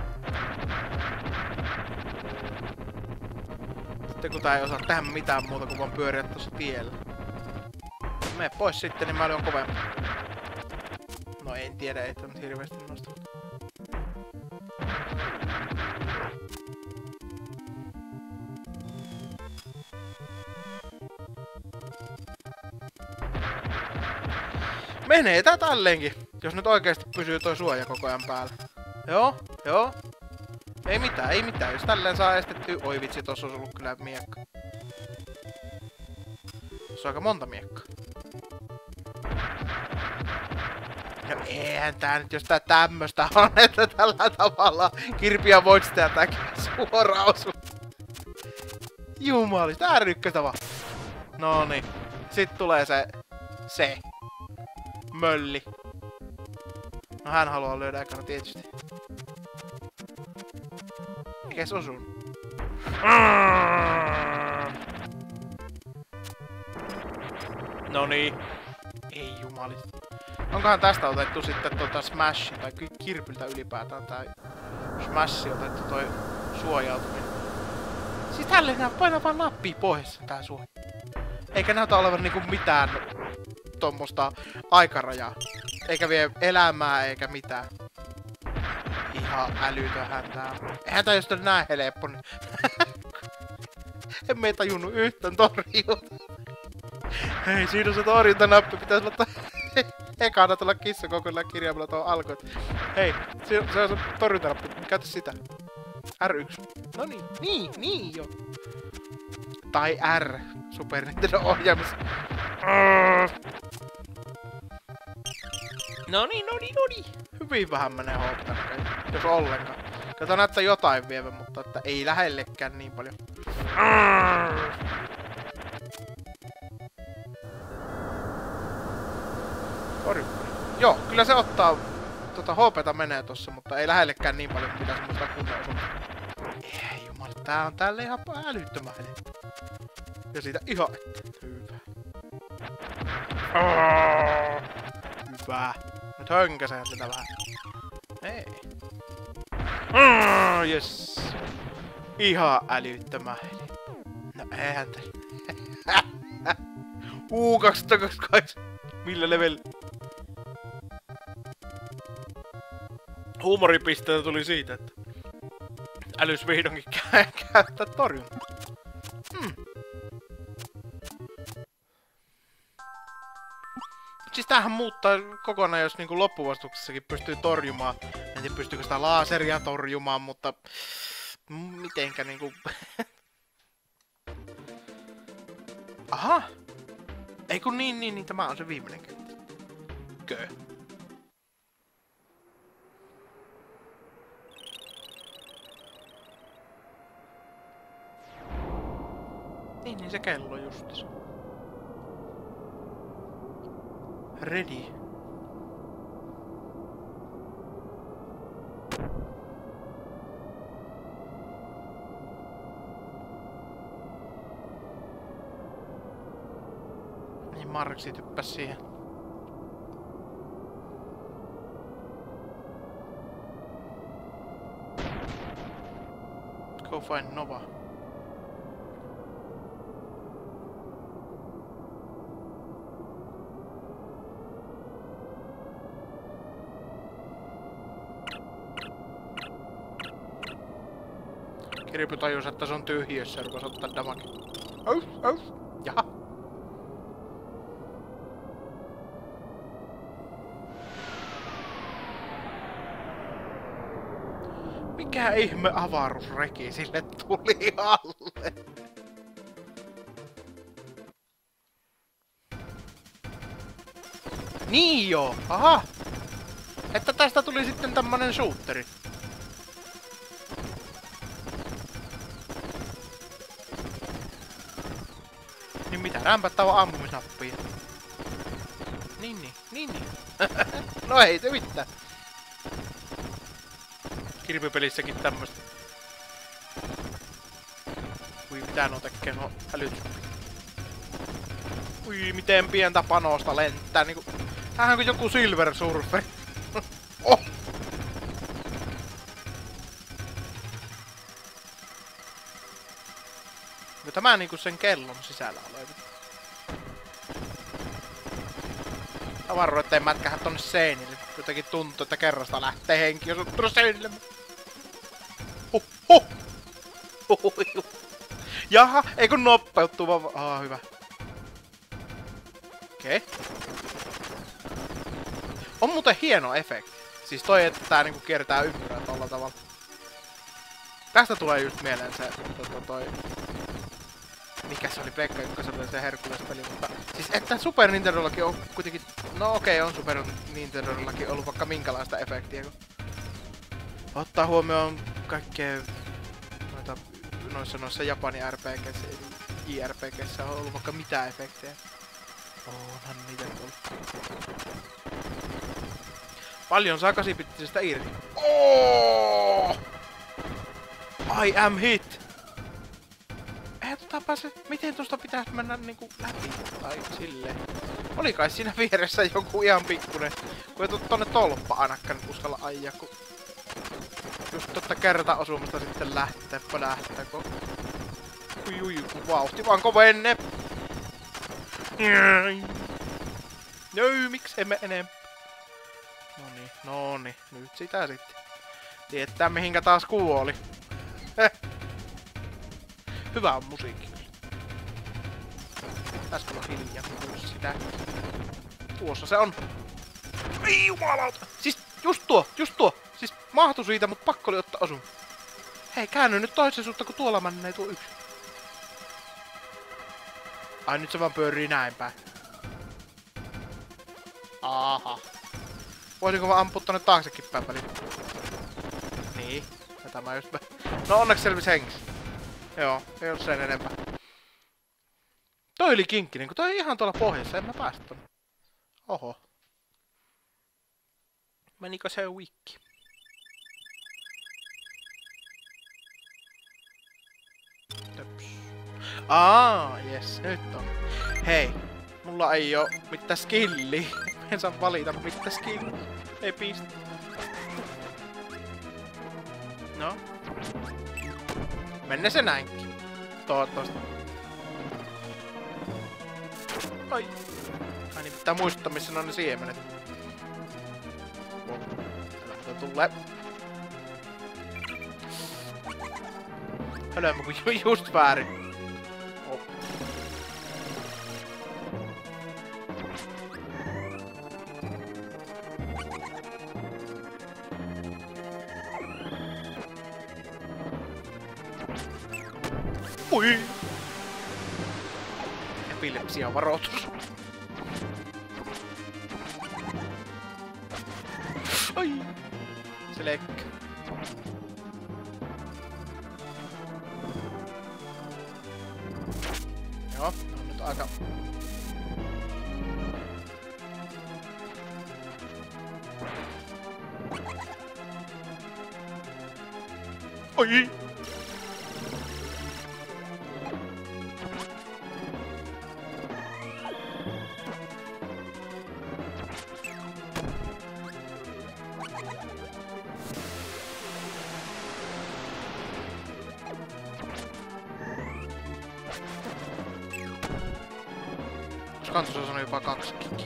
Sitten kun tää ei osaa tehdä mitään muuta kuin vaan pyöriä tossa tiellä. Mene pois sitten, niin mä olin kovempi. No en tiedä, ei nyt hirveesti nosta. Menee tää tälleenkin, jos nyt oikeesti pysyy toi suoja koko ajan päällä. Joo, joo. Ei mitään, ei mitään. Jos tälleen saa estettyä... Oi vitsi, tossa olisi ollut kyllä miekka. Tossa on aika monta miekkaa. No eihän tää nyt, jos tää tämmöstä on, että tällä tavalla kirpiä voit tätäkin suoraan osua. Jumalista, tää rykkästä vaan. Noniin. Sitten tulee se... Se. Mölli. No hän haluaa löydä ekana tietysti. Eikä se osun. Noniin. Ei jumalista. Onkohan tästä otettu sitten tuota Smash tai kirpiltä ylipäätään tai Smash otettu toi suojautuminen. Siis tälleen nää painaa vaan nappia pois tää suoja. Eikä näytä olevan niinku mitään tommosta aikarajaa. Eikä vie elämää eikä mitään. Ihan älytöhän tää on. Eihän tää just ole näin helppo, niin... en me tajunnut yhtään torjuta. Hei, siinä on se torjuntanappi, pitäis laittaa... ekana tuolla kissakokoisella kirjaimella tuohon alkuun. Hei, se, se on se torjuntanappi, käytä sitä. R yksi. No niin, niin, niin jo. Tai R, Super Nintendo ohjaamis. No niin, no niin, no niin. Hyvin vähän menee hooptaan, jos ollenkaan. Kato näyttää jotain vievä, mutta että ei lähellekään niin paljon. Torjuminen. Joo, kyllä se ottaa tota H P:tä menee tossa, mutta ei lähellekään niin paljon mitä semmoista kunnon osuutta. Ei jumala, tää on tälleen ihan älyttömän helppo. Ja siitä ihan että hyvä. Oh, hyvä. Nyt hönkäsee sitä vähän. Ei. Oh, yes. Ihan älyttömän helppo. No eihän tä. Uu, kaksisataakaksikymmentäkahdeksan. Millä level? Huumoripisteitä tuli siitä, että älys vihdoinkin kä käyttää torjuntaa. Hmm. Siis tämähän muuttaa kokonaan, jos niinku loppuvastuksessakin pystyy torjumaan. En tiedä pystyykö sitä laseria torjumaan, mutta... Mitenkä niinku... Aha! Ei kun niin, niin, niin, tämä on se viimeinen kenttä. Kö? Niin, niin se kello justis. Ready. Marksi typpäs siihen. Go find Nova. Kirpy tajus, että se on tyhjössä ja rupes ottaa damage. Aus, aus. Jaha. Mikä ihme avaruusreki sille tuli alle? Niin joo, aha! Että tästä tuli sitten tämmönen shooteri. Niin mitä, rämpättää vaan ampumisnappia. Niin niin, niin niin. No ei se mitään. Kirpypelissäkin tämmöstä. Ui, mitä nuo tekee nuo älyt. Ui, miten pientä panosta lentää niinku... Tämähän on kuin joku Silver Surfer. Oh! Ja tämä niinku sen kellon sisällä oleva. Mä varoin, ettei mätkähän tonne seinille. Jotenkin tuntuu, että kerrasta lähtee henki, jos on tuossa seinille. Huh, huh. Huh, huh, huh. Jaha, ei kun nopeuttuu vaan... Aa, hyvä. Okei. Okay. On muuten hieno efekti. Siis toi, että tää niinku kiertää ympyrää tolla tavalla. Tästä tulee just mieleen se... Toi... toi mikä se oli? Pekka Ykkösellä se Herkules-peli, mutta... Siis että Super Nintendollakin on kuitenkin... No okei, okay, on Super Nintendollakin ollut vaikka minkälaista efektiä, kun... Ottaa huomioon kaikkea... Noita... Noissa noissa Japani R P G:ssä, J R P G:ssä on ollut vaikka mitä efektejä. Onhan niitä ollut. Paljon saa kasipittisestä irti. Oh! I am hit! Eihän tota pääse... Miten tosta pitäis mennä niinku läpi? Tai silleen. Oli kai siinä vieressä joku ihan pikkunen. Kun ei tuu tonne tolppa ainakaan uskalla ajaa, kun... Just totta kerta osumasta sitten lähtee, lähtee, kun... Ui ui, kun vauhti vaan kovenne! No, miksei me enemmän? Noni, noni, nyt sitä sitten. Tietää mihinkä taas kuoli. Hyvä on musiikki. Tässä on hiljaa, kun sitä. Tuossa se on. Ei jumalauta! Siis just tuo, just tuo. Siis mahtu siitä, mut pakko oli ottaa osun. Hei, käänny nyt toisen suutta, kun tuolla mennään tuo yksi. Ai nyt se vaan pyörii näin päin. Aha. Voisinko vaan ampua tonne taaksekin päin väliin? Niin. Ja tämä just... No onneksi selvis hengissä. Joo, ei oo sen enempää. Toi oli kinkkinen, kun toi ihan tuolla pohjassa, en mä päästä tonne. Oho. Menikö se wikki? Töps. Aa, jes, nyt on. Hei, mulla ei oo mitään skilliä. En saa valita mitään skilliä. Ei pistä. No. Menne se näinkin. Toivottavasti. Ai. Ai niin pitää muistuttaa missä on ne siemenet. Täältä tulee. Hölömmä kun ju just väärin. Oh. Ui! Epilepsia varoitus. Ai! Se lekkä. Joo, on nyt aika... Oi! Koska tuossa sanoi jopa kaksi kiki.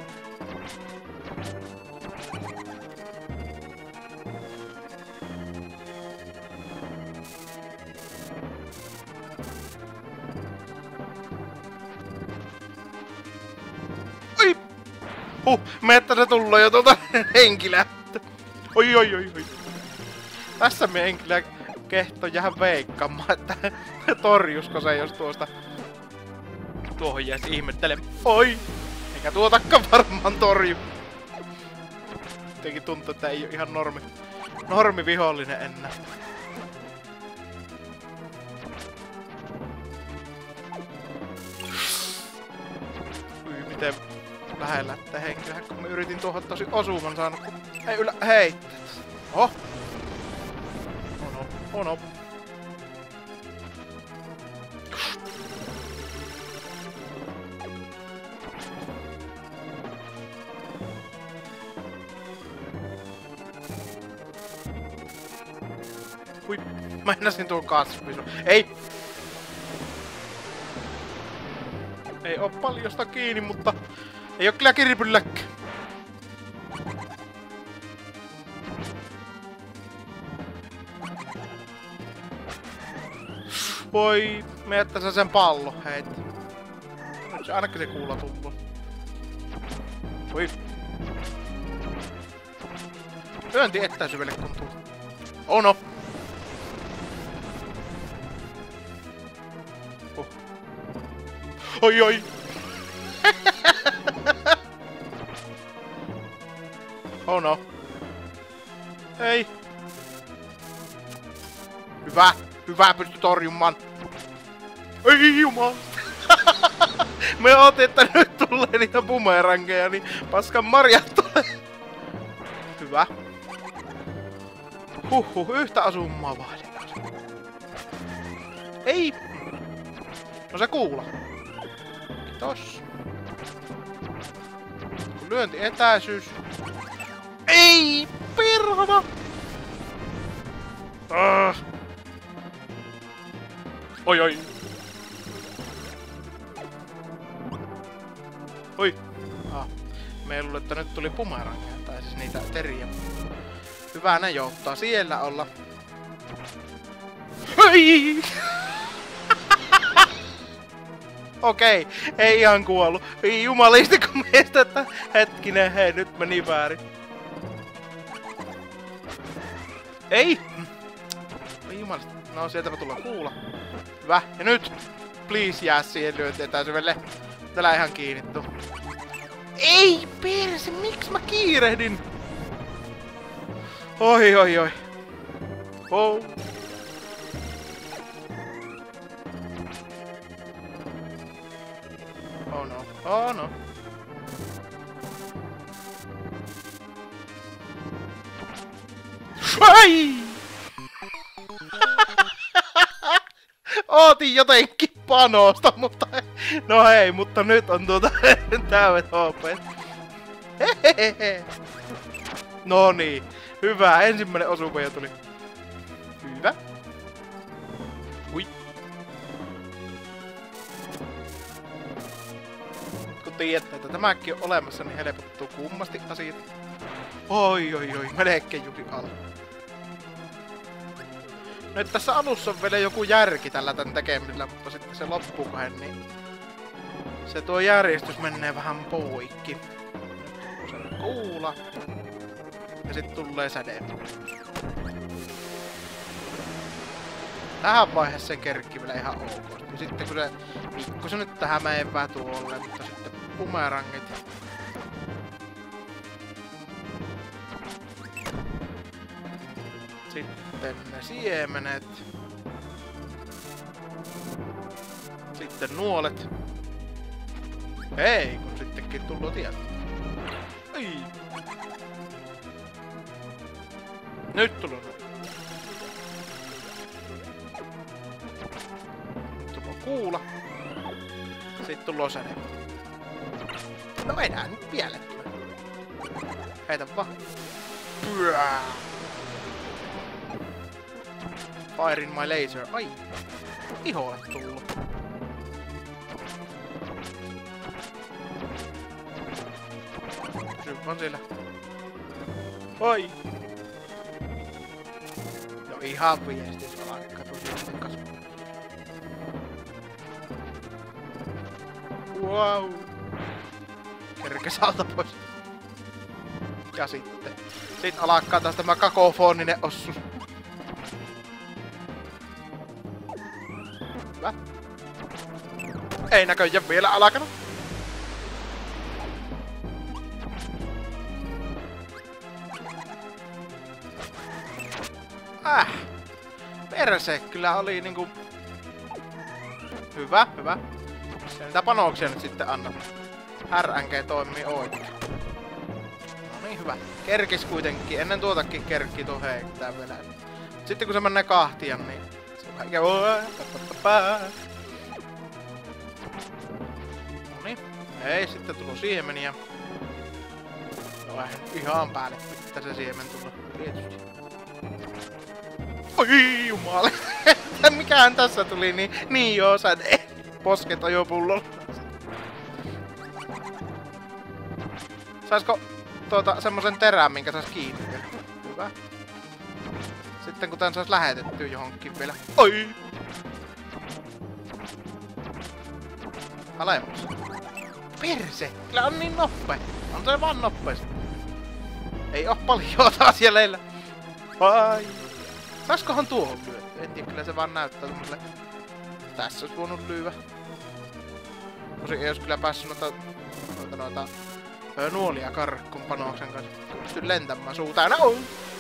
Oi! Huh, meettä se tulee jo tuolta henkilähtö. Oi oi oi oi. Tässä me henkilä kehto jää veikkaamaan, että torjusko se jos tuosta tuohon jäisi ihmettelemään. Oi! Eikä tuotakaan varmaan torju. Jotenkin tuntuu, että ei oo ihan normi, normi vihollinen enää. Ui, miten lähellä että henkilöhän, kun mä yritin tuohon tosi osuman saanut, kun ei ylä heittää. Oho! Oh no, oh no. Ui, mä ennäsin tuon kasvisun. Ei! Ei oo paljosta kiinni, mutta ei oo kyllä kirpylläkkä. Voi, meettä sä sen pallo heit. Nyt se ainakin se kuulla tullut. Oi. Lyönti etäisyydelle kun tuu. Oh no. Oh. Oi oi. Oh no. Ei. Hyvä. Hyvä pysty torjumaan. Ei jumala. Me ootin, että nyt tulee niitä bumerangeja, niin paskan marjat tulee. Hyvä. Huhhuh, yhtä asummaa vaaditaan. Ei. No se kuula. Kiitos. Lyönti etäisyys. Ei, perhana. Ah. Oi oi. Oi. Ah. Me luulen, että nyt tuli bumerangeja, tai siis niitä teriä. Hyvä ne jouttaa siellä olla. Oi! Okei, ei ihan kuollu. Ei jumalisti kun meistä, että hetkinen, hei nyt meni väärin. Ei! Ei jumalisti. No sieltäpä tullaan kuulla. Hyvä, ja nyt! Please jää siihen lyöntietäisyydelle. Täällä ihan kiinnittu. Ei perse, miksi mä kiirehdin? Oi oi oi. Oh. Oh no, oh no. Ai! Ootin jotenkin panosta, mutta no hei, mutta nyt on tuota täydet H P. Hehehe. No niin, hyvä, ensimmäinen osuma jo tuli. Hyvä. Ui. Kun tiedätte, että tämäkin on olemassa, niin helpottuu kummasti asiat. Oi oi oi, melkein juuri alla. Nyt tässä alussa on vielä joku järki tällä tän tekemisellä, mutta sitten se loppukohen, niin se tuo järjestys menee vähän poikki. Se on kuula. Ja sit tulee säde. Tähän vaiheessa se kerkki vielä ihan ok. Ja sitten kun se pikku se nyt tähän menevää tuolle, mutta sitten bumerangit. Sitten ne siemenet. Sitten nuolet. Hei, kun sittenkin tullut tieto. Ai. Nyt tullut. Nyt tullut kuula. Sitten tullut säde. No enää nyt vielä tule. Heitä vaan. Pyää. Fire in my laser. Ai. Iholle tullut. On siellä. Oi! No ihan viesti, jos alkaa tosiaan kasvaa. Wow! Kerkes alta pois. Ja sitten. Sitten alkaa taas tämä kakofoninen ossus. Hyvä. Ei näköjään vielä alkanut. Äh. Perse kyllä oli niinku... Hyvä, hyvä. Ja mitä panoksia nyt sitten anna? R N G toimii oikein. No niin, hyvä. Kerkis kuitenkin. Ennen tuotakin kerkki tuo heittää vielä. Sitten kun se menee kahtia, niin... Se on kaiken... No niin. Ei, sitten tullut siemeniä. No ihan päälle pitää se siemen tulla. Tietysti. Oi jumala. Mikähän tässä tuli niin... Niin joo, säde. Posket on jo pullolla. Saisko tuota semmosen terän, minkä sais kiinni vielä? Hyvä. Sitten kun tän sais lähetettyä johonkin vielä. Oi! Alemmas. Perse! Kyllä on niin noppe. On se vaan nopeesti. Ei oo paljon taas jäljellä. Ai. Saiskohan tuohon lyödä? En tiedä, kyllä se vaan näyttää tämmöselle. Tässä olisi voinut lyödä. Tosi ei olisi kyllä päässyt noita... Noita noita... nuolia karkkuun panoksen kanssa. Pystyn lentämään suu täynnä. Oh.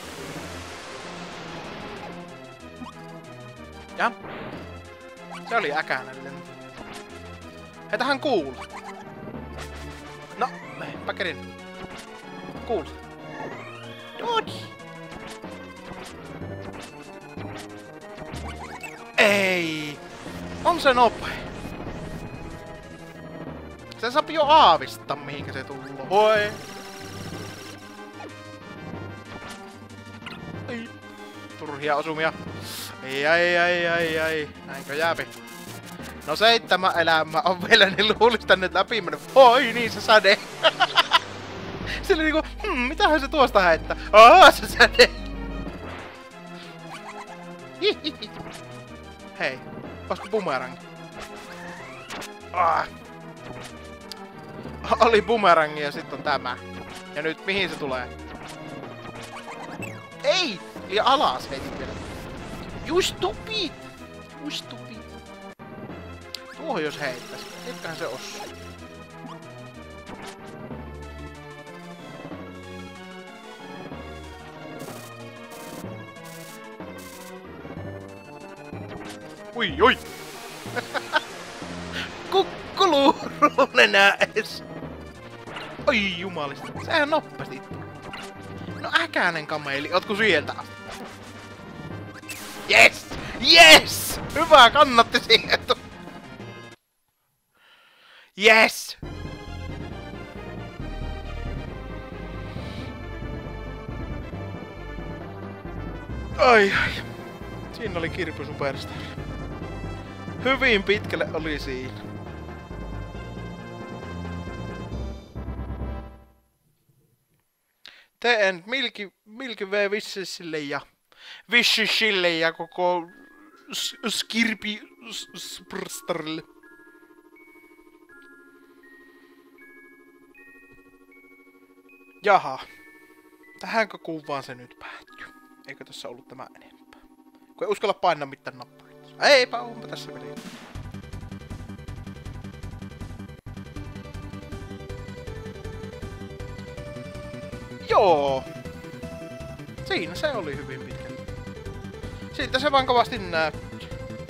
Ja. Se oli äkäinen lento. Hei, tähän kuulla. No, mä kerin. Kuulla. Dodge. Ei. On se nopea. Se saa jo aavistaa, mihinkä se tullu. Oi! Ei. Turhia osumia. Ei, ai, ai, ai, ai. Näinkö jääpi? No seitsemän elämää on vielä, niin luulis tänne läpi mennyt. Oi, niin se säde. Sillä niinku, hmm, mitähän se tuosta heittää? Aa, se säde. Hei, olisiko bumerang? Ah. Oli bumerangi ja sitten on tämä. Ja nyt mihin se tulee? Ei! Ja alas heitin vielä. You stupid! You stupid! Tuohon jos heittäis. Eiköhän se ossu. Ui, oi! Kukkuluurunen näes! Oi jumalista, sehän noppasti. No äkäinen kameli, ootko sieltä asti? Yes! Yes! Hyvä, kannatti siihen. Yes! Ai ai. Siinä oli Kirby Superstar. Hyvin pitkälle oli siinä. Teen Milky, Milky Way Vissille ja Vissille ja koko Skirpi Superstarille. Jaha. Tähänkö kuvaan se nyt päättyy? Eikö tässä ollut tämä enempää? Kun ei uskalla painaa mitään nappia. Eipä onpa tässä vielä. Joo. Siinä se oli hyvin pitkälle. Siitä se vaan kovasti näytti.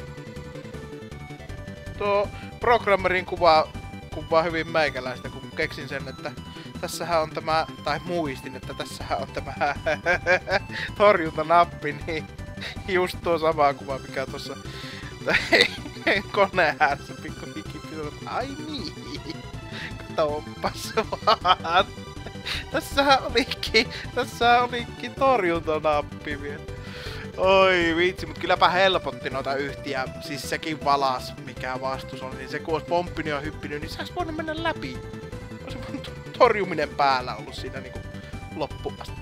Tuo programmerin kuva kuvaa hyvin meikäläistä, kun keksin sen, että tässähän on tämä, tai muistin, että tässähän on tämä torjuntanappi, niin just tuo sama kuva, mikä tuossa koneen ääressä pikku hikipisellä. Ai niin, katoppas vaan. Tässähän olikin, tässähän olikin torjuntanappi vielä. Oi vitsi, mut kylläpä helpotti noita yhtiä. Siis sekin valas, mikä vastus on. Niin se kun ois pomppinut ja hyppinyt, niin se ois voinut mennä läpi. Ois voinut torjuminen päällä ollut siinä niinku loppuun asti.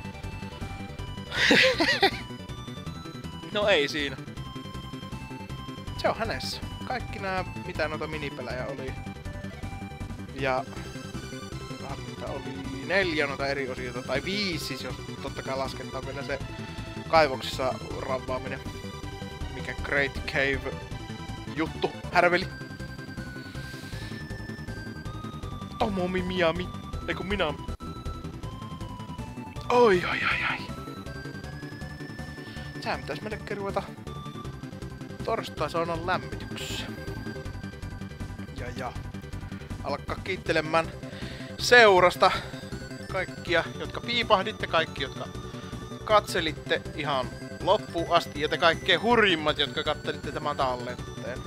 No ei siinä. Se on hänessä. Kaikki nää, mitä noita minipelejä oli. Ja... mitä oli neljä noita eri osiota, tai viisi siis, jos totta kai lasketaan vielä se kaivoksissa ravaaminen. Mikä Great Cave juttu härveli. Tomomi Miami. Eiku minä. Oi oi oi oi. Sehän pitäis melkein ruveta torstai-saunan lämmityksessä. Ja ja. Alkaa kiittelemään seurasta kaikkia, jotka piipahditte, kaikki, jotka katselitte ihan loppuun asti, ja te kaikkein hurjimmat, jotka katselitte tämän tallenteen.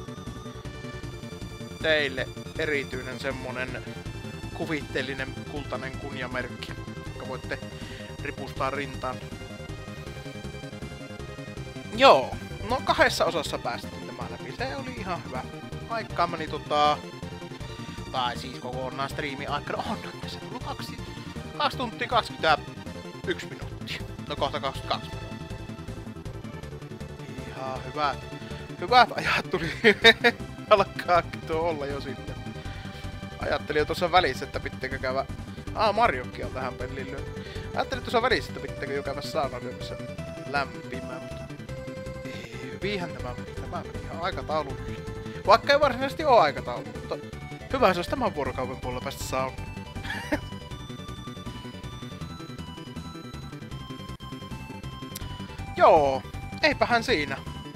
Teille erityinen semmonen kuvitteellinen kultainen kunniamerkki, jonka voitte ripustaa rintaan. Joo, no kahdessa osassa päästiin tämä läpi, se oli ihan hyvä. Aikaa meni tota... tai siis kokonaan striimin aikana on tässä tullut kaksi, kaksi tuntia kaksikymmentäyksi minuuttia. No kohta kaksikymmentäkaksi minuuttia. Ihan hyvät, hyvät ajat tuli. Alkaa tuo olla jo sitten. Ajattelin jo tuossa välissä, että pitääkö käydä... Ah, Marjokki on tähän peliin lyönyt. Ajattelin tuossa välissä, että pitääkö jo käydä saunan lyömässä lämpimään. Ei, hyvinhän tämä meni. Tämä meni ihan aikatauluun. Vaikka ei varsinaisesti oo aikataulu, mutta... hyvä se olisi tämän vuorokauden puolella päästä saunaan. Joo, eipähän siinä.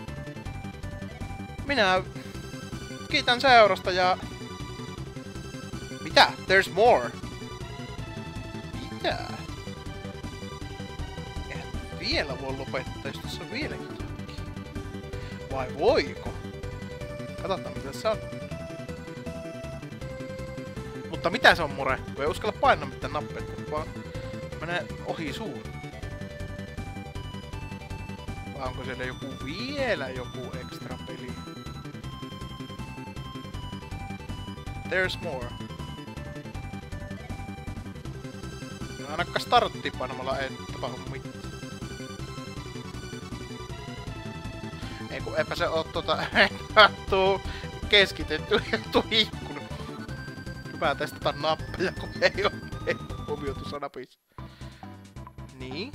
Minä kiitän seurasta ja... mitä? There's more! Mitä? En vielä voi lopettaa, jos tässä on vielä jotakin. Vai voiko? Katsotaan mitä se on. Mutta mitä se on mure? Kun ei uskalla painaa mitään nappeja, vaan menee ohi suun. Vai onko siellä joku vielä joku extra peli? There's more. No ainakaan starttiin painamalla ei tapahdu mitään. Ei kun eipä se oo tota... tuu keskitetty tuu ikkuna. Hyvä testata nappeja, kun ei oo, ei huomioitu sanapissa. Niin.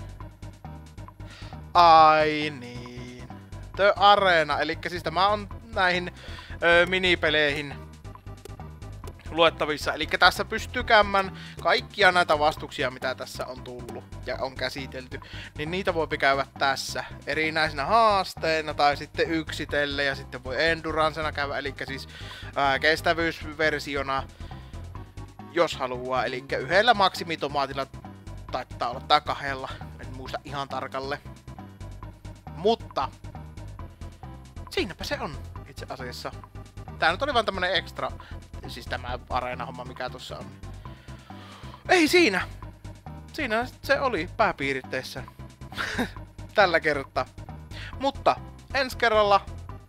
Ai niin. The Arena, elikkä siis tämä on näihin ö, minipeleihin luettavissa. Elikkä tässä pystyy käymään kaikkia näitä vastuksia, mitä tässä on tullut ja on käsitelty. Niin niitä voi käydä tässä erinäisinä haasteina tai sitten yksitellen ja sitten voi endurancena käydä. Elikkä siis ää, kestävyysversiona, jos haluaa. Elikkä yhdellä maksimitomaatilla taitaa olla tai kahdella. En muista ihan tarkalle. Mutta siinäpä se on itse asiassa. Tää nyt oli vaan tämmönen extra, siis tämä Areena-homma mikä tossa on. Ei siinä! Siinä se oli pääpiiritteissä. Tällä kertaa. Mutta ensi kerralla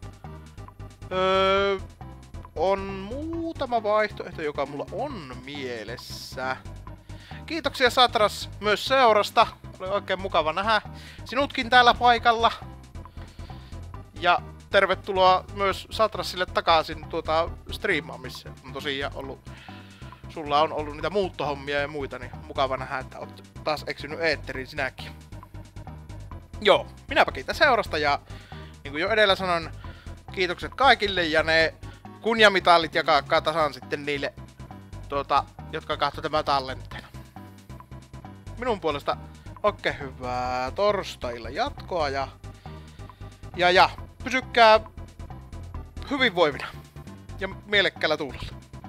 öö, on muutama vaihtoehto, joka mulla on mielessä. Kiitoksia Satras myös seurasta. Oli oikein mukava nähdä sinutkin täällä paikalla. Ja tervetuloa myös Satrasille takaisin tuota striimaamissa. On tosiaan ollut, sulla on ollut niitä muuttohommia ja muita, niin mukava nähdä, että oot taas eksynyt eetteriin sinäkin. Joo, minäpä kiitän seurasta ja niin kuin jo edellä sanoin, kiitokset kaikille ja ne kunniamitalit jakaa tasan sitten niille, tuota, jotka katsovat tämän tallenteen. Minun puolesta oikein hyvää torstailla jatkoa ja ja ja pysykää hyvinvoivina ja mielekkäällä tuulella.